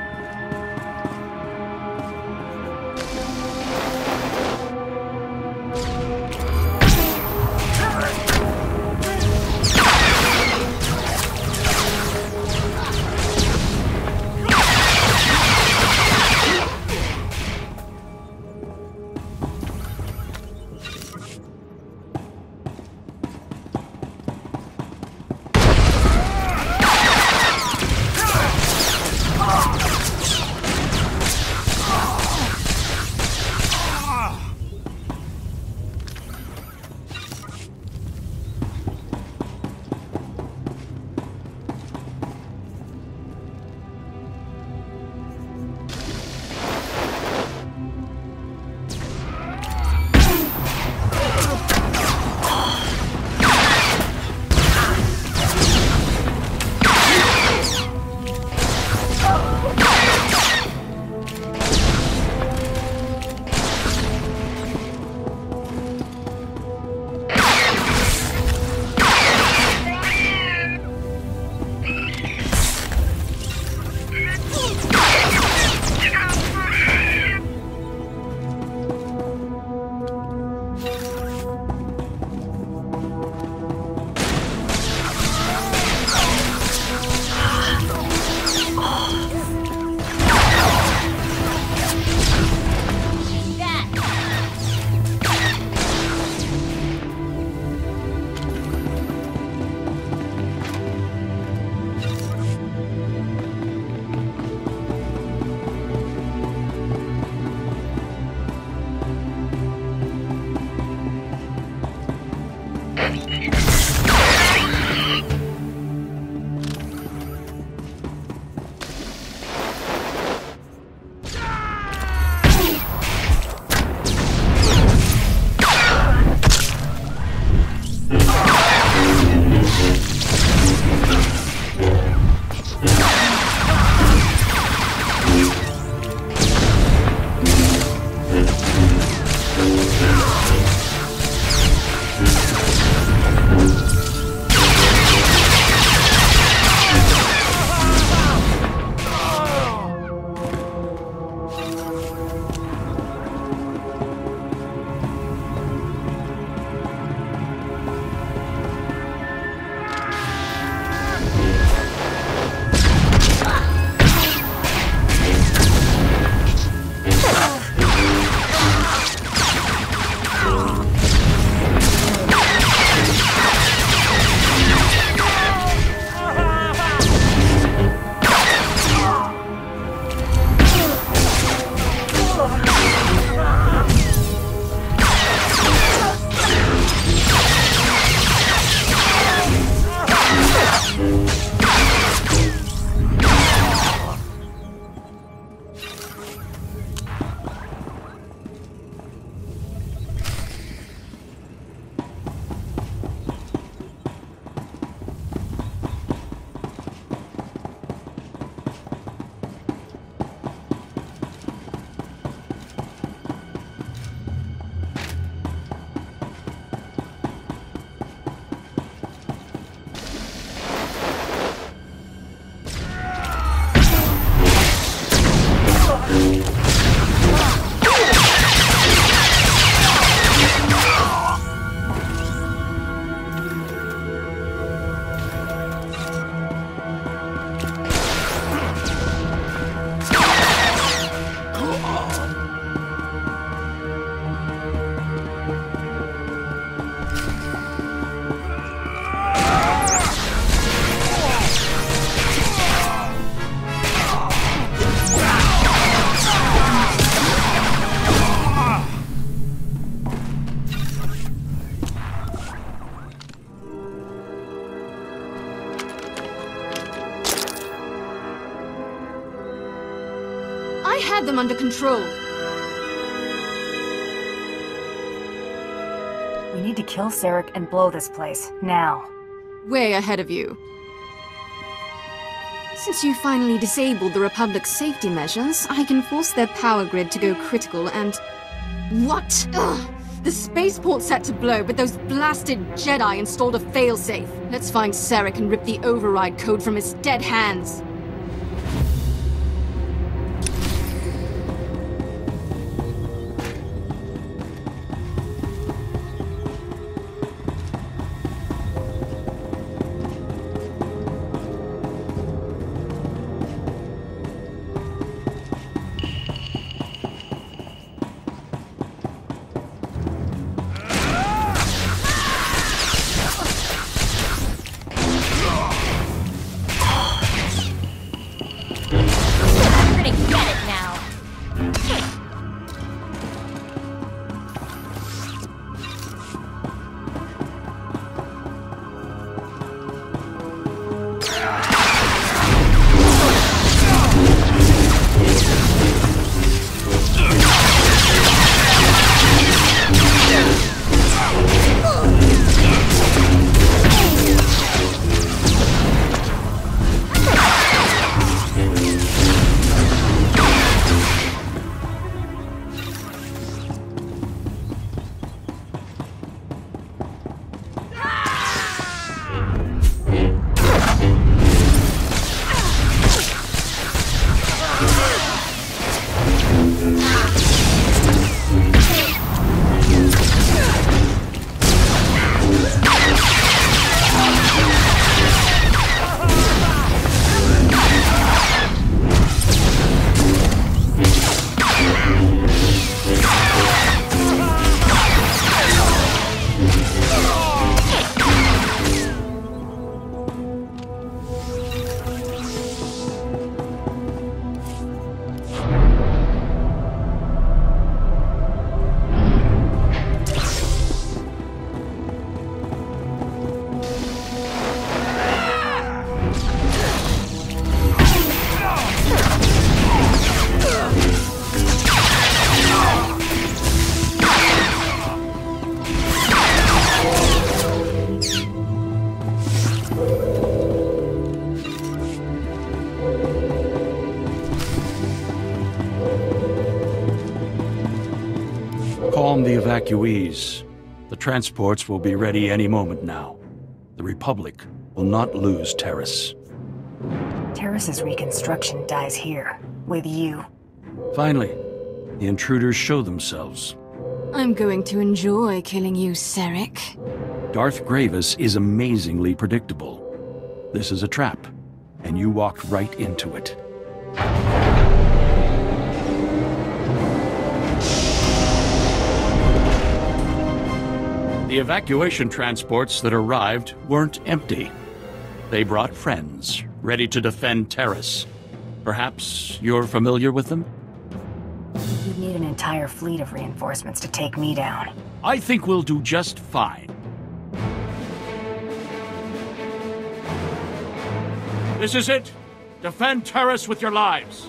had them under control. We need to kill Sarek and blow this place, now. Way ahead of you. Since you finally disabled the Republic's safety measures, I can force their power grid to go critical and... What? Ugh. The spaceport's set to blow, but those blasted Jedi installed a failsafe. Let's find Sarek and rip the override code from his dead hands. Calm the evacuees. The transports will be ready any moment now. The Republic will not lose Taris. Taris's reconstruction dies here, with you. Finally, the intruders show themselves. I'm going to enjoy killing you, Sarek. Darth Gravis is amazingly predictable. This is a trap, and you walked right into it. The evacuation transports that arrived weren't empty. They brought friends, ready to defend Taris. Perhaps you're familiar with them? You'd need an entire fleet of reinforcements to take me down. I think we'll do just fine. This is it. Defend Taris with your lives.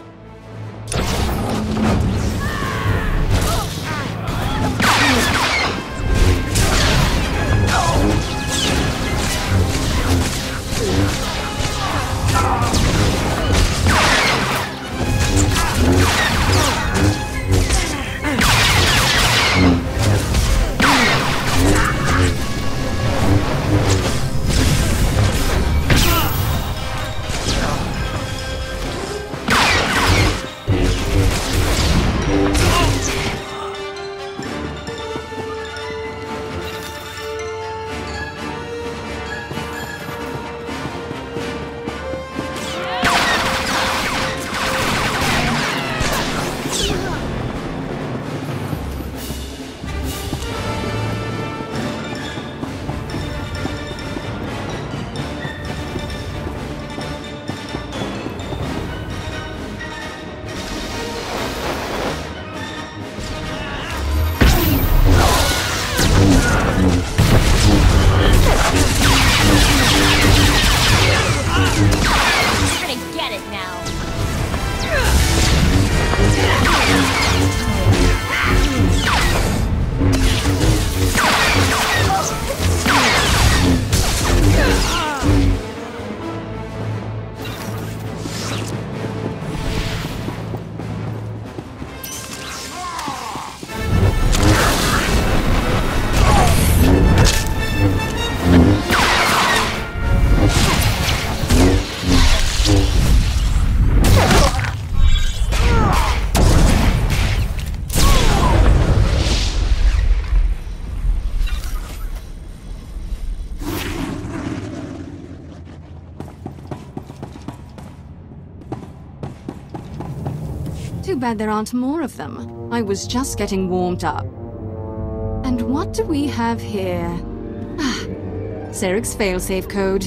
Too bad there aren't more of them. I was just getting warmed up. And what do we have here? Ah, Serex's failsafe code.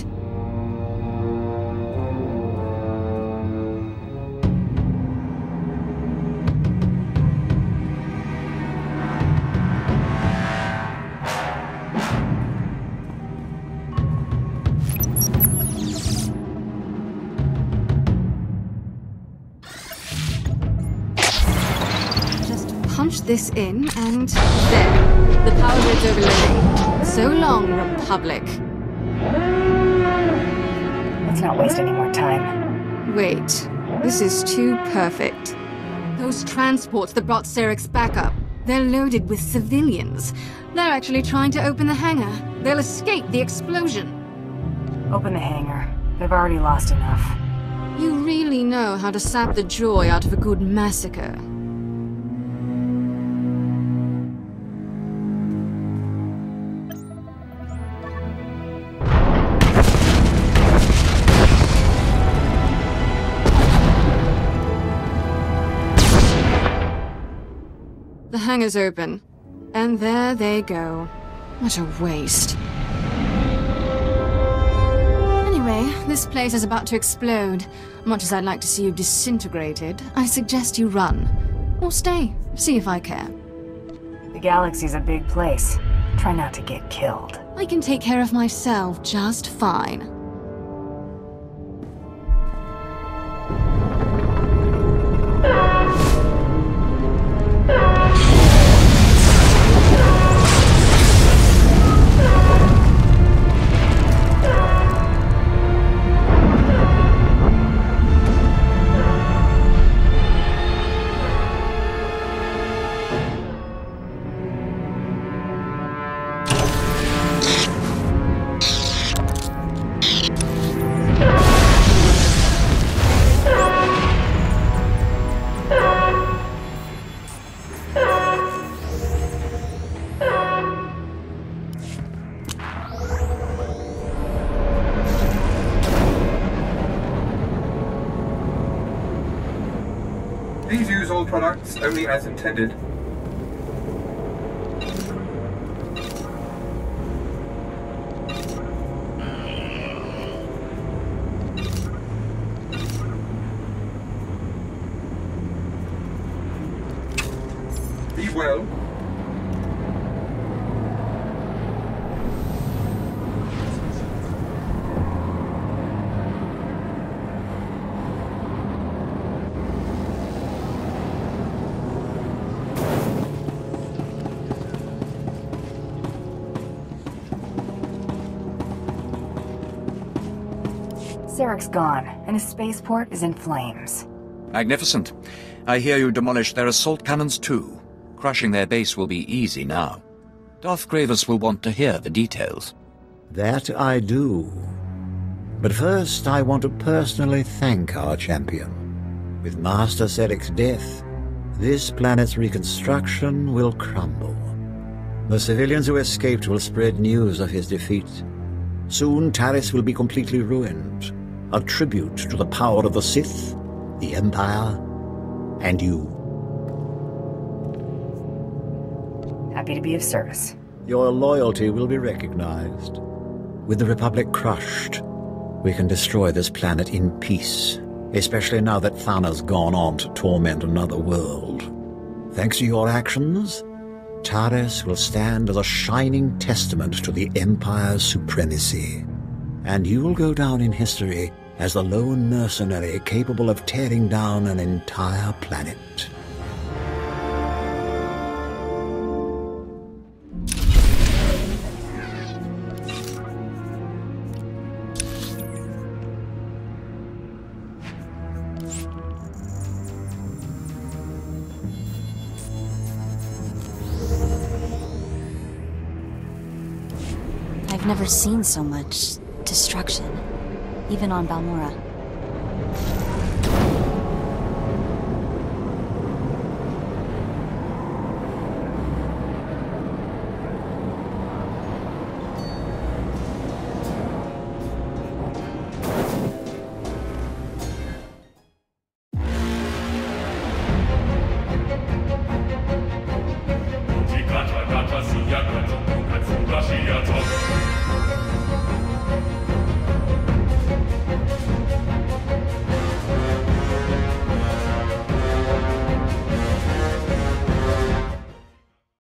Punch this in, and there. The power grid's overloading. So long, Republic. Let's not waste any more time. Wait. This is too perfect. Those transports that brought Serex's back up, they're loaded with civilians. They're actually trying to open the hangar. They'll escape the explosion. Open the hangar. They've already lost enough. You really know how to sap the joy out of a good massacre. The hangar's open. And there they go. What a waste. Anyway, this place is about to explode. Much as I'd like to see you disintegrated, I suggest you run. Or stay, see if I care. The galaxy's a big place. Try not to get killed. I can take care of myself just fine. Please use all products only as intended. Be well. Serex's gone, and his spaceport is in flames. Magnificent. I hear you demolished their assault cannons too. Crushing their base will be easy now. Darth Gravis will want to hear the details. That I do. But first I want to personally thank our champion. With Master Serex's death, this planet's reconstruction will crumble. The civilians who escaped will spread news of his defeat. Soon Taris will be completely ruined. A tribute to the power of the Sith, the Empire, and you. Happy to be of service. Your loyalty will be recognized. With the Republic crushed, we can destroy this planet in peace, especially now that Thana's gone on to torment another world. Thanks to your actions, Taris will stand as a shining testament to the Empire's supremacy. And you will go down in history as the lone mercenary capable of tearing down an entire planet. I've never seen so much destruction, even on Balmorra.